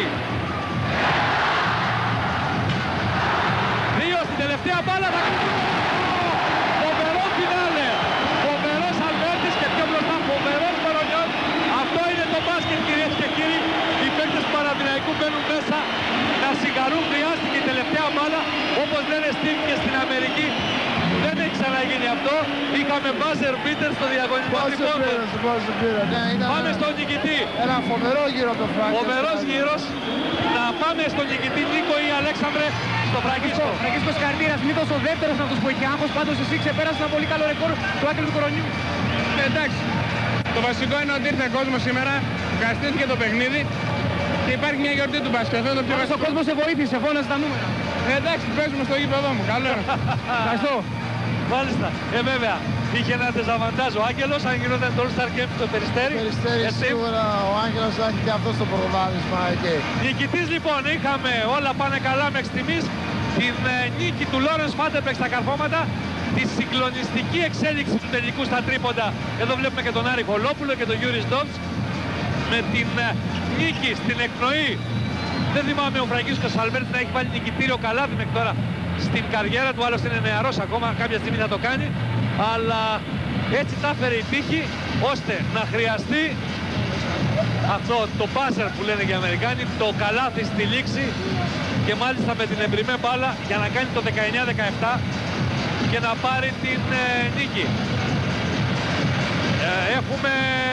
2 στην τελευταία μπάλα θα κάνει. Φοβερό φινάλε. Φοβερός Αλβέρτης και πιο μπροστά φοβερός Μαρονιών. Αυτό είναι το μπάσκετ, κυρίες και κύριοι. Οι παίκτες του Παναθηναϊκού μπαίνουν μέσα να σιγαρούν. Χρειάστηκε η τελευταία μπάλα, όπως λένε στήθηκε στην Αμερική. Δεν έχει ξαναγίνει αυτό. Είχαμε buzzer beater στο διαγωνισμό τρίποντων. Πάμε στον νικητή. Ένα φοβερό γύρο το Φράγκο. Φοβερός γύρος. Να πάμε στον νικητή Νίκο ή Αλέξανδρε στο Φραγκίσκο. Φραγκίσκος Καρτήρας, Νίκος ο δεύτερος αυτός που έχει άγχος. Πάντως εσύ ξεπέρασε ένα πολύ καλό ρεκόρ του Άγγελου του Κορονιού. Εντάξει. Το βασικό είναι ότι ήρθε κόσμο σήμερα, ευχαριστήθηκε το παιχνίδι και υπάρχει μια γιορτή του μπάσκετ. Αυτό είναι το πιο βασικό. Ο κόσμος σε βοήθησε, φώνασε τα νούμερα. Εντάξει, παίζουμε στο γήπεδο μου. Καλό. Ευχαριστώ. Μάλιστα. Βέβαια, είχε ένα δεζαβαντάζ ο Άγγελος, αν γινόταν το All-Star Game στο Περιστέρι. Περιστέρι σίγουρα ο Άγγελος θα έχει και αυτό στο προβάδισμα εκεί. Νικητής λοιπόν, είχαμε όλα πάνε καλά μέχρι στιγμής. Την νίκη του Λόρενς Φάντερμπερκ στα καρφώματα. Τη συγκλονιστική εξέλιξη του τελικού στα τρίποντα. Εδώ βλέπουμε και τον Άρη Χολόπουλο και τον Γιούρις Ντόμπς. Με την νίκη στην εκπνοή. Δεν θυμάμαι ο Φραγκίσκος Αλβέρτης να έχει βάλει νικητήριο καλάθι μέχρι τώρα στην καριέρα του, άλλωστε είναι νεαρός ακόμα, κάποια στιγμή θα το κάνει, αλλά έτσι τα έφερε η τύχη ώστε να χρειαστεί αυτό το buzzer που λένε και οι Αμερικάνοι, το καλάθι στη λήξη και μάλιστα με την εμπριμέ μπάλα για να κάνει το 19-17 και να πάρει την νίκη. Έχουμε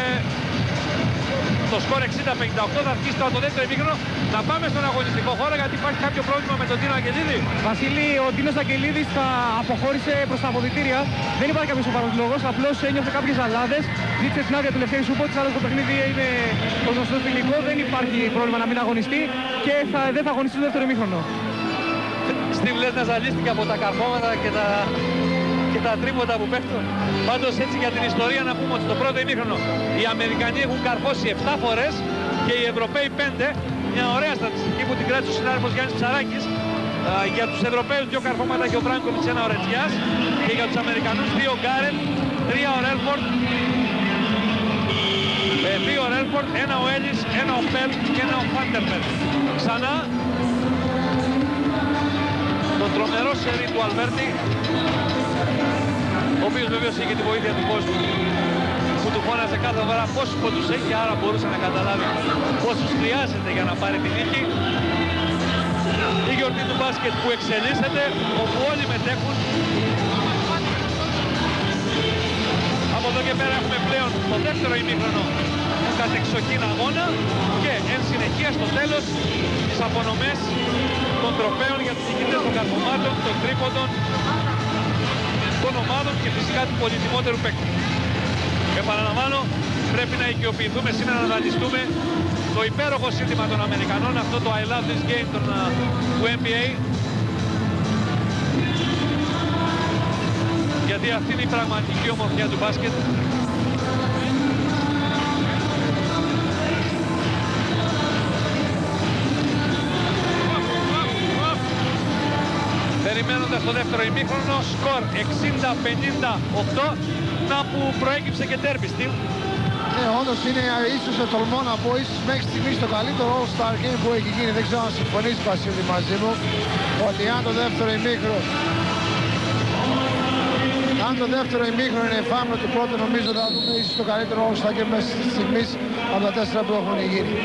το σκορ 60-58, θα αρχίσει το δεύτερο ημίχρονο. Να πάμε στον αγωνιστικό χώρο γιατί υπάρχει κάποιο πρόβλημα με τον Τίνο Αγγελίδη. Βασίλη, ο Τίνος Αγγελίδης θα αποχώρησε προς τα αποδυτήρια. Δεν υπάρχει κάποιος σοβαρός λόγος, απλώς ένιωθε κάποιες ζαλάδες. Ζήτησε την άδεια του Λευτέρη Σούποτης, αλλά το παιχνίδι είναι το γνωστό φιλικό. Δεν υπάρχει πρόβλημα να μην αγωνιστεί και δεν θα αγωνιστεί το δεύτερο ημίχρονο. Στίβ λες να ζαλίστηκε από τα καρφώματα και τα τρίποτα που πέφτουν. Πάντως έτσι για την ιστορία να πούμε ότι στο πρώτο ημίχρονο οι Αμερικανοί έχουν καρφώσει 7 φορές και οι Ευρωπαίοι 5. Μια ωραία στατιστική που την κράτησε ο συνάδελφος Γιάννης Ψαράκης. Για τους Ευρωπαίους 2 καρφώματα και ο Μπράνκοβιτς 1 ο Ρετζιάς. Και για τους Αμερικανούς 2 ο Γκάρετ, 3 ο Ρέλφορντ, 2 ο Ρέλφορντ, 1 ο Έλλης, 1 ο Πέλ και 1 ο Φάντερμπερκ. Ξανά το τρομερό σερί του Αλβέρτη, ο οποίος βεβαίως είχε τη βοήθεια του κόσμου που του φώναζε κάθε φορά πόσους πόντους έχει, άρα μπορούσε να καταλάβει πόσους χρειάζεται για να πάρει τη νίκη. Η γιορτή του μπάσκετ που εξελίσσεται, όπου όλοι μετέχουν. Από εδώ και πέρα έχουμε πλέον το δεύτερο ημίχρονο του κατεξοχήν αγώνα και εν συνεχεία στο τέλος τις απονομές των τροπαίων για τους νικητές των καρφωμάτων, των τρίποντων, των ομάδων και φυσικά του πολυτιμότερου παίκτη. Επαναλαμβάνω, πρέπει να οικειοποιηθούμε σήμερα να δανειστούμε το υπέροχο σύνθημα των Αμερικανών, αυτό το I love this game του NBA, γιατί αυτή είναι η πραγματική ομορφιά του μπάσκετ. Περιμένοντας το δεύτερο ημίχρονο, σκορ 60-58, να που προέκυψε και τέρμπι στυλ. Ναι, όντως είναι, ίσως τολμώ να πω, ίσως μέχρι στιγμής το καλύτερο All-Star Game που έχει γίνει. Δεν ξέρω αν συμφωνείς, Βασίλη, μαζί μου, ότι αν το δεύτερο ημίχρονο είναι εφάμιλο του πρώτου, νομίζω θα δούμε ίσως το καλύτερο All-Star Game μέχρι στιγμής από τα 4 που έχουν γίνει.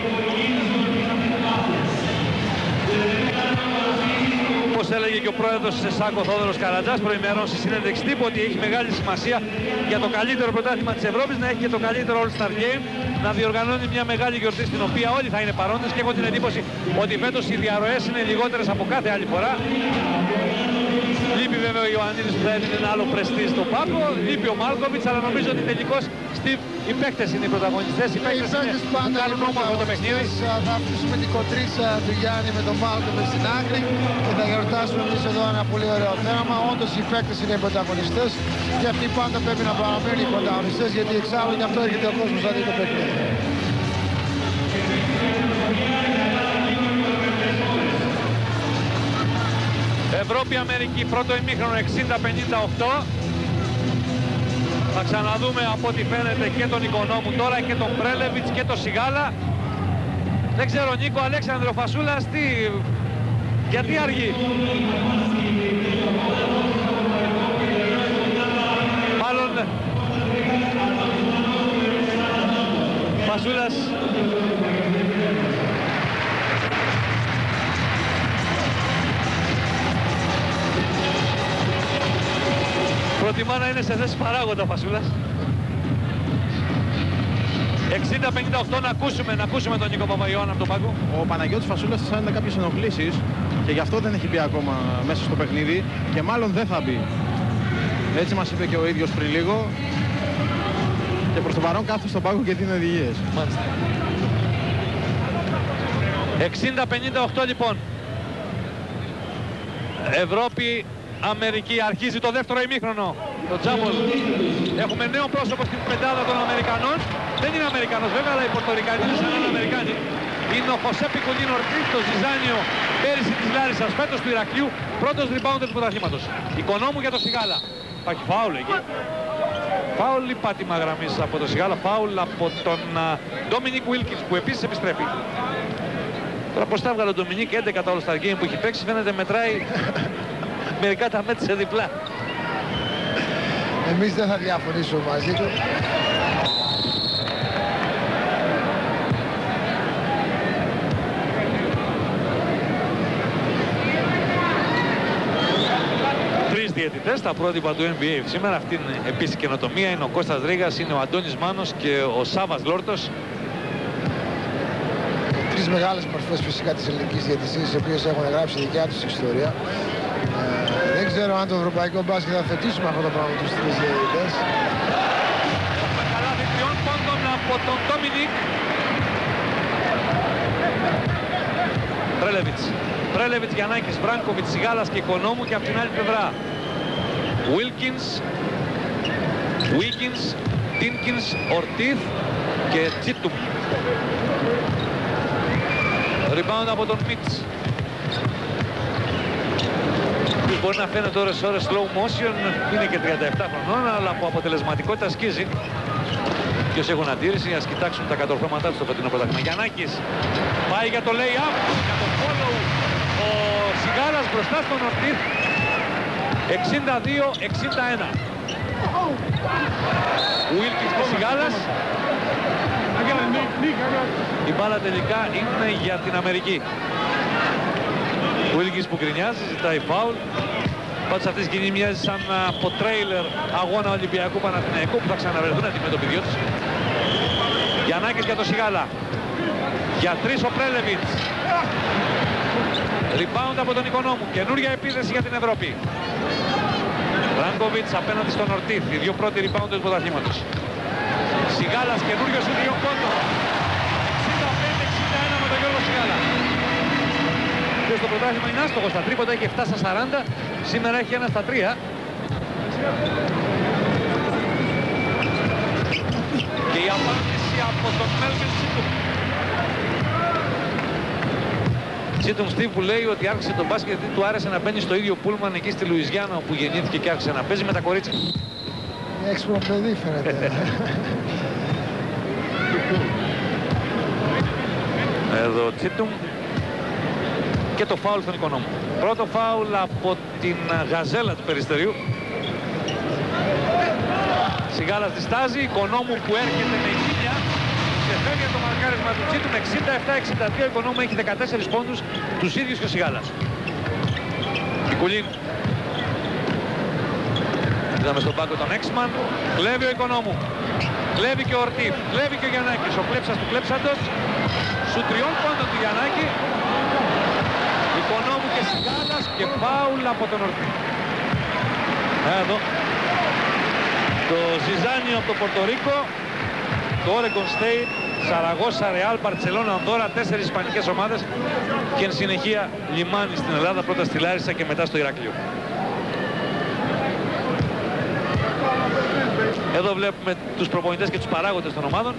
Όπως έλεγε και ο πρόεδρος της ΕΣΑΚ, ο Θόδωρος Καρατζάς, προημερών στη συνέντευξη τύπου, ότι έχει μεγάλη σημασία για το καλύτερο πρωτάθλημα της Ευρώπης να έχει και το καλύτερο All-Star Game, να διοργανώνει μια μεγάλη γιορτή στην οποία όλοι θα είναι παρόντες και έχω την εντύπωση ότι φέτος οι διαρροές είναι λιγότερες από κάθε άλλη φορά. Λείπει βέβαια ο Ιωαννίδης που θα έδινε ένα άλλο πρεστίζ στον Πάπο, λείπει ο Μάλκοβιτς, αλλά νομίζω ότι τελικώς οι παίκτες είναι οι πρωταγωνιστές, οι παίκτες που κάνουν όμορφο το παιχνίδι. Θα αφήσουμε την κοτρίτσα του Γιάννη με τον Μάλκοβιτς στην άκρη και θα γιορτάσουμε εμείς εδώ ένα πολύ ωραίο θέαμα. Όντως οι παίκτες είναι οι πρωταγωνιστές και αυτοί πάντα πρέπει να παραμένουν οι πρωταγωνιστές, γιατί εξάλλου γι' αυτό έρχεται ο κόσμος να δει το παιχνίδι. Ευρώπη-Αμερική, πρώτο ημίχρονο 60-58. Θα ξαναδούμε από ό,τι φαίνεται και τον Οικονόμου τώρα και τον Πρέλεβιτς και τον Σιγάλα. Δεν ξέρω, Νίκο Αλέξανδρο Φασούλας, γιατί αργεί. Μάλλον Φασούλας προτιμά να είναι σε θέση παράγοντα Φασούλας. 60-58, να ακούσουμε τον Νίκο Παπαϊωάννα από τον πάγκο. Ο Παναγιώτης Φασούλας αισθάνεται κάποιες ενοχλήσεις και γι' αυτό δεν έχει μπει ακόμα μέσα στο παιχνίδι και μάλλον δεν θα μπει. Έτσι μας είπε και ο ίδιος πριν λίγο και προς το παρόν κάθεται στον πάγκο και δίνει οδηγίες. Μάλιστα. 60-58 λοιπόν. Ευρώπη, Αμερική, αρχίζει το δεύτερο ημίχρονο. Το τζάμπολ. Έχουμε νέο πρόσωπο στην πεντάδα των Αμερικανών. Δεν είναι Αμερικανός βέβαια, αλλά οι Πορτορικάνοι είναι σαν Αμερικάνοι. Είναι ο Χωσέ Πικουλίν Ορτίθ, το Ζιζάνιο πέρυσι της Λάρισσας, φέτος του Ηρακλείου, πρώτος rebounder του πρωταθλήματος. Οικονόμου για το Σιγάλα. Υπάρχει φάουλ εκεί. Φάουλ ή πάτημα γραμμής από το Σιγάλα, φάουλ από τον Dominique Wilkins που επίσης επιστρέφει. Τώρα πώς τα έβγαλε ο Dominique, 11 τα All-Star Game που έχει παίξει, φαίνεται μετράει μερικά τα μέτρησε διπλά. Εμείς δεν θα διαφωνήσουμε μαζί του. Τρεις διαιτητές, τα πρότυπα του NBA σήμερα. Αυτή είναι επίσης καινοτομία. Είναι ο Κώστας Ρήγας, είναι ο Αντώνης Μάνος και ο Σάβας Λόρτος. Τρεις μεγάλες μορφές φυσικά της ελληνικής διαιτησίας, οι οποίες έχουν γράψει δικιά τους ιστορία. Δεν ξέρω αν το ευρωπαϊκό μπάσκετ θα θετήσουμε αυτό το πράγμα τους τρεις διαιτητές. Καλάθι τριών πόντων από τον Ντόμινικ. Πρέλεβιτς, Γιαννάκης, Βράνκοβιτς, Σιγάλας και Οικονόμου και από την άλλη πλευρά Wilkins, Τίνκινς, Ορτίθ και Τσίτουμ. Rebound από τον Μίτς. Μπορεί να φαίνεται ώρες slow motion, είναι και 37 χρονών, αλλά από αποτελεσματικότητα σκίζει. Και όσοι έχουν αντίρρηση, ας κοιτάξουν τα κατορθώματά του στο φετινό πρωτάθλημα. Γιαννάκης πάει για το lay-up, για το follow. Ο Σιγάλας μπροστά στον Ορτίθ. 62-61. Wilkins και Σιγάλας. Η μπάλα τελικά είναι για την Αμερική. Wilkins που γκρινιάζει, ζητάει φάουλ. Πάντως αυτή η σκηνή μοιάζει σαν από τρέιλερ αγώνα Ολυμπιακού Παναθηναϊκού που θα ξαναβρεθούν αντιμέτωποι δυο τους. Γιαννάκης για το Σιγάλα. Για τρεις ο Πρέλεβιτς. Rebound από τον Οικονόμου. Καινούρια επίθεση για την Ευρώπη. Βράνκοβιτς απέναντι στον Ορτίθ. Οι δύο πρώτοι rebound του πρωταθλήματος. Σιγάλας καινούριος σου δύο πόντων. 65-61 με τον Γιώργο Σιγάλα. Και στο πρωτάθλημα είναι άστοχος στα τρίποτα, έχει 7 στα 40. Σήμερα έχει 1 στα 3. Και η απάντηση από τον Μέλβιν Τσίτουμ. Τσίτουμ Στίβ που λέει ότι άρχισε τον μπάσκετ γιατί του άρεσε να μπαίνει στο ίδιο πούλμαν εκεί στη Λουιζιάννα όπου γεννήθηκε και άρχισε να παίζει με τα κορίτσια. Έξυπνο παιδί φαίνεται. Εδώ Τσίτουμ. Και το φάουλ στον Οικονόμου. Πρώτο φάουλ από την γαζέλα του Περιστεριού. Σιγάλας διστάζει, Οικονόμου που έρχεται με χίλια και φεύγει το μαρκάρισμα του Τσίτουμ. 67-63, ο Οικονόμου έχει 14 πόντους, τους ίδιους και ο Σιγάλας. Πικουλίν. Είδαμε στον πάγκο τον Έξμαν, κλέβει ο Οικονόμου. Κλέβει και ο Ορτίθ, κλέβει και ο Γιαννάκης, ο κλέψας του κλέψαντος. Σου 3 πόντων του Γιαννάκη. Οικονόμου και Σιγάλας και φάουλ από τον Ορτίθ. Εδώ. Το Ζιζάνιο από το Πορτορίκο, το Oregon State, Σαραγώσα, Ρεάλ, Μπαρτσελώνα, Ανδόρα, 4 ισπανικές ομάδες και εν συνεχεία λιμάνι στην Ελλάδα, πρώτα στη Λάρισα και μετά στο Ηράκλειο. Εδώ βλέπουμε τους προπονητές και τους παράγοντες των ομάδων.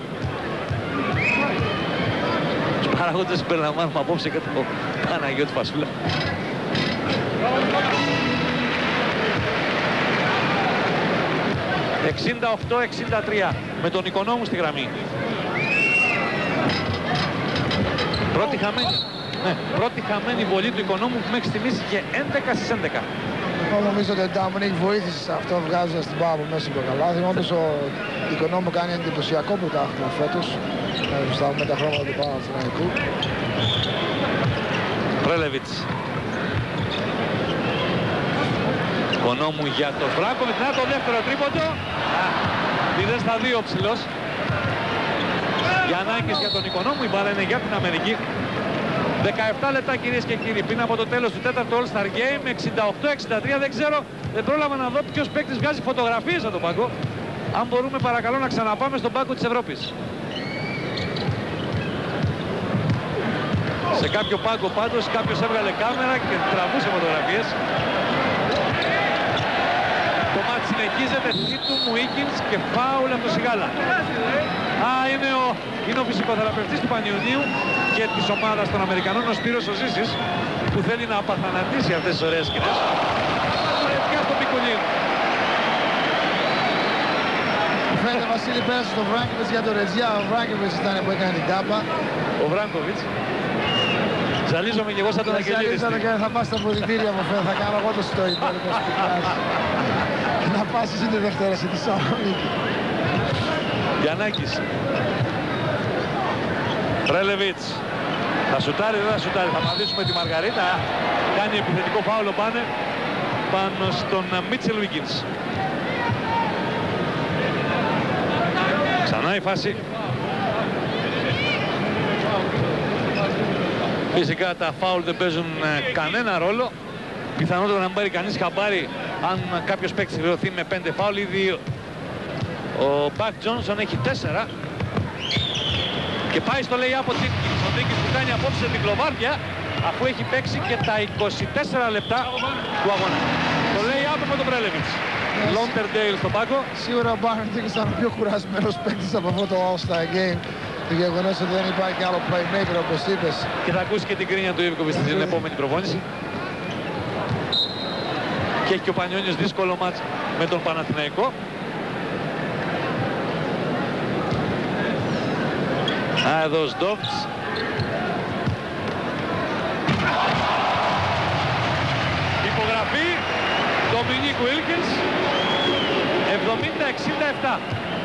Τους παράγοντες περιλαμβάνουμε απόψε και το Παναγιώτη Φασούλα. ...68-63 με τον Οικονόμου στη γραμμή. Πρώτη χαμένη βολή του Οικονόμου που μέχρι στιγμής είχε 11 στις 11. Νομίζω ότι ο Dominique βοήθησε σε αυτό βγάζοντας την μπάλα από μέσα στο καλάθι. Όντως ο Οικονόμου κάνει εντυπωσιακό πρωτάθλημα φέτος. Με τα χρώματα του Παναθηναϊκού. Πρέλεβιτς. Οικονόμου για το Φράγκοβιτ. Να το δεύτερο τρίποντο. 0 στα 2 ψηλός. Γιαννάκης για τον Οικονόμου. Η μπάλα είναι για την Αμερική. 17 λεπτά κυρίες και κύριοι, πριν από το τέλος του τέταρτου All-Star Game, 68-63, δεν ξέρω, δεν πρόλαβα να δω ποιος παίκτης βγάζει φωτογραφίες από τον πάγκο. Αν μπορούμε παρακαλώ να ξαναπάμε στον πάγκο της Ευρώπης. Σε κάποιο πάγκο πάντως κάποιος έβγαλε κάμερα και τραβούσε φωτογραφίες. Το μάτς συνεχίζεται, του Wilkins και φάουλ από το Σιγάλα. Είναι ο φυσικοθεραπευτής του Πανιωνίου και της ομάδας των Αμερικανών, ο Σπύρος ο Ζήσης, που θέλει να απαθανατήσει αυτές τις ωραίες σκηνές. Παιδιά στο Πικουλίν. Φαίνεται Βασίλη πέρασε στον Βράγκοβιτς για το Ρετζιά. Ο Βράγκοβιτς ήταν που έκανε την τάπα. Ο Βράγκοβιτς. Ζαλίζομαι και εγώ σαν τον Αγγελίδη. Θα πάω στα αποδυτήρια μου, θα κάνω εγώ το υπόλοιπο σπιτιάς. Να πας εσύ τη Δευτέρα στη Θεσσαλονίκη. Γιαννάκης. Πρέλεβιτς. Θα σουτάρει, δεν θα σουτάρει. Θα απαντήσουμε τη Μαργαρίτα. Κάνει επιθετικό φάουλο πάνω στον Μίτσελ Wilkins. Ξανά η φάση. Φυσικά τα φάουλ δεν παίζουν κανένα ρόλο. Πιθανότατα να μην πάρει κανείς χαμπάρι αν κάποιος παίκτης βρεωθεί με 5 φάουλ. Ήδη ο Μπακ Τζόνσον έχει 4. Και πάει στο lay-up ο Τίνκινς. Ο Τίνκινς που κάνει απόψε την κλωβάρδια αφού έχει παίξει και τα 24 λεπτά του αγώνα. Το lay-up με τον Πρέλεβιτς. Λόντερντέιλ στον πάγκο. Σίγουρα ο Μπάρντινγκς ήταν ο πιο κουρασμένος παίκτης από αυτό το All-Star Game. Το γεγονός ότι δεν υπάρχει άλλο playmaker όπως είπες. Και θα ακούσει και την κρίνια του Ιβκοβιτς στην επόμενη προπόνηση. Και έχει και ο Πανιόνιος δύσκολο μάτς με τον Παναθηναϊκό. Εδώ ο Σντόβτς. Υπογραφή Dominique Wilkins. 70-67.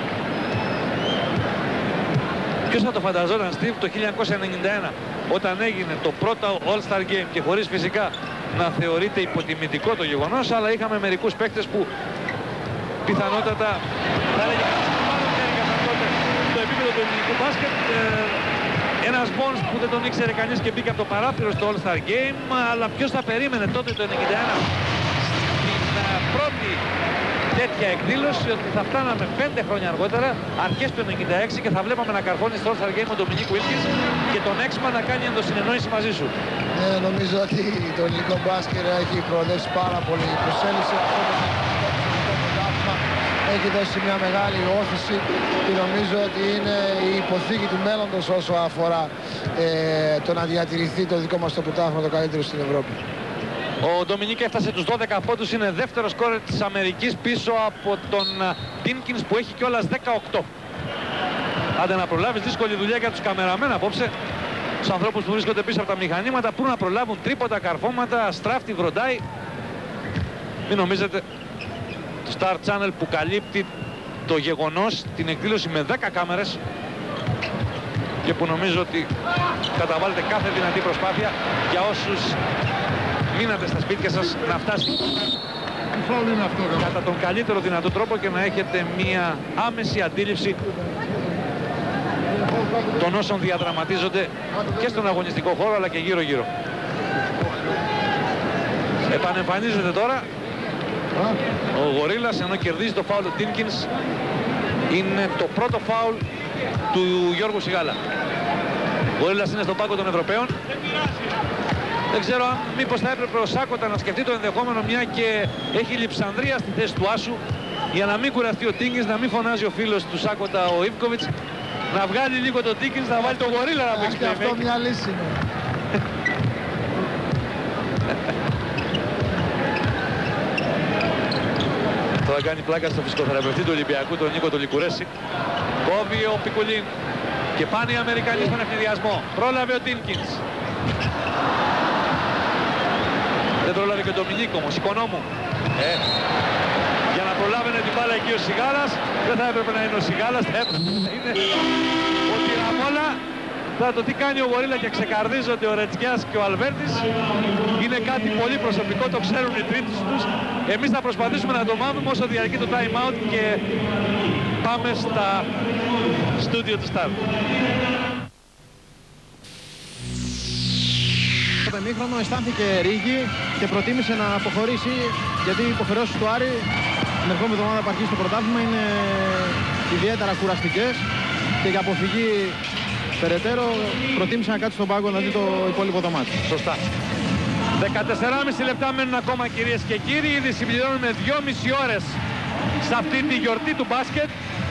Ποιος θα το φανταζόταν, Steve, το 1991 όταν έγινε το πρώτο All-Star Game και χωρίς φυσικά να θεωρείται υποτιμητικό το γεγονός, αλλά είχαμε μερικούς παίκτες που πιθανότατα θα έλεγε το επίπεδο του ελληνικού μπάσκετ. Ένας Μπόνς που δεν τον ήξερε κανείς και μπήκε από το παράθυρο στο All-Star Game, αλλά ποιος θα περίμενε τότε το 1991 στην πρώτη τέτοια εκδήλωση ότι θα φτάναμε 5 χρόνια αργότερα, αρχές του 1996, και θα βλέπαμε να καρφώνει στο All-Star Game ο Dominique Wilkins και τον Έξμα να κάνει ενδοσυνεννόηση μαζί σου. Νομίζω ότι το ελληνικό μπάσκετ έχει προοδεύσει πάρα πολύ. Προσέλυσε αυτό το πρωτάθλημα, έχει δώσει μια μεγάλη όθηση και νομίζω ότι είναι η υποθήκη του μέλλοντος όσο αφορά το να διατηρηθεί το δικό μας το πρωτάθλημα το καλύτερο στην Ευρώπη. Ο Ντομινίκ έφτασε τους 12 πόντους, είναι δεύτερος σκόρερ της Αμερικής πίσω από τον Τίνκινς που έχει κιόλας 18. Άντε να προλάβεις, δύσκολη δουλειά για τους καμεραμέν απόψε. Τους ανθρώπους που βρίσκονται πίσω από τα μηχανήματα, που να προλάβουν τρίποτα, καρφώματα, στράφτη, βροντάει. Μην νομίζετε, το Star Channel που καλύπτει το γεγονός, την εκδήλωση με 10 κάμερες και που νομίζω ότι καταβάλλετε κάθε δυνατή προσπάθεια για όσους μείνατε στα σπίτια σας να φτάσει κατά τον καλύτερο δυνατό τρόπο και να έχετε μία άμεση αντίληψη των όσων διαδραματίζονται και στον αγωνιστικό χώρο αλλά και γύρω γύρω. Επανεμφανίζεται τώρα ο Γορίλας ενώ κερδίζει το φάουλ του Τίνκινς. Είναι το πρώτο φάουλ του Γιώργου Σιγάλα. Ο Γορίλας είναι στον πάγκο των Ευρωπαίων. Δεν ξέρω αν μήπως θα έπρεπε ο Σάκοτα να σκεφτεί το ενδεχόμενο, μια και έχει Λιψανδρία στη θέση του Άσου, για να μην κουραστεί ο Τίνκινς, να μην φωνάζει ο φίλος του Σάκοτα ο Ιβκοβιτς, να βγάλει λίγο τον Τίνκινς, να βάλει τον Γορίλα να παίξει. Και αυτό μια λύση είναι. Τώρα κάνει πλάκα στο φυσικοθεραπευτή του Ολυμπιακού, τον Νίκο Λικουρέση. Κόβει ο Πικουλίν. Και πάνε οι Αμερικανοί στον ευνηδιασμό. Πρόλαβε ο Ντίνκινς. Δεν πρόλαβε και ο Ντομινίκ όμως, Οικονόμου. Για να προλάβαινε την μπάλα εκεί ο Σιγάλας, δεν θα έπρεπε να είναι ο Σιγάλας, θα έπρεπε να είναι ο Τυραμόλα. Τώρα το τι κάνει ο Γορίλα και ξεκαρδίζονται ο Ρετσκιάς και ο Αλβέρτης είναι κάτι πολύ προσωπικό, το ξέρουν οι τρίτες τους. Εμείς θα προσπαθήσουμε να το μάθουμε όσο διαρκεί το time out και πάμε στα στούντιο του Σταρ. Το ημίχρονο αισθάνθηκε ρίγη και προτίμησε να αποχωρήσει, γιατί οι υποχρεώσεις του Άρη την ερχόμενη εβδομάδα που αρχίζει το πρωτάθλημα είναι ιδιαίτερα κουραστικές και για αποφυγή περαιτέρω προτίμησε να κάτσει στον πάγκο να δει το υπόλοιπο δωμάτιο. Σωστά. 14,5 λεπτά μένουν ακόμα, κυρίες και κύριοι. Ήδη συμπληρώνουμε 2,5 ώρες σε αυτή τη γιορτή του μπάσκετ.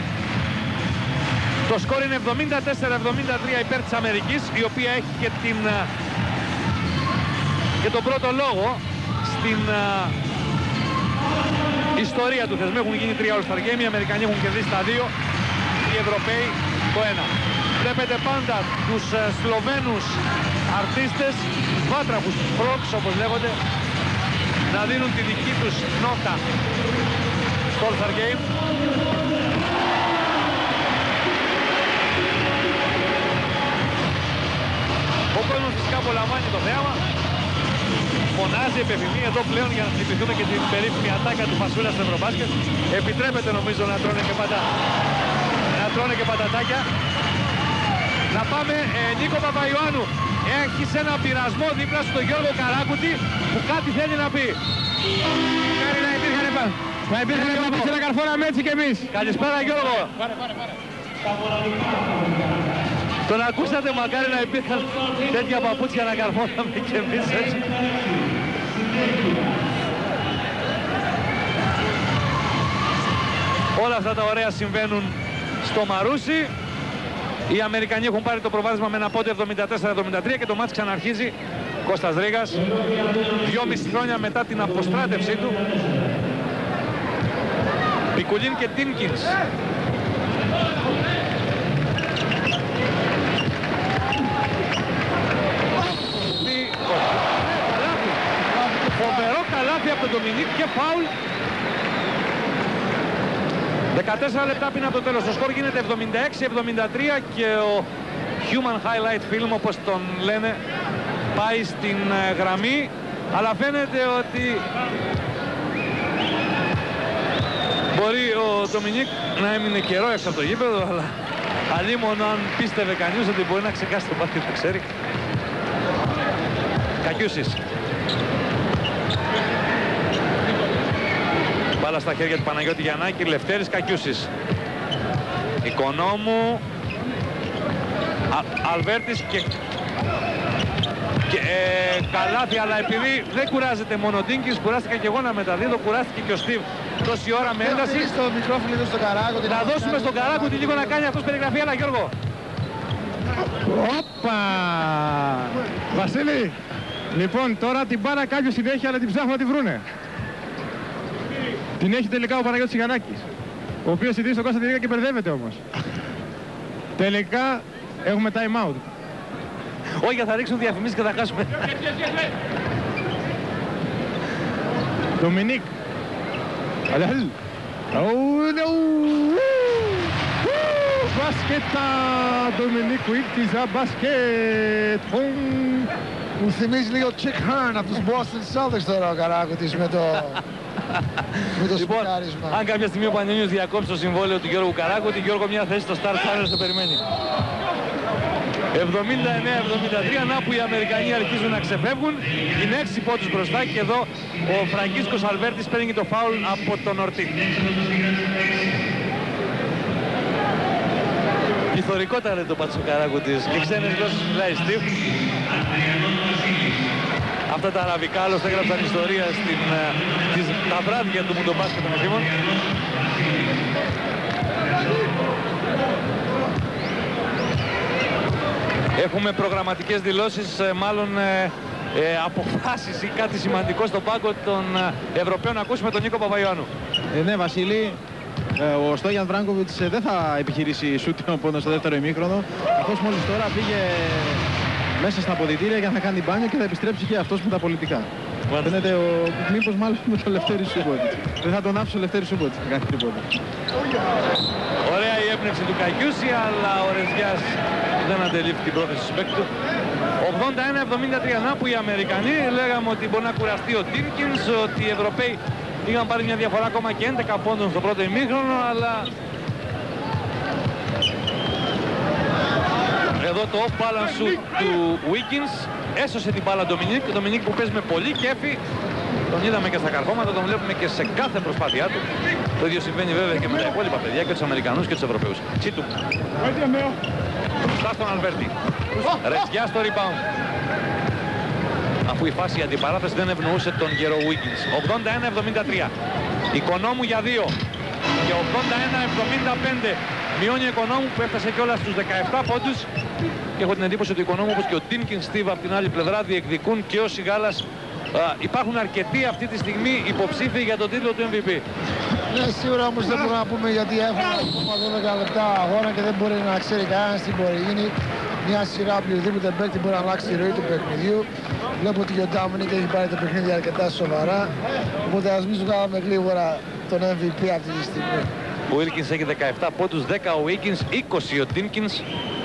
Το σκορ είναι 74-73 υπέρ της Αμερικής, η οποία έχει και τον πρώτο λόγο στην ιστορία του θεσμού. Έχουν γίνει 3 All-Star Game, οι Αμερικανοί έχουν κερδίσει τα 2, οι Ευρωπαίοι το 1. Βλέπετε πάντα τους Σλοβαίνους αρτίστες, τους βάτραχους, τους φρόξ όπως λέγονται, να δίνουν τη δική τους νότα στο All-Star Game. Ο κόσμος φυσικά απολαμβάνει το θέαμα. Φωνάζει, επιθυμεί εδώ πλέον για να χτυπηθούμε και την περίφημη ατάκα του Φασούλα στο Ευρωμπάσκετ. Επιτρέπεται νομίζω να τρώνε και πατατάκια. Να πάμε, Νίκο Παπαϊωάννου, έχεις ένα πειρασμό δίπλα στο Γιώργο Καράκουτη που κάτι θέλει να πει. Κάρι να υπήρχαν παπούτσια να καρφώναμε έτσι κι εμείς. Καλησπέρα Γιώργο. Τον ακούσατε, μακάρι να υπήρχαν τέτοια παπούτσια να καρφώναμε κι εμείς έτσι. Όλα αυτά τα ωραία συμβαίνουν στο Μαρούσι. Οι Αμερικανοί έχουν πάρει το προβάδισμα με ένα πόντο 74-73 και το μάτς ξαναρχίζει. Κώστας Ρήγας, 2,5 χρόνια μετά την αποστράτευσή του. Πικουλίν και Τίνκινς. Φοβερό καλάθι από τον Ντομινίκ και φάουλ. 14 λεπτά πριν από το τέλος. Το σκορ γίνεται 76-73 και ο Human Highlight Film, όπως τον λένε, πάει στην γραμμή. Αλλά φαίνεται ότι μπορεί ο Ντομινίκ να έμεινε καιρό έξω από το γήπεδο, αλλά αλίμονο αν πίστευε κανείς ότι μπορεί να ξεκάσει το μπάσκετ, το ξέρει. Κακιούσης. Μπάλα στα χέρια του Παναγιώτη Γιαννάκη, Λευτέρης Κακιούσης. Οικονόμου, Αλβέρτης και καλάθι, αλλά επειδή δεν κουράζεται μόνο ο Ντίνκινς, κουράστηκα και εγώ να μεταδίδω, κουράστηκε και ο Στίβ τόση ώρα με ένταση. Να δώσουμε στον Καράκουτη λίγο να κάνει αυτός περιγραφή, αλλά Γιώργο. Όπα! Βασίλη, λοιπόν τώρα την μπάλα κάποιος την έχει, αλλά την ψάχνουν να τη βρούνε. Την έχει τελικά ο Παναγιώτης Γιαννάκης, ο οποίος συντηρεί στον Κώστα τη Ρίγα και μπερδεύεται όμως. Τελικά έχουμε time out. Όχι, θα ρίξουν διαφημίσεις και θα χάσουμε. Dominique. Alhel. Oh no! Basket, Dominique Wilkins, basket. Μου θυμίζει λίγο Chick Hearn από τους Boston Celtics τώρα ο Καράκουτης με το σπικάρισμα. Αν κάποια στιγμή ο Πανιόνιος διακόψει το συμβόλαιο του Γιώργου Καράκουτη, Γιώργο, μια θέση στο Star Channel στο περιμένει. 79-73, να που οι Αμερικανοί αρχίζουν να ξεφεύγουν. Είναι 6 πόντους μπροστά και εδώ ο Φραγκίσκος Αλβέρτης παίρνει το φάουλ από τον Ορτή. Πληθωρικότατα είναι το πάτσο Καράκουτης και ξένες γλώσσες μιλάει Στίβ. Αυτά τα αραβικά άλλωστε έγραψαν ιστορία τα βράδια του μουντομπάσκετ των εφήμων. Έχουμε προγραμματικές δηλώσεις, μάλλον αποφάσεις ή κάτι σημαντικό στον πάγκο των Ευρωπαίων. Ακούσουμε τον Νίκο Παπαϊωάννου. Ναι, Βασίλη, ο Στόγιαν Βράγκοβιτς δεν θα επιχειρήσει σούτινο πόντο στο δεύτερο ημίχρονο, καθώς μόλις τώρα πήγε μέσα στα αποδυτήρια για να κάνει μπάνιο και θα επιστρέψει και αυτός με τα πολιτικά. Φαίνεται μήπως μάλλον με το Λευτέρη Σούμποτιτς. Δεν θα τον άφησε ο Λευτέρης Σούμποτιτς να κάνει τίποτα. Ωραία η έμπνευση του Κακιούση, αλλά ο Ρεζιάς δεν αντελήφθη την πρόθεση του παίκτη του. 81-73. Να που οι Αμερικανοί λέγαμε ότι μπορεί να κουραστεί ο Τίνκινς, ότι οι Ευρωπαίοι είχαν πάρει μια διαφορά ακόμα και 11 πόντων στο πρώτο ημίχρονο, αλλά εδώ το off-balance shoot του Wilkins έσωσε την μπάλα Dominique. Ο Dominique που παίζει με πολύ κέφι. Τον είδαμε και στα καρφώματα, τον βλέπουμε και σε κάθε προσπάθειά του. Το ίδιο συμβαίνει βέβαια και με τα υπόλοιπα παιδιά, και τους Αμερικανούς και τους Ευρωπαίους. Τσίτου. Μπροστά στον Αλβέρτη. Ρετζιά στο rebound. Αφού η φάση η αντιπαράθεση δεν ευνοούσε τον γερο Wilkins. 81-73. Οικονόμου για 2. Και 81-75. Μειώνει Οικονόμου που έφτασε κιόλας στους 17 πόντους. Και έχω την εντύπωση ότι ο Οικονόμου όπως και ο Τίνκινς Στίβ από την άλλη πλευρά διεκδικούν και ο Σιγάλας. Υπάρχουν αρκετοί αυτή τη στιγμή υποψήφοι για τον τίτλο του MVP. Ναι, σίγουρα όμως δεν μπορούμε να πούμε γιατί έχουμε ακόμα 12 λεπτά αγώνα και δεν μπορεί να ξέρει κανένας τι μπορεί να γίνει. Μια σειρά οποιοδήποτε παίκτη μπορεί να αλλάξει τη ροή του παιχνιδιού. Βλέπω ότι ο Dominique έχει πάρει το παιχνίδι αρκετά σοβαρά. Οπότε ας μην ζητάμε γρήγορα τον MVP αυτή τη στιγμή. Ο Wilkins έχει 17 πόντους, 10 ο Wilkins, 20 ο Τίνκινς.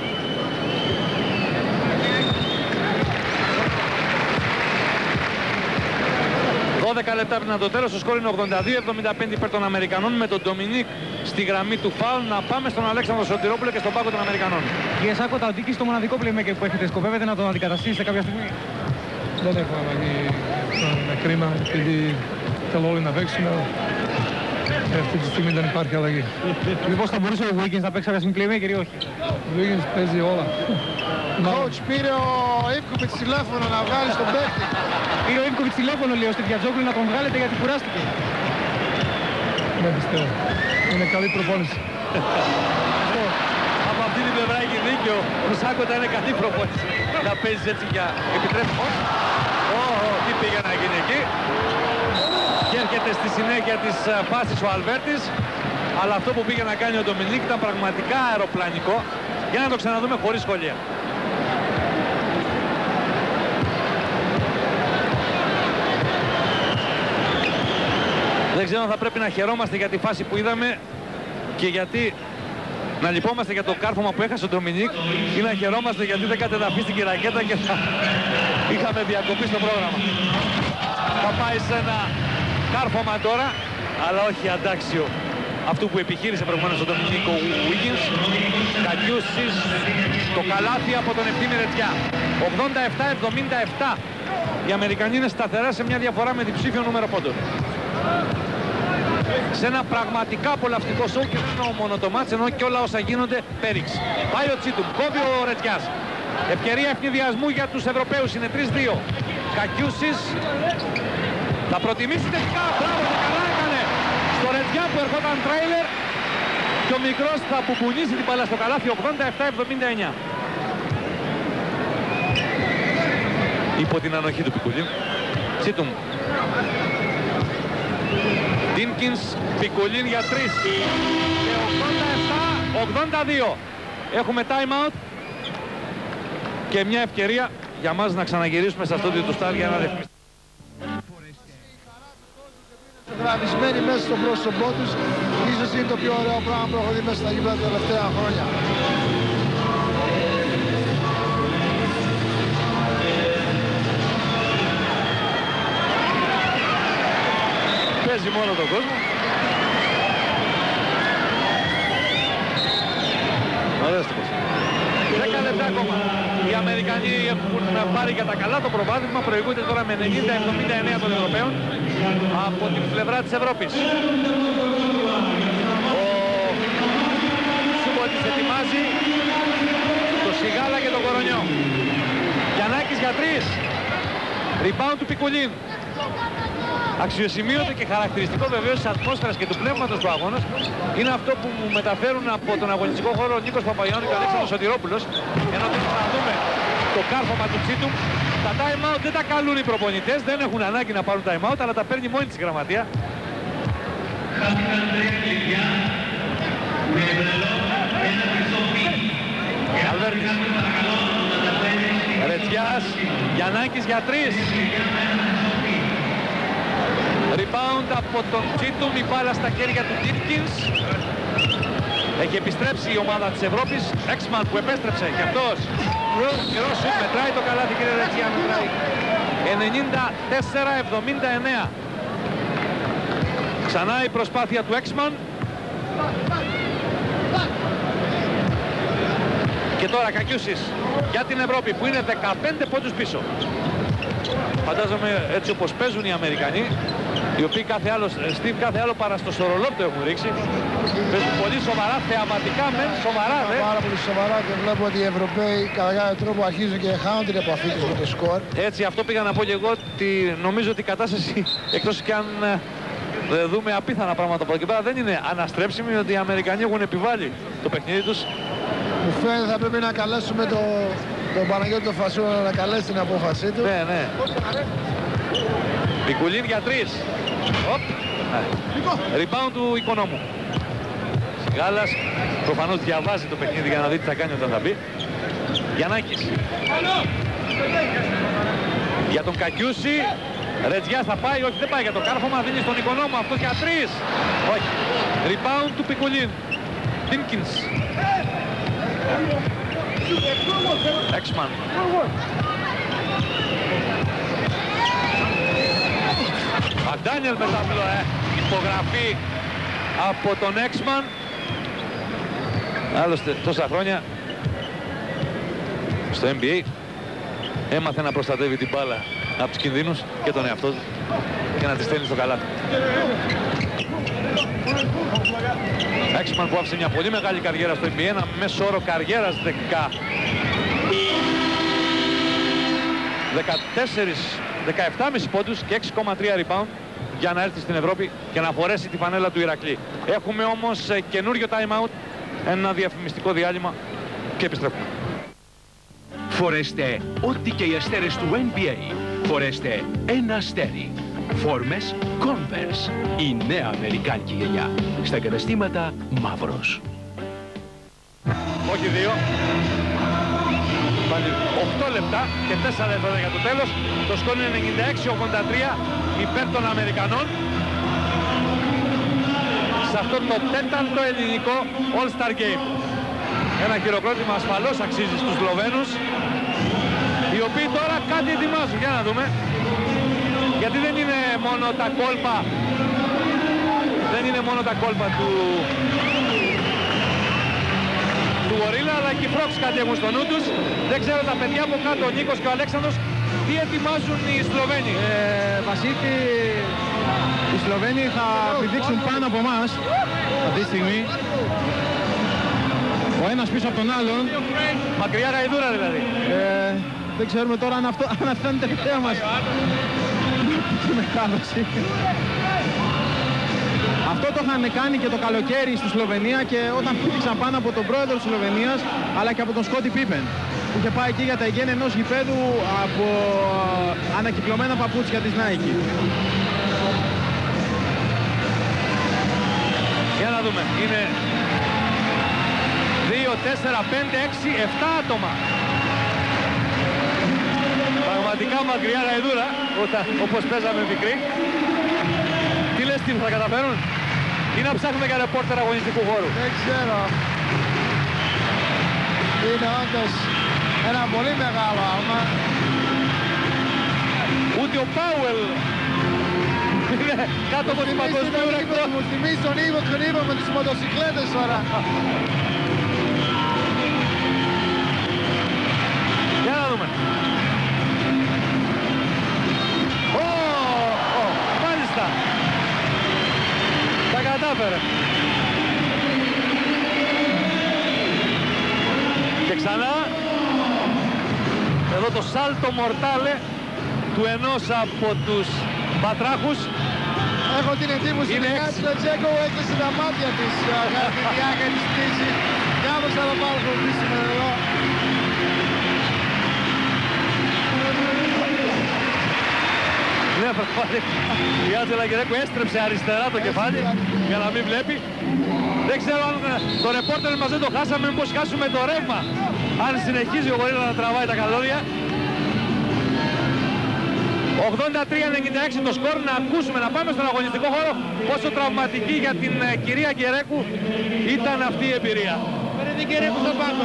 Λεπτά πριν από το τέλος, το σκορ είναι 82-75 υπέρ των Αμερικανών, με τον Dominique στη γραμμή του φάουλ. Να πάμε στον Αλέξανδρο Σωτηρόπουλο και στον πάγκο των Αμερικανών. Κύριε Σάκο, ο Ταντίκης το μοναδικό playmaker που έχετε, σκοπεύετε να τον αντικαταστήσετε κάποια στιγμή? Δεν έχω ανάγκη, είναι κρίμα, επειδή θέλω όλοι να παίξουμε. Αυτή τη στιγμή δεν υπάρχει αλλαγή. Μήπως θα μπορούσε ο Wilkins να παίξει κάποια στιγμή playmaker ή όχι? Ο Wilkins παίζει όλα. Coach, πήρε ο Ivkovic τηλέφωνο να βγάλει στον παίκτη. Πήρε ο Ivkovic τηλέφωνο, λέει, ώστε Διατζόγλου να τον βγάλετε γιατί κουράστηκε. Δεν πιστεύω. Είναι καλή προπόνηση. Από αυτή την πλευρά έχει δίκιο. Ο Σάκοτα είναι καλή προπόνηση. Να παίζεις έτσι για επιτρέπει. Τι πήγε να γίνει εκεί. Και έρχεται στη συνέχεια της φάσης ο Αλβέρτης. Αλλά αυτό που πήγε να κάνει ο Dominique ήταν πραγματικά αεροπλανικό. Για να το ξαναδούμε χωρίς σχόλια. Δεν ξέρω αν θα πρέπει να χαιρόμαστε για τη φάση που είδαμε και γιατί να λυπόμαστε για το κάρφωμα που έχασε ο Dominique ή να χαιρόμαστε γιατί δεν κατεδαφίστηκε η ρακέτα και θα είχαμε διακοπή στο πρόγραμμα. Θα πάει σε ένα κάρφωμα τώρα, αλλά όχι αντάξιο αυτού που επιχείρησε προηγουμένως ο Dominique Wilkins. Κακιούσης, το καλάθι από τον Ευθύμη Ρετζιά. 87-77. Οι Αμερικανοί είναι σταθερά σε μια διαφορά με διψήφιο νούμερο πόντων. Σε ένα πραγματικά απολαυστικό σοου και δεν εννοώ μόνο το μάτς, εννοώ και όλα όσα γίνονται πέριξ. Πάει ο Τσίτουμ, κόβει ο Ρετζιάς. Ευκαιρία ευνηδιασμού για τους Ευρωπαίους, είναι 3-2. Κακιούσης θα προτιμήσει τελικά, μπράβο και καλά έκανε. Στο Ρετζιά που ερχόταν τρέιλερ και ο μικρός θα πουμπουνίσει την μπάλα στο καλάθι. 87-79. Υπό την ανοχή του Πικουλίου. Τσίτουμ. Τίνκινς, Πικουλίν για 3 και 87-82. Έχουμε time out και μια ευκαιρία για μας να ξαναγυρίσουμε στα στούντιο του Στάρ για να ρυθμίσουμε. Γραμμισμένοι μέσα στο πρόσωπό τους, ίσως είναι το πιο ωραίο πράγμα που έχω δει μέσα στα γήπεδα τα τελευταία χρόνια. Παίζει μόνο τον κόσμο. Ωραίος τύπος. 10 λεπτά ακόμα. Οι Αμερικανοί έχουν πάρει για τα καλά το προβάδισμα. Προηγούνται τώρα με 90-79 των Ευρωπαίων από την πλευρά της Ευρώπης. Ο Σούμποτης ετοιμάζει το Σιγάλα και τον Κορονιό. Γιαννάκης για 3. Rebound του Πικουλίν. Αξιοσημείωτο και χαρακτηριστικό βεβαίως της ατμόσφαιρας και του πνεύματος του αγώνα είναι αυτό που μου μεταφέρουν από τον αγωνιστικό χώρο ο Νίκος Παπαϊωάννου και ο Αλέξανδρος Σωτηρόπουλος. Ενώ θέλουμε να δούμε το κάρφωμα του Τσίτουμ Τα time out δεν τα καλούν οι προπονητές, δεν έχουν ανάγκη να πάρουν time out, αλλά τα παίρνει μόνη της η γραμματεία. Αλβέρτης. Ρετζιάς, Γιαννάκης για 3. Rebound από τον Τσίτουμ, η μπάλα στα χέρια του Wilkins. Έχει επιστρέψει η ομάδα της Ευρώπης. Έξμαν που επέστρεψε και αυτός. Καιρό σουτ, μετράει το καλάθι, κύριε Ρετζιά, μετράει. 94-79. Ξανά η προσπάθεια του Έξμαν. Και τώρα Κακιούσης για την Ευρώπη που είναι 15 πόντους πίσω. Φαντάζομαι έτσι όπως παίζουν οι Αμερικανοί, οι οποίοι κάθε άλλο παρά στο σορολόπτο έχουν ρίξει. Παίζουν πολύ σοβαρά, θεαματικά μεν, σοβαρά δε. Πάρα πολύ σοβαρά και βλέπω ότι οι Ευρωπαίοι κατά κάποιο τρόπο αρχίζουν και χάνουν την επαφή τους με το σκορ. Έτσι, αυτό πήγα να πω και εγώ, ότι νομίζω ότι η κατάσταση, εκτός και αν δούμε απίθανα πράγματα από εδώ και πέρα, δεν είναι αναστρέψιμη, ότι οι Αμερικανοί έχουν επιβάλει το παιχνίδι τους. Μου φαίνεται θα πρέπει να καλέσουμε τον Παναγιώτη τον Φασούνα να καλέσει την απόφασή του. Ναι, ναι. Πικουλίν για 3. Rebound του Οικονόμου. Σιγάλας προφανώς διαβάζει το παιχνίδι για να δει τι θα κάνει όταν θα μπει. Γιαννάκης. Για τον Κακιούση. Ρετζιάς θα πάει, όχι δεν πάει για το κάρφωμα, δίνει στον Οικονόμου, αυτός για 3. Όχι. Rebound του Πικουλίν. Wilkins. Έξμαν. Αντάνιελ μετά υπογραφή από τον Έξμαν. Άλλωστε τόσα χρόνια στο NBA έμαθε να προστατεύει την μπάλα από τους κινδύνους και τον εαυτό του και να τη στέλνει στο καλάθι. Έξμαν που άφησε μια πολύ μεγάλη καριέρα στο NBA, ένα μέσο όρο καριέρας 17,5 πόντους και 6,3 rebound για να έρθει στην Ευρώπη και να φορέσει τη φανέλα του Ηρακλή. Έχουμε όμως καινούριο time out, ένα διαφημιστικό διάλειμμα και επιστρέφουμε. Φορέστε ό,τι και οι αστέρες του NBA. Φορέστε ένα αστέρι. Φόρμες Converse. Η νέα αμερικάνικη γενιά. Στα καταστήματα Μαύρος. Όχι 2. Πάλι 8 λεπτά και 4 λεπτά για το τέλος. Το σκορ είναι 96-83 υπέρ των Αμερικανών. Σε αυτό το τέταρτο ελληνικό All-Star Game. Ένα χειροκρότημα ασφαλώς αξίζει στους Σλοβαίνους, οι οποίοι τώρα κάτι ετοιμάζουν. Για να δούμε. Γιατί δεν είναι μόνο τα κόλπα, του Γορίλα, αλλά και οι Φρόξ κάτι έχουν στο νου τους. Δεν ξέρω τα παιδιά από κάτω, ο Νίκος και ο Αλέξανδρος, τι ετοιμάζουν οι Σλοβαίνοι. Βασίλη, οι Σλοβαίνοι θα πηδήξουν πάνω από εμάς αυτή τη στιγμή. Ο ένας πίσω από τον άλλον. Μακριά γαϊδούρα δηλαδή. Δεν ξέρουμε τώρα αν αυτό είναι τελευταία μας μετάδοση. Αυτό το είχαν κάνει και το καλοκαίρι στη Σλοβενία και όταν πήδηξαν πάνω από τον πρόεδρο της Σλοβενίας αλλά και από τον Σκότι Πίπεν που είχε πάει εκεί για τα εγγένεια ενός γηπέδου από ανακυκλωμένα παπούτσια της Nike. Για να δούμε. Είναι 2, 4, 5, 6, 7 άτομα. Πραγματικά μακριά γαϊδούρα, όπως παίζαμε μικρή. Τι λες, τι θα καταφέρουν ή να ψάχνουμε για ρεπόρτερ αγωνιστικού χώρου? Δεν ξέρω. Είναι όντως ένα πολύ μεγάλο άλμα. Ούτε ο Πάουελ είναι κάτω από την παγκοσμίου ρεκόρ. Μου θυμίζει τον Ήβο με τις μοτοσυκλέτες τώρα. Για να δούμε. Μάλιστα. Τα κατάφερε. Και ξανά εδώ το σάλτο μορτάλε του ενός από τους πατράχους. Έχω την εντύπωση ότι κάτι το Τζέκο έκλεισε τα μάτια της κατά τη διάρκεια της πτήσης. Κάπως θα το παρακολουθήσουμε εδώ. Ναι, πραγματικά. Η Άντζελα Γκερέκου έστρεψε αριστερά το κεφάλι για να μην βλέπει. Δεν ξέρω αν το ρεπόρτερ μας δεν το χάσαμε, μήπως χάσουμε το ρεύμα. Αν συνεχίζει ο Γορίλα να τραβάει τα καλώδια. 83-96 το σκορ. Να ακούσουμε, να πάμε στον αγωνιστικό χώρο πόσο τραυματική για την κυρία Γκερέκου ήταν αυτή η εμπειρία. Φέρε την Γκερέκου στο πάγκο,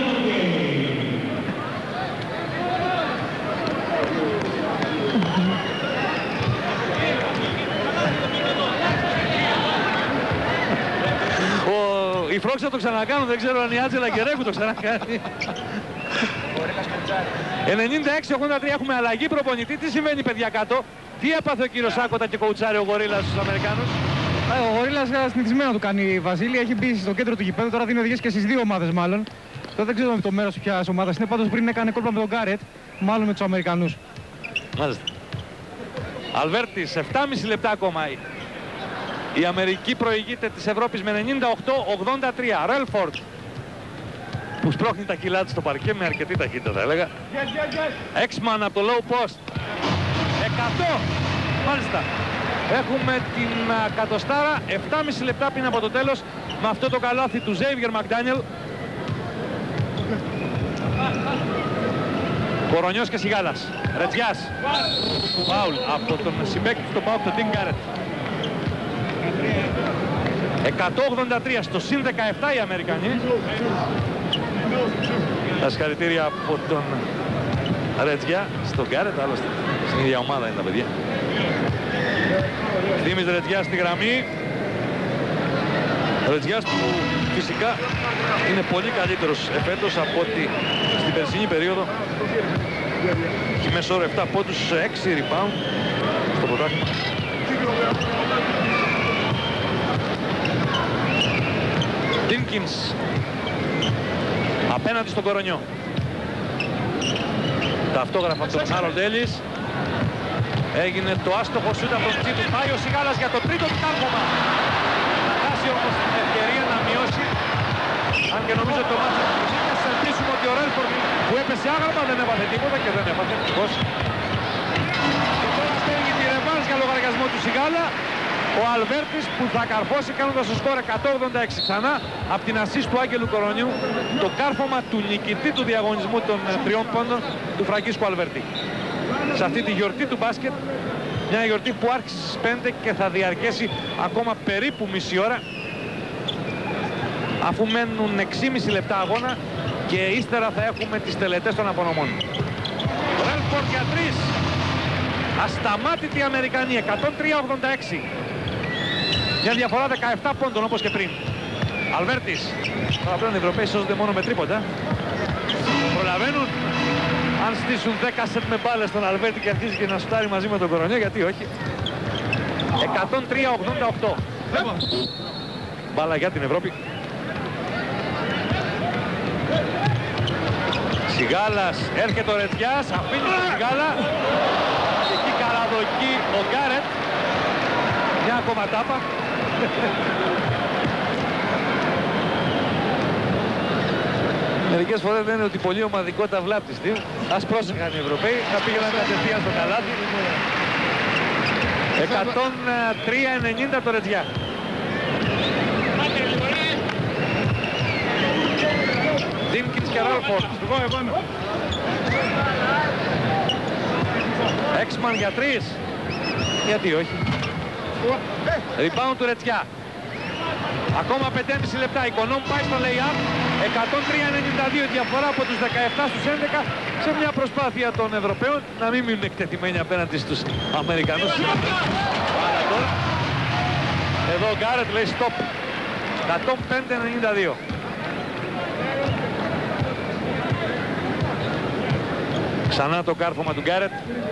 Οι Φρόξ θα το ξανακάνουν, δεν ξέρω αν η Άντζελα Γκερέκου το ξανακάνει. 96-83 έχουμε αλλαγή προπονητή. Τι συμβαίνει, παιδιά, κάτω? Τι έπαθε ο κύριος Άκοτα και κοουτσάρει ο Γορίλας στους Αμερικάνους? Ο Γορίλας συνηθισμένο του κάνει, Βασίλη. Έχει μπει στο κέντρο του γηπέδου. Τώρα δίνει οδηγίες και στις δύο ομάδες μάλλον. Τώρα δεν ξέρω το μέρος ποιας ομάδας είναι. Πάντως πριν έκανε κόλπα με τον Γκάρετ, μάλλον με τους Αμερικανούς. Μάλιστα. Αλβέρτης, 7,5 λεπτά ακόμα. Η Αμερική προηγείται της Ευρώπης με 98-83. Ρέλφορντ που σπρώχνει τα κιλά του στο παρκέ με αρκετή ταχύτητα, θα έλεγα. Έξμαν από το low post. 100. Μάλιστα. Έχουμε την κατοστάρα. 7,5 λεπτά πριν από το τέλος με αυτό το καλάθι του Ζέιβιερ Μακντάνιελ. Κορονιός και Σιγάλας. Ρετζιάς. Φάουλ από τον συμπέκτη του ΠΑΟΚ, τον Τιν Γκάρετ. 183 στο συν 17 οι Αμερικανοί. Τα συγχαρητήρια από τον Ρετζιά στον Γκάρετ, άλλωστε στην ίδια ομάδα είναι τα παιδιά. Δήμης Ρετζιά στη γραμμή. Ρετζιάς που φυσικά είναι πολύ καλύτερος εφέτος από ότι στην περσινή περίοδο. Έχει μέσο όρο 7 πόντους, 6 rebound στο πρωτάθλημα. Wilkins απέναντι στον Κορονιό. Τα αυτόγραφα από τον Harold Ellis. Έγινε το άστοχο σούτ από τον Τσίτους. Πάει ο Σιγάλας για το τρίτο του κάρφωμα. Θα χάσει όμως την ευκαιρία να μειώσει. Αν και νομίζω το μάτι του Τσίτους. Ελπίσουμε ότι ο Ρέλφορντ που έπεσε άγαλμα δεν έβαθε τίποτα και δεν έβαθε ευτυχώς. Και τώρα παίρνει τη ρεβάνς για λογαριασμό του Σιγάλα. Ο Αλβέρτης που θα καρφώσει κάνοντας το σκορ 186 ξανά από την ασίστ του Άγγελου Κορονιού, το κάρφωμα του νικητή του διαγωνισμού των 3 πόντων του Φραγκίσκου Αλβερτή. Σε αυτή τη γιορτή του μπάσκετ, μια γιορτή που άρχισε στις 5 και θα διαρκέσει ακόμα περίπου μισή ώρα, αφού μένουν 6,5 λεπτά αγώνα και ύστερα θα έχουμε τις τελετές των απονομών. Ρέλφορντ για 3. Ασταμάτητη Αμερικανή, 103-86. Μια διαφορά 17 πόντων όπως και πριν. Αλβέρτης. Τώρα πλέον οι Ευρωπαίοι σώζονται μόνο με τρίποτα. Προλαβαίνουν. Αν στήσουν 10 σετ με μπάλες στον Αλβέρτη και αρχίζει και να σουτάρει μαζί με τον Κορονιό, γιατί όχι. 103-88. Μπάλα για την Ευρώπη. Σιγάλας, έρχεται ο Ρετζιάς, αφήνει τον Σιγάλα. Και εκεί καραδοκεί ο Γκάρετ. Μια ακόμα τάπα. Μερικές φορές λένε ότι πολύ ομαδικότητα βλάπτει στην. Ας πρόσεχαν οι Ευρωπαίοι, θα πήγαιναν κατευθείαν στο καλάθι. 103-90 το Ρετζιά. Wilkins και Ρέλφορντ. Έξμαν για 3. Γιατί όχι. Rebound του Ρετζιά. Ακόμα 5,5 λεπτά. Η Κονόμ πάει στο lay-up. 103-92 διαφορά από τους 17 στους 11 σε μια προσπάθεια των Ευρωπαίων να μην μείνουν εκτεθειμένοι απέναντι στους Αμερικανούς. Εδώ ο Γκάρετ λέει stop. 105-92. Ξανά το κάρφωμα του Γκάρετ.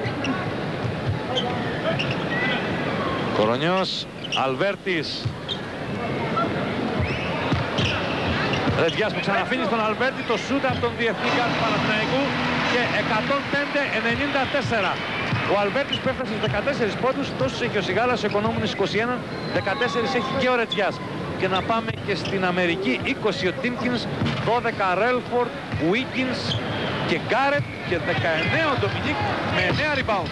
Κορονιός, Αλβέρτης. Ρετζιάς που ξαναφύνει στον Αλβέρτη το σούτ από τον διεθνή γκάρντ του Παναθηναϊκού και 105-94. Ο Αλβέρτης που έφτασε στους 14 πόντους, τόσους έχει ο Σιγάλας, οικονόμουν 21, 14 έχει και ο Ρετζιάς. Και να πάμε και στην Αμερική, 20 ο Τίμκινς, 12 Ρέλφορντ, Wilkins, και Γκάρετ και 19 ο Ντομινίκ με 9 rebound.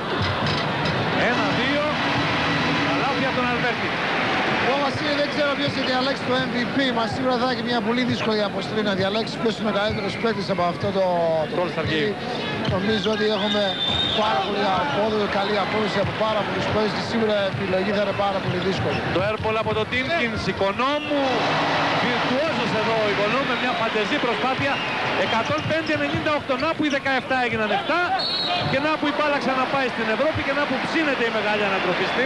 1-2, καλάθια τον Αλβέρτη. Ο Βασίλη δεν ξέρω ποιος θα διαλέξει το MVP, μα σίγουρα θα έχει μια πολύ δύσκολη αποστολή να διαλέξει ποιος είναι ο καλύτερος παίκτης από αυτό το παιχνίδι. Νομίζω ότι έχουμε πάρα πολύ καλή απόδοση από πάρα πολλούς παίκτες και σίγουρα η επιλογή θα είναι πάρα πολύ δύσκολη. Το airball από το Τίνκινς, Οικονόμου, βιρτουόζος εδώ ο Οικονόμου με μια φαντεζή προσπάθεια. 105-98, να που οι 17 έγιναν 7 και να που η μπάλα ξαναπάει στην Ευρώπη και να που ψήνεται η μεγάλη ανατροπίστη.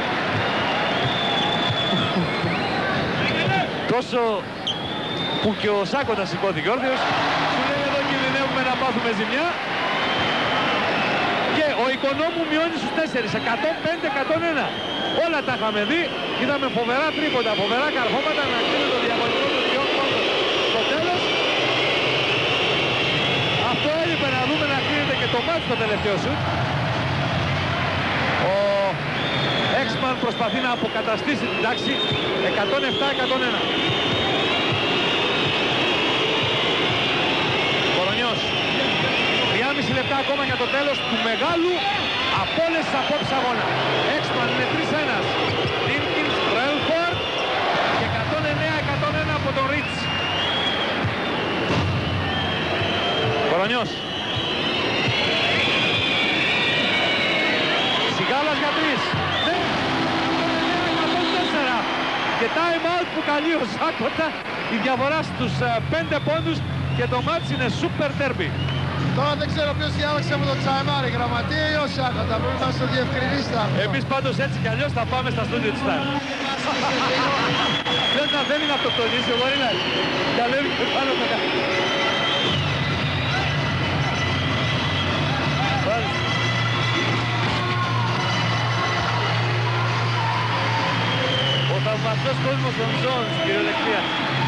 Τόσο που και ο Σάκοντας σηκώθηκε όρθιος, σου λέει εδώ κινδυνεύουμε να πάθουμε ζημιά. Και ο Οικονόμου μειώνει στους 4, 105-101. Όλα τα είχαμε δει, είδαμε φοβερά τρίποτα, φοβερά καρφώματα να κλείνει το διαγωνισμό των 2 πόντων στο τέλος. Αυτό έλειπε να δούμε να κλείνεται και το μάτι στο τελευταίο σουτ. Ο Έξμαν προσπαθεί να αποκαταστήσει την τάξη 107-101. Κορονιός. 3,5 λεπτά ακόμα για το τέλος του μεγάλου από όλες τις απόψεις αγώνα. Έξμαν είναι 3-1. Τίνκινς, Ρέλφορντ και 109-101 από τον Ρίτς. Κορονιός. Σιγάλας για 3. Ναι, 109-104. Και time out που καλεί ο Σάκοτα. Η διαφορά στους 5 πόντους και το μάτς είναι super derby. Τώρα δεν ξέρω ποιος διάλεξε από το τσάιμάρι, γραμματεία ή ο Σάκοτα. Πρέπει να στο διευκρινίσετε αυτό. Εμείς πάντως έτσι κι αλλιώς θα πάμε στα στούντιο της Στάρ. Δεν είναι αυτοκτονήσει ο Γορίλας. Και ανέβει και πάνω τα κάτω. Ο θαυμαστός κόσμος των Ζώνς, κυριολεκτία.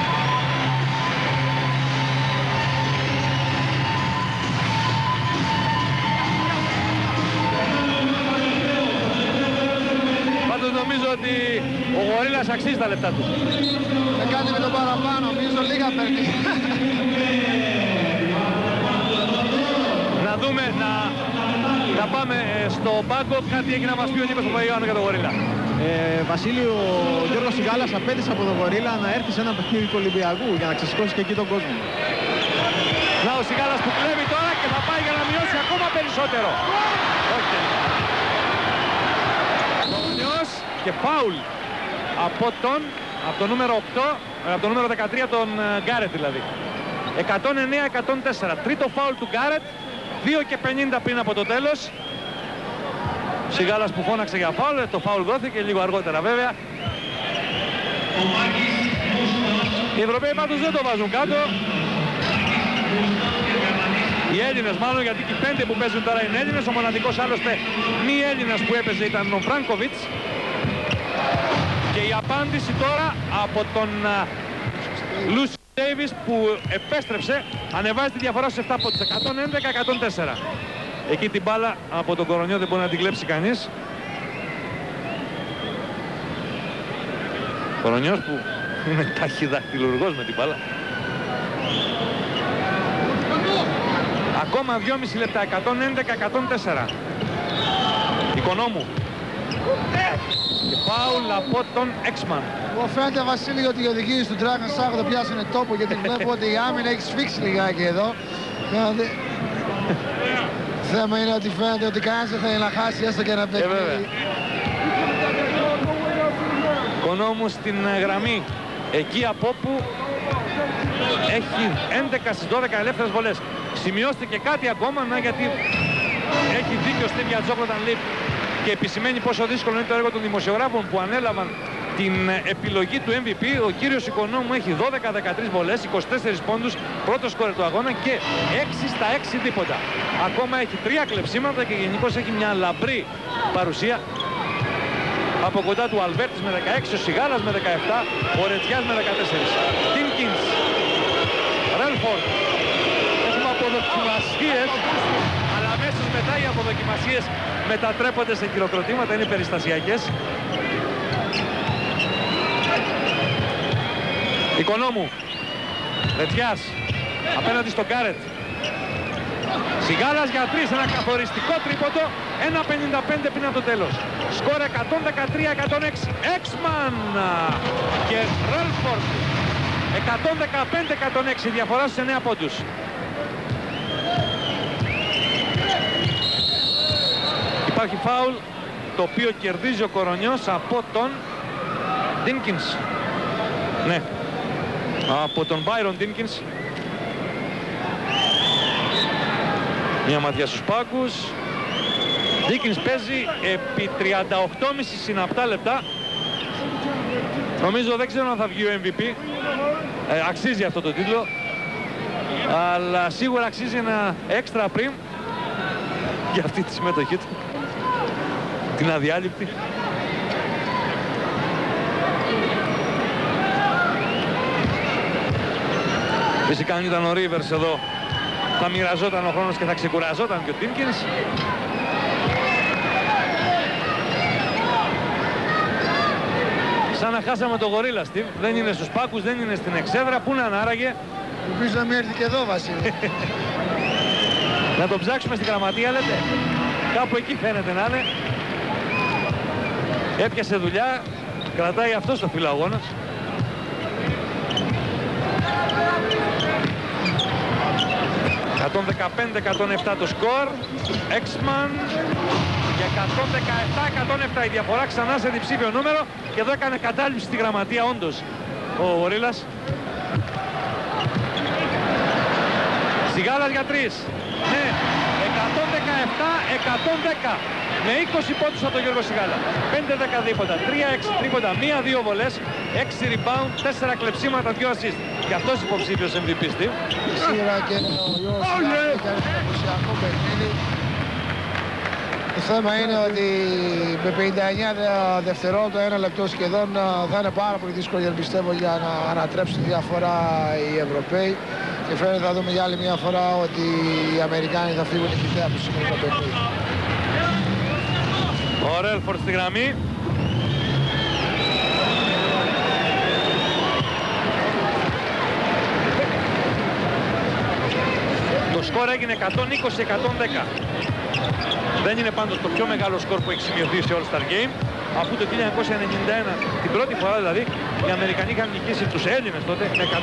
Πάντως νομίζω ότι ο Γορίλας αξίζει τα λεπτά του. Κάτι με το παραπάνω, νομίζω λίγα παίρνει. Να δούμε, να πάμε στο πάγκο, κάτι έχει να μας πει ο Νίκος Παπαγιάννου για τον Γορίλα. Βασίλη, ο Γιώργος Σιγάλας απέτησε από τον Γορίλα να έρθει σε ένα παιχνίδι του Ολυμπιακού για να ξεσηκώσει και εκεί τον κόσμο. Να ο Σιγάλας που κλέβει τώρα και θα πάει για να μειώσει ακόμα περισσότερο. Όχι. Και φάουλ από το νούμερο 8, από το νούμερο 13 τον Γκάρετ δηλαδή. 109-104. Τρίτο φάουλ του Γκάρετ, 2:50 πριν από το τέλος. Σιγάλας που φώναξε για φάουλ, το φάουλ δόθηκε λίγο αργότερα βέβαια. Οι Ευρωπαίοι πάντως δεν το βάζουν κάτω. Οι Έλληνες μάλλον, γιατί και οι 5 που παίζουν τώρα είναι Έλληνες. Ο μοναδικός άλλωστε μη Έλληνας που έπαιζε ήταν ο Φράνκοβιτς. Και η απάντηση τώρα από τον Λούσι Ντέιβις που επέστρεψε, ανεβάζει τη διαφορά στους 7 πόντους, 111-104. Εκεί την μπάλα από τον Κορονιό δεν μπορεί να την κλέψει κανείς. Κορονιός που είναι ταχυδακτυλουργός με την μπάλα. Ακόμα 2,5 λεπτά, 111-104. Οικονόμου. Και φάουλ από τον Έξμαν. Μου φαίνεται, Βασίλη, ότι οι οδηγίες του Dragon Σάκο το πιάσανε τόπο, γιατί βλέπω ότι η άμυνα έχει σφίξει λιγάκι εδώ. Θέμα είναι ότι φαίνεται ότι κανένας δεν θέλει να χάσει έστω και ένα παιχνίδι. Οικονόμου στην γραμμή, εκεί από όπου έχει 11 στις 12 ελεύθερες βολές. Σημειώστε και κάτι ακόμα, γιατί έχει δίκιο στην Γιατζόκλο όταν λέει και επισημαίνει πόσο δύσκολο είναι το έργο των δημοσιογράφων που ανέλαβαν την επιλογή του MVP. Ο κύριος Οικονόμου έχει 12-13 βολές, 24 πόντους, πρώτο σκόρερ του αγώνα και 6 στα 6 τίποτα. Ακόμα έχει 3 κλεψίματα και γενικώς έχει μια λαμπρή παρουσία. Από κοντά του Αλβέρτης με 16, ο Σιγάλας με 17, ο Ρετζιάς με 14. Τίνκινς, Ρέλφορντ. Έχουμε αποδοκιμασίες, αλλά αμέσως μετά οι αποδοκιμασίες μετατρέπονται σε χειροκροτήματα, είναι περιστασιακές. Οικονόμου, Ρετζιάς, απέναντι στον Γκάρετ. Σιγάλας για 3, ένα καθοριστικό τρίποντο, 1.55 πριν από το τέλος. Σκορ 113-106. Έξμαν και Ρέλφορντ. 115-106, διαφορά στους 9 πόντους. Υπάρχει φάουλ, το οποίο κερδίζει ο Κορονιός από τον Ντίνκινς. Ναι, από τον Μπάιρον Ντίνκινς. Μια ματιά στους πάγκους. Ντίνκινς παίζει επί 38,5 συναπτά λεπτά. Νομίζω, δεν ξέρω αν θα βγει ο MVP. Αξίζει αυτό το τίτλο. Αλλά σίγουρα αξίζει ένα έξτρα πριμ για αυτή τη συμμετοχή του. Την αδιάλειπτη. Φυσικά αν ήταν ο Ρίβερς εδώ θα μοιραζόταν ο χρόνος και θα ξεκουραζόταν και ο Τίνκινς. Σαν να χάσαμε το γορίλα, Στιβ. Δεν είναι στους πάκους, δεν είναι στην εξέδρα. Πού να άραγε. Ελπίζω να μην έρθει και εδώ, Βασίλη. Να το ψάξουμε στην γραμματεία, λέτε. Κάπου εκεί φαίνεται να είναι. Έπιασε δουλειά. Κρατάει αυτό στο φύλλο αγώνας. ...115-107 το σκορ. Έξμαν. Και 117-107 η διαφορά ξανά σε διψήφιο νούμερο. Και εδώ έκανε κατάληψη στη γραμματεία όντως ο Γορίλας. Σιγάλας για 3. Ναι, 117-110. Με 20 πόντους από τον Γιώργο Σιγάλα. 5-10 δίποτα, 3-6 τρίποτα, 1-2 βολές, 6 rebound, 4 κλεψίματα, 2 assist. Και αυτός υποψήφιος MVP, Steve. Σίγουρα και ο Γιώργος Σιγάλα έχει ένα εντυπωσιακό παιχνίδι. Το θέμα είναι ότι με 59 δευτερόλεπτα, 1 λεπτό σχεδόν, θα είναι πάρα πολύ δύσκολο, πιστεύω, για να ανατρέψουν τη διαφορά οι Ευρωπαίοι. Και φαίνεται θα δούμε για άλλη μια φορά ότι οι Αμερικάνοι θα φύγουν νικητές από το σημερινό παιχνίδι. Ο Ρέλφορντ στη γραμμή. Το σκορ έγινε 120-110. Δεν είναι πάντως το πιο μεγάλο σκορ που έχει σημειωθεί σε All-Star Game. Αφού το 1991, την πρώτη φορά δηλαδή, οι Αμερικανοί είχαν νικήσει τους Έλληνες τότε με 133-122,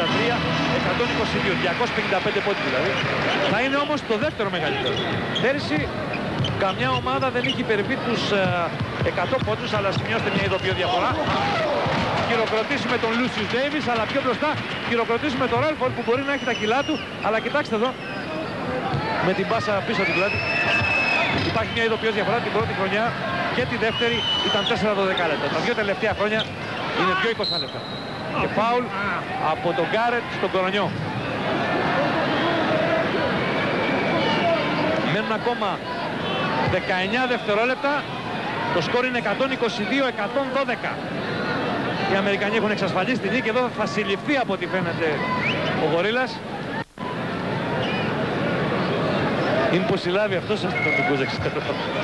255 πόντους δηλαδή. Θα είναι όμως το δεύτερο μεγαλύτερο. Πέρυσι καμιά ομάδα δεν είχε υπερβεί τους 100 πόντους, αλλά σημειώστε μια ειδοποιώ διαφορά. Χειροκροτήσουμε τον Λούσιους Ντέιβις, αλλά πιο μπροστά χειροκροτήσουμε τον Ρέλφορντ που μπορεί να έχει τα κιλά του, αλλά κοιτάξτε εδώ, με την πάσα πίσω την πλάτη. Υπάρχει μια ειδοποιώς διαφορά, την πρώτη χρονιά και τη δεύτερη ήταν 4-12 λεπτά. Τα δύο τελευταία χρόνια είναι 2-20 λεπτά. Και φάουλ από τον Γκάρετ στον Κορονιό. Μένουν ακόμα 19 δευτερόλεπτα. Το σκορ είναι 122-112. Οι Αμερικανοί έχουν εξασφαλίσει την νίκη. Εδώ θα συλληφθεί από ό,τι φαίνεται ο Γορίλας. Είναι πως συλλάβει αυτός στον αστυνομικούς, δεν ξέρω.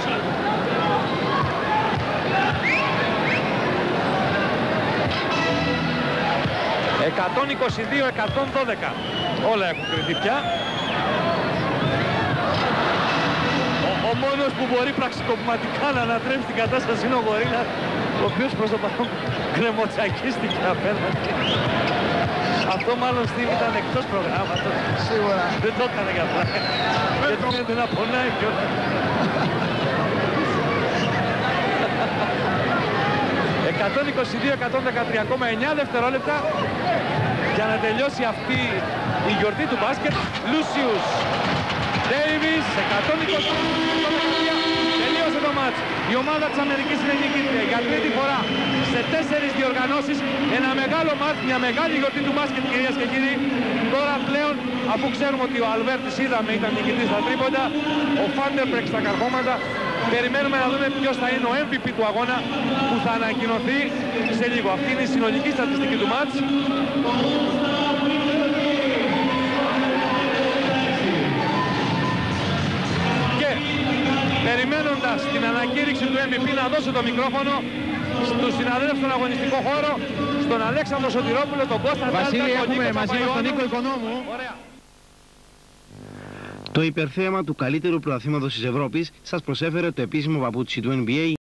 122-112. Όλα έχουν κρυθεί πια. Ο μόνος που μπορεί πραξικοπηματικά να ανατρέψει την κατάσταση είναι ο Γορίλας, ο οποίος προς το παρόν κρεμοτσακίστηκε απέναντι. Αυτό μάλλον Στίβ ήταν εκτός προγράμματος. Σίγουρα. Δεν το έκανε για πλάκα. Γιατί φαίνεται να πονάει κιόλας. 122-113, ακόμα 9 δευτερόλεπτα για να τελειώσει αυτή η γιορτή του μπάσκετ. Λούσιους Ντέιβις, 120-113, τελείωσε το μάτς. Η ομάδα της Αμερικής είναι νικήτρια για τρίτη φορά σε 4 διοργανώσεις. Ένα μεγάλο μάτς, μια μεγάλη γιορτή του μπάσκετ, κυρίες και κύριοι. Τώρα πλέον, αφού ξέρουμε ότι ο Αλβέρτης είδαμε ήταν νικητής στα τρίποντα, ο Funderburke στα καρφώματα, περιμένουμε να δούμε ποιος θα είναι ο MVP του αγώνα που θα ανακοινωθεί σε λίγο. Αυτή είναι η συνολική στατιστική του μάτς. Και περιμένοντας την ανακήρυξη του MVP, να δώσω το μικρόφωνο στους συναδέλφους στον αγωνιστικό χώρο, στον Αλέξανδρο Σωτηρόπουλο, τον Κώστα Τάλτα, Βασίλη, τον έχουμε Νίκο μαζί μας τον Παπαϊωάννου. Νίκο Οικονόμου. Ωραία. Το υπερθέαμα του καλύτερου πρωταθλήματος της Ευρώπης σας προσέφερε το επίσημο παπούτσι του NBA